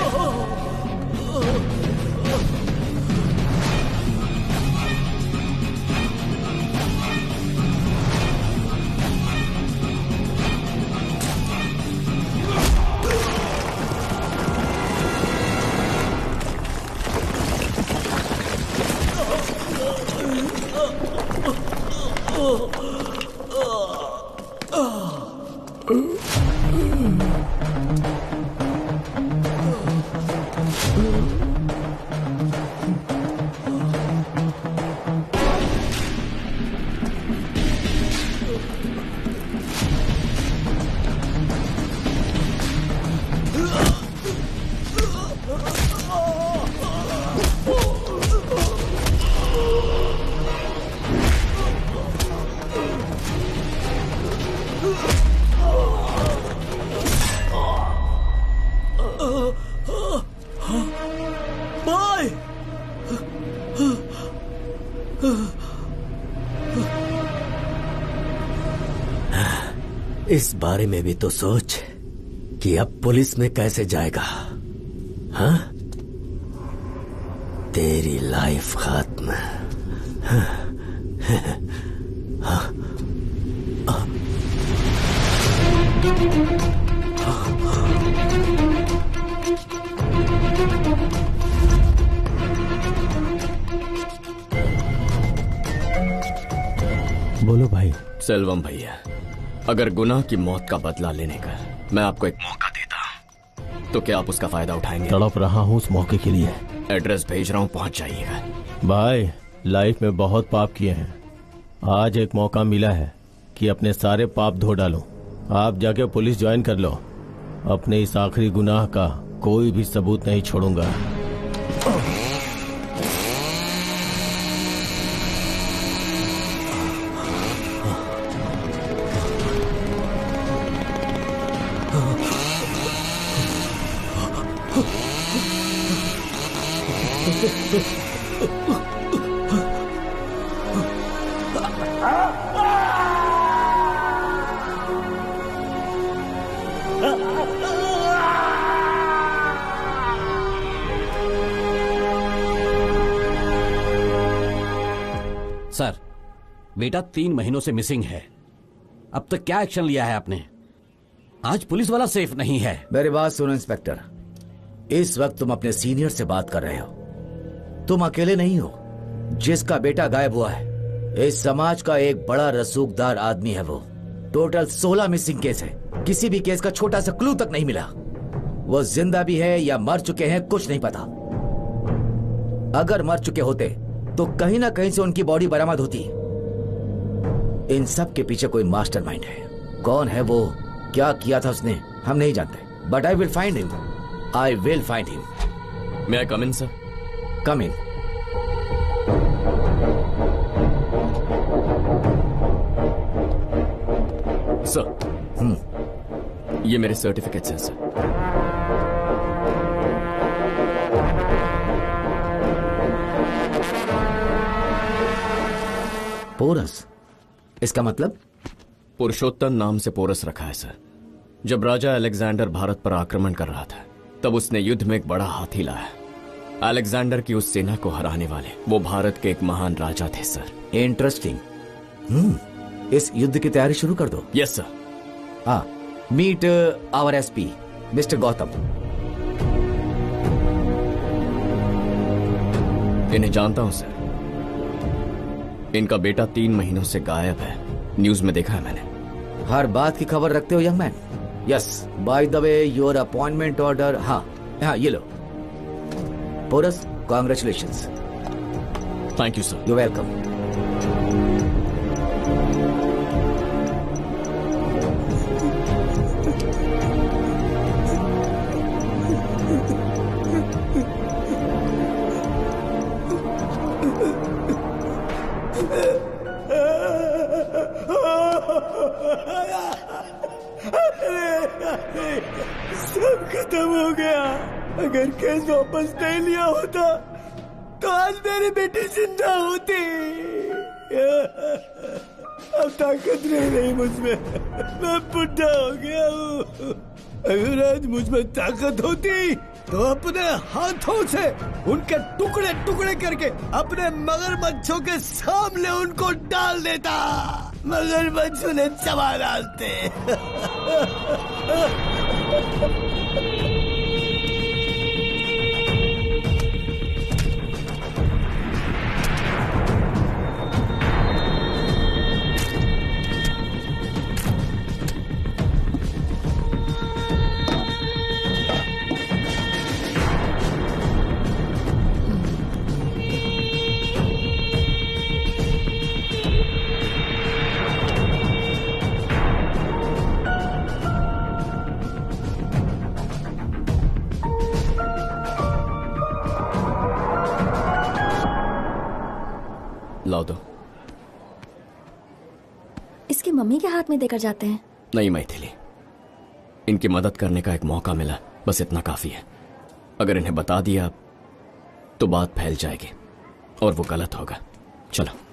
इस बारे में भी तो सोच कि अब पुलिस में कैसे जाएगा। हाँ, तेरी लाइफ खत्म। बोलो भाई। सेल्वम भैया, अगर गुनाह की मौत का बदला लेने का मैं आपको एक मौका देता हूं, तो क्या आप उसका फायदा उठाएंगे? तड़प रहा हूँ उस मौके के लिए। एड्रेस भेज रहा हूँ, पहुंच जाइएगा। भाई, लाइफ में बहुत पाप किए हैं, आज एक मौका मिला है कि अपने सारे पाप धो डालो। आप जाके पुलिस ज्वाइन कर लो। अपने इस आखिरी गुनाह का कोई भी सबूत नहीं छोड़ूंगा। सर, बेटा 3 महीनों से मिसिंग है। अब तक क्या एक्शन लिया है आपने? आज पुलिस वाला सेफ नहीं है। मेरी बात सुनो इंस्पेक्टर, इस वक्त तुम अपने सीनियर से बात कर रहे हो। तुम अकेले नहीं हो जिसका बेटा गायब हुआ है। इस समाज का एक बड़ा रसूखदार आदमी है वो। टोटल 16 मिसिंग केस है, किसी भी केस का छोटा सा क्लू तक नहीं मिला। वो जिंदा भी है या मर चुके हैं कुछ नहीं पता। अगर मर चुके होते तो कहीं ना कहीं से उनकी बॉडी बरामद होती। इन सब के पीछे कोई मास्टरमाइंड है। कौन है वो, क्या किया था उसने, हम नहीं जानते। But I will find him, I will find him. May I come in sir? Come in. Sir, ये मेरे सर्टिफिकेट्स हैं सर। पोरस, इसका मतलब? पुरुषोत्तम नाम से पोरस रखा है सर। जब राजा अलेक्जेंडर भारत पर आक्रमण कर रहा था तब उसने युद्ध में एक बड़ा हाथी लाया। अलेक्जेंडर की उस सेना को हराने वाले वो भारत के एक महान राजा थे सर। इंटरेस्टिंग। इस युद्ध की तैयारी शुरू कर दो। Yes sir. हाँ, meet our SP mister Gautam. इन्हें जानता हूं सर। इनका बेटा 3 महीनों से गायब है, न्यूज में देखा है मैंने। हर बात की खबर रखते हो young man. Yes, by the way your appointment order. हाँ हाँ, ये लो। Porus, congratulations. Thank you sir. You welcome. सब खत्म हो गया। अगर केस वापस नहीं लिया होता तो आज मेरी बेटी जिंदा होती। अब ताकत नहीं मुझमें, मैं बुढ़ा हो गया हूँ। अगर आज मुझमें ताकत होती तो अपने हाथों से उनके टुकड़े टुकड़े करके अपने मगरमच्छों के सामने उनको डाल देता। मगरमच्छ उन्हें चबा डालते। लाओ दो। इसकी मम्मी के हाथ में देकर जाते हैं। नहीं मैथिली, इनकी मदद करने का एक मौका मिला, बस इतना काफी है। अगर इन्हें बता दिया तो बात फैल जाएगी और वो गलत होगा। चलो।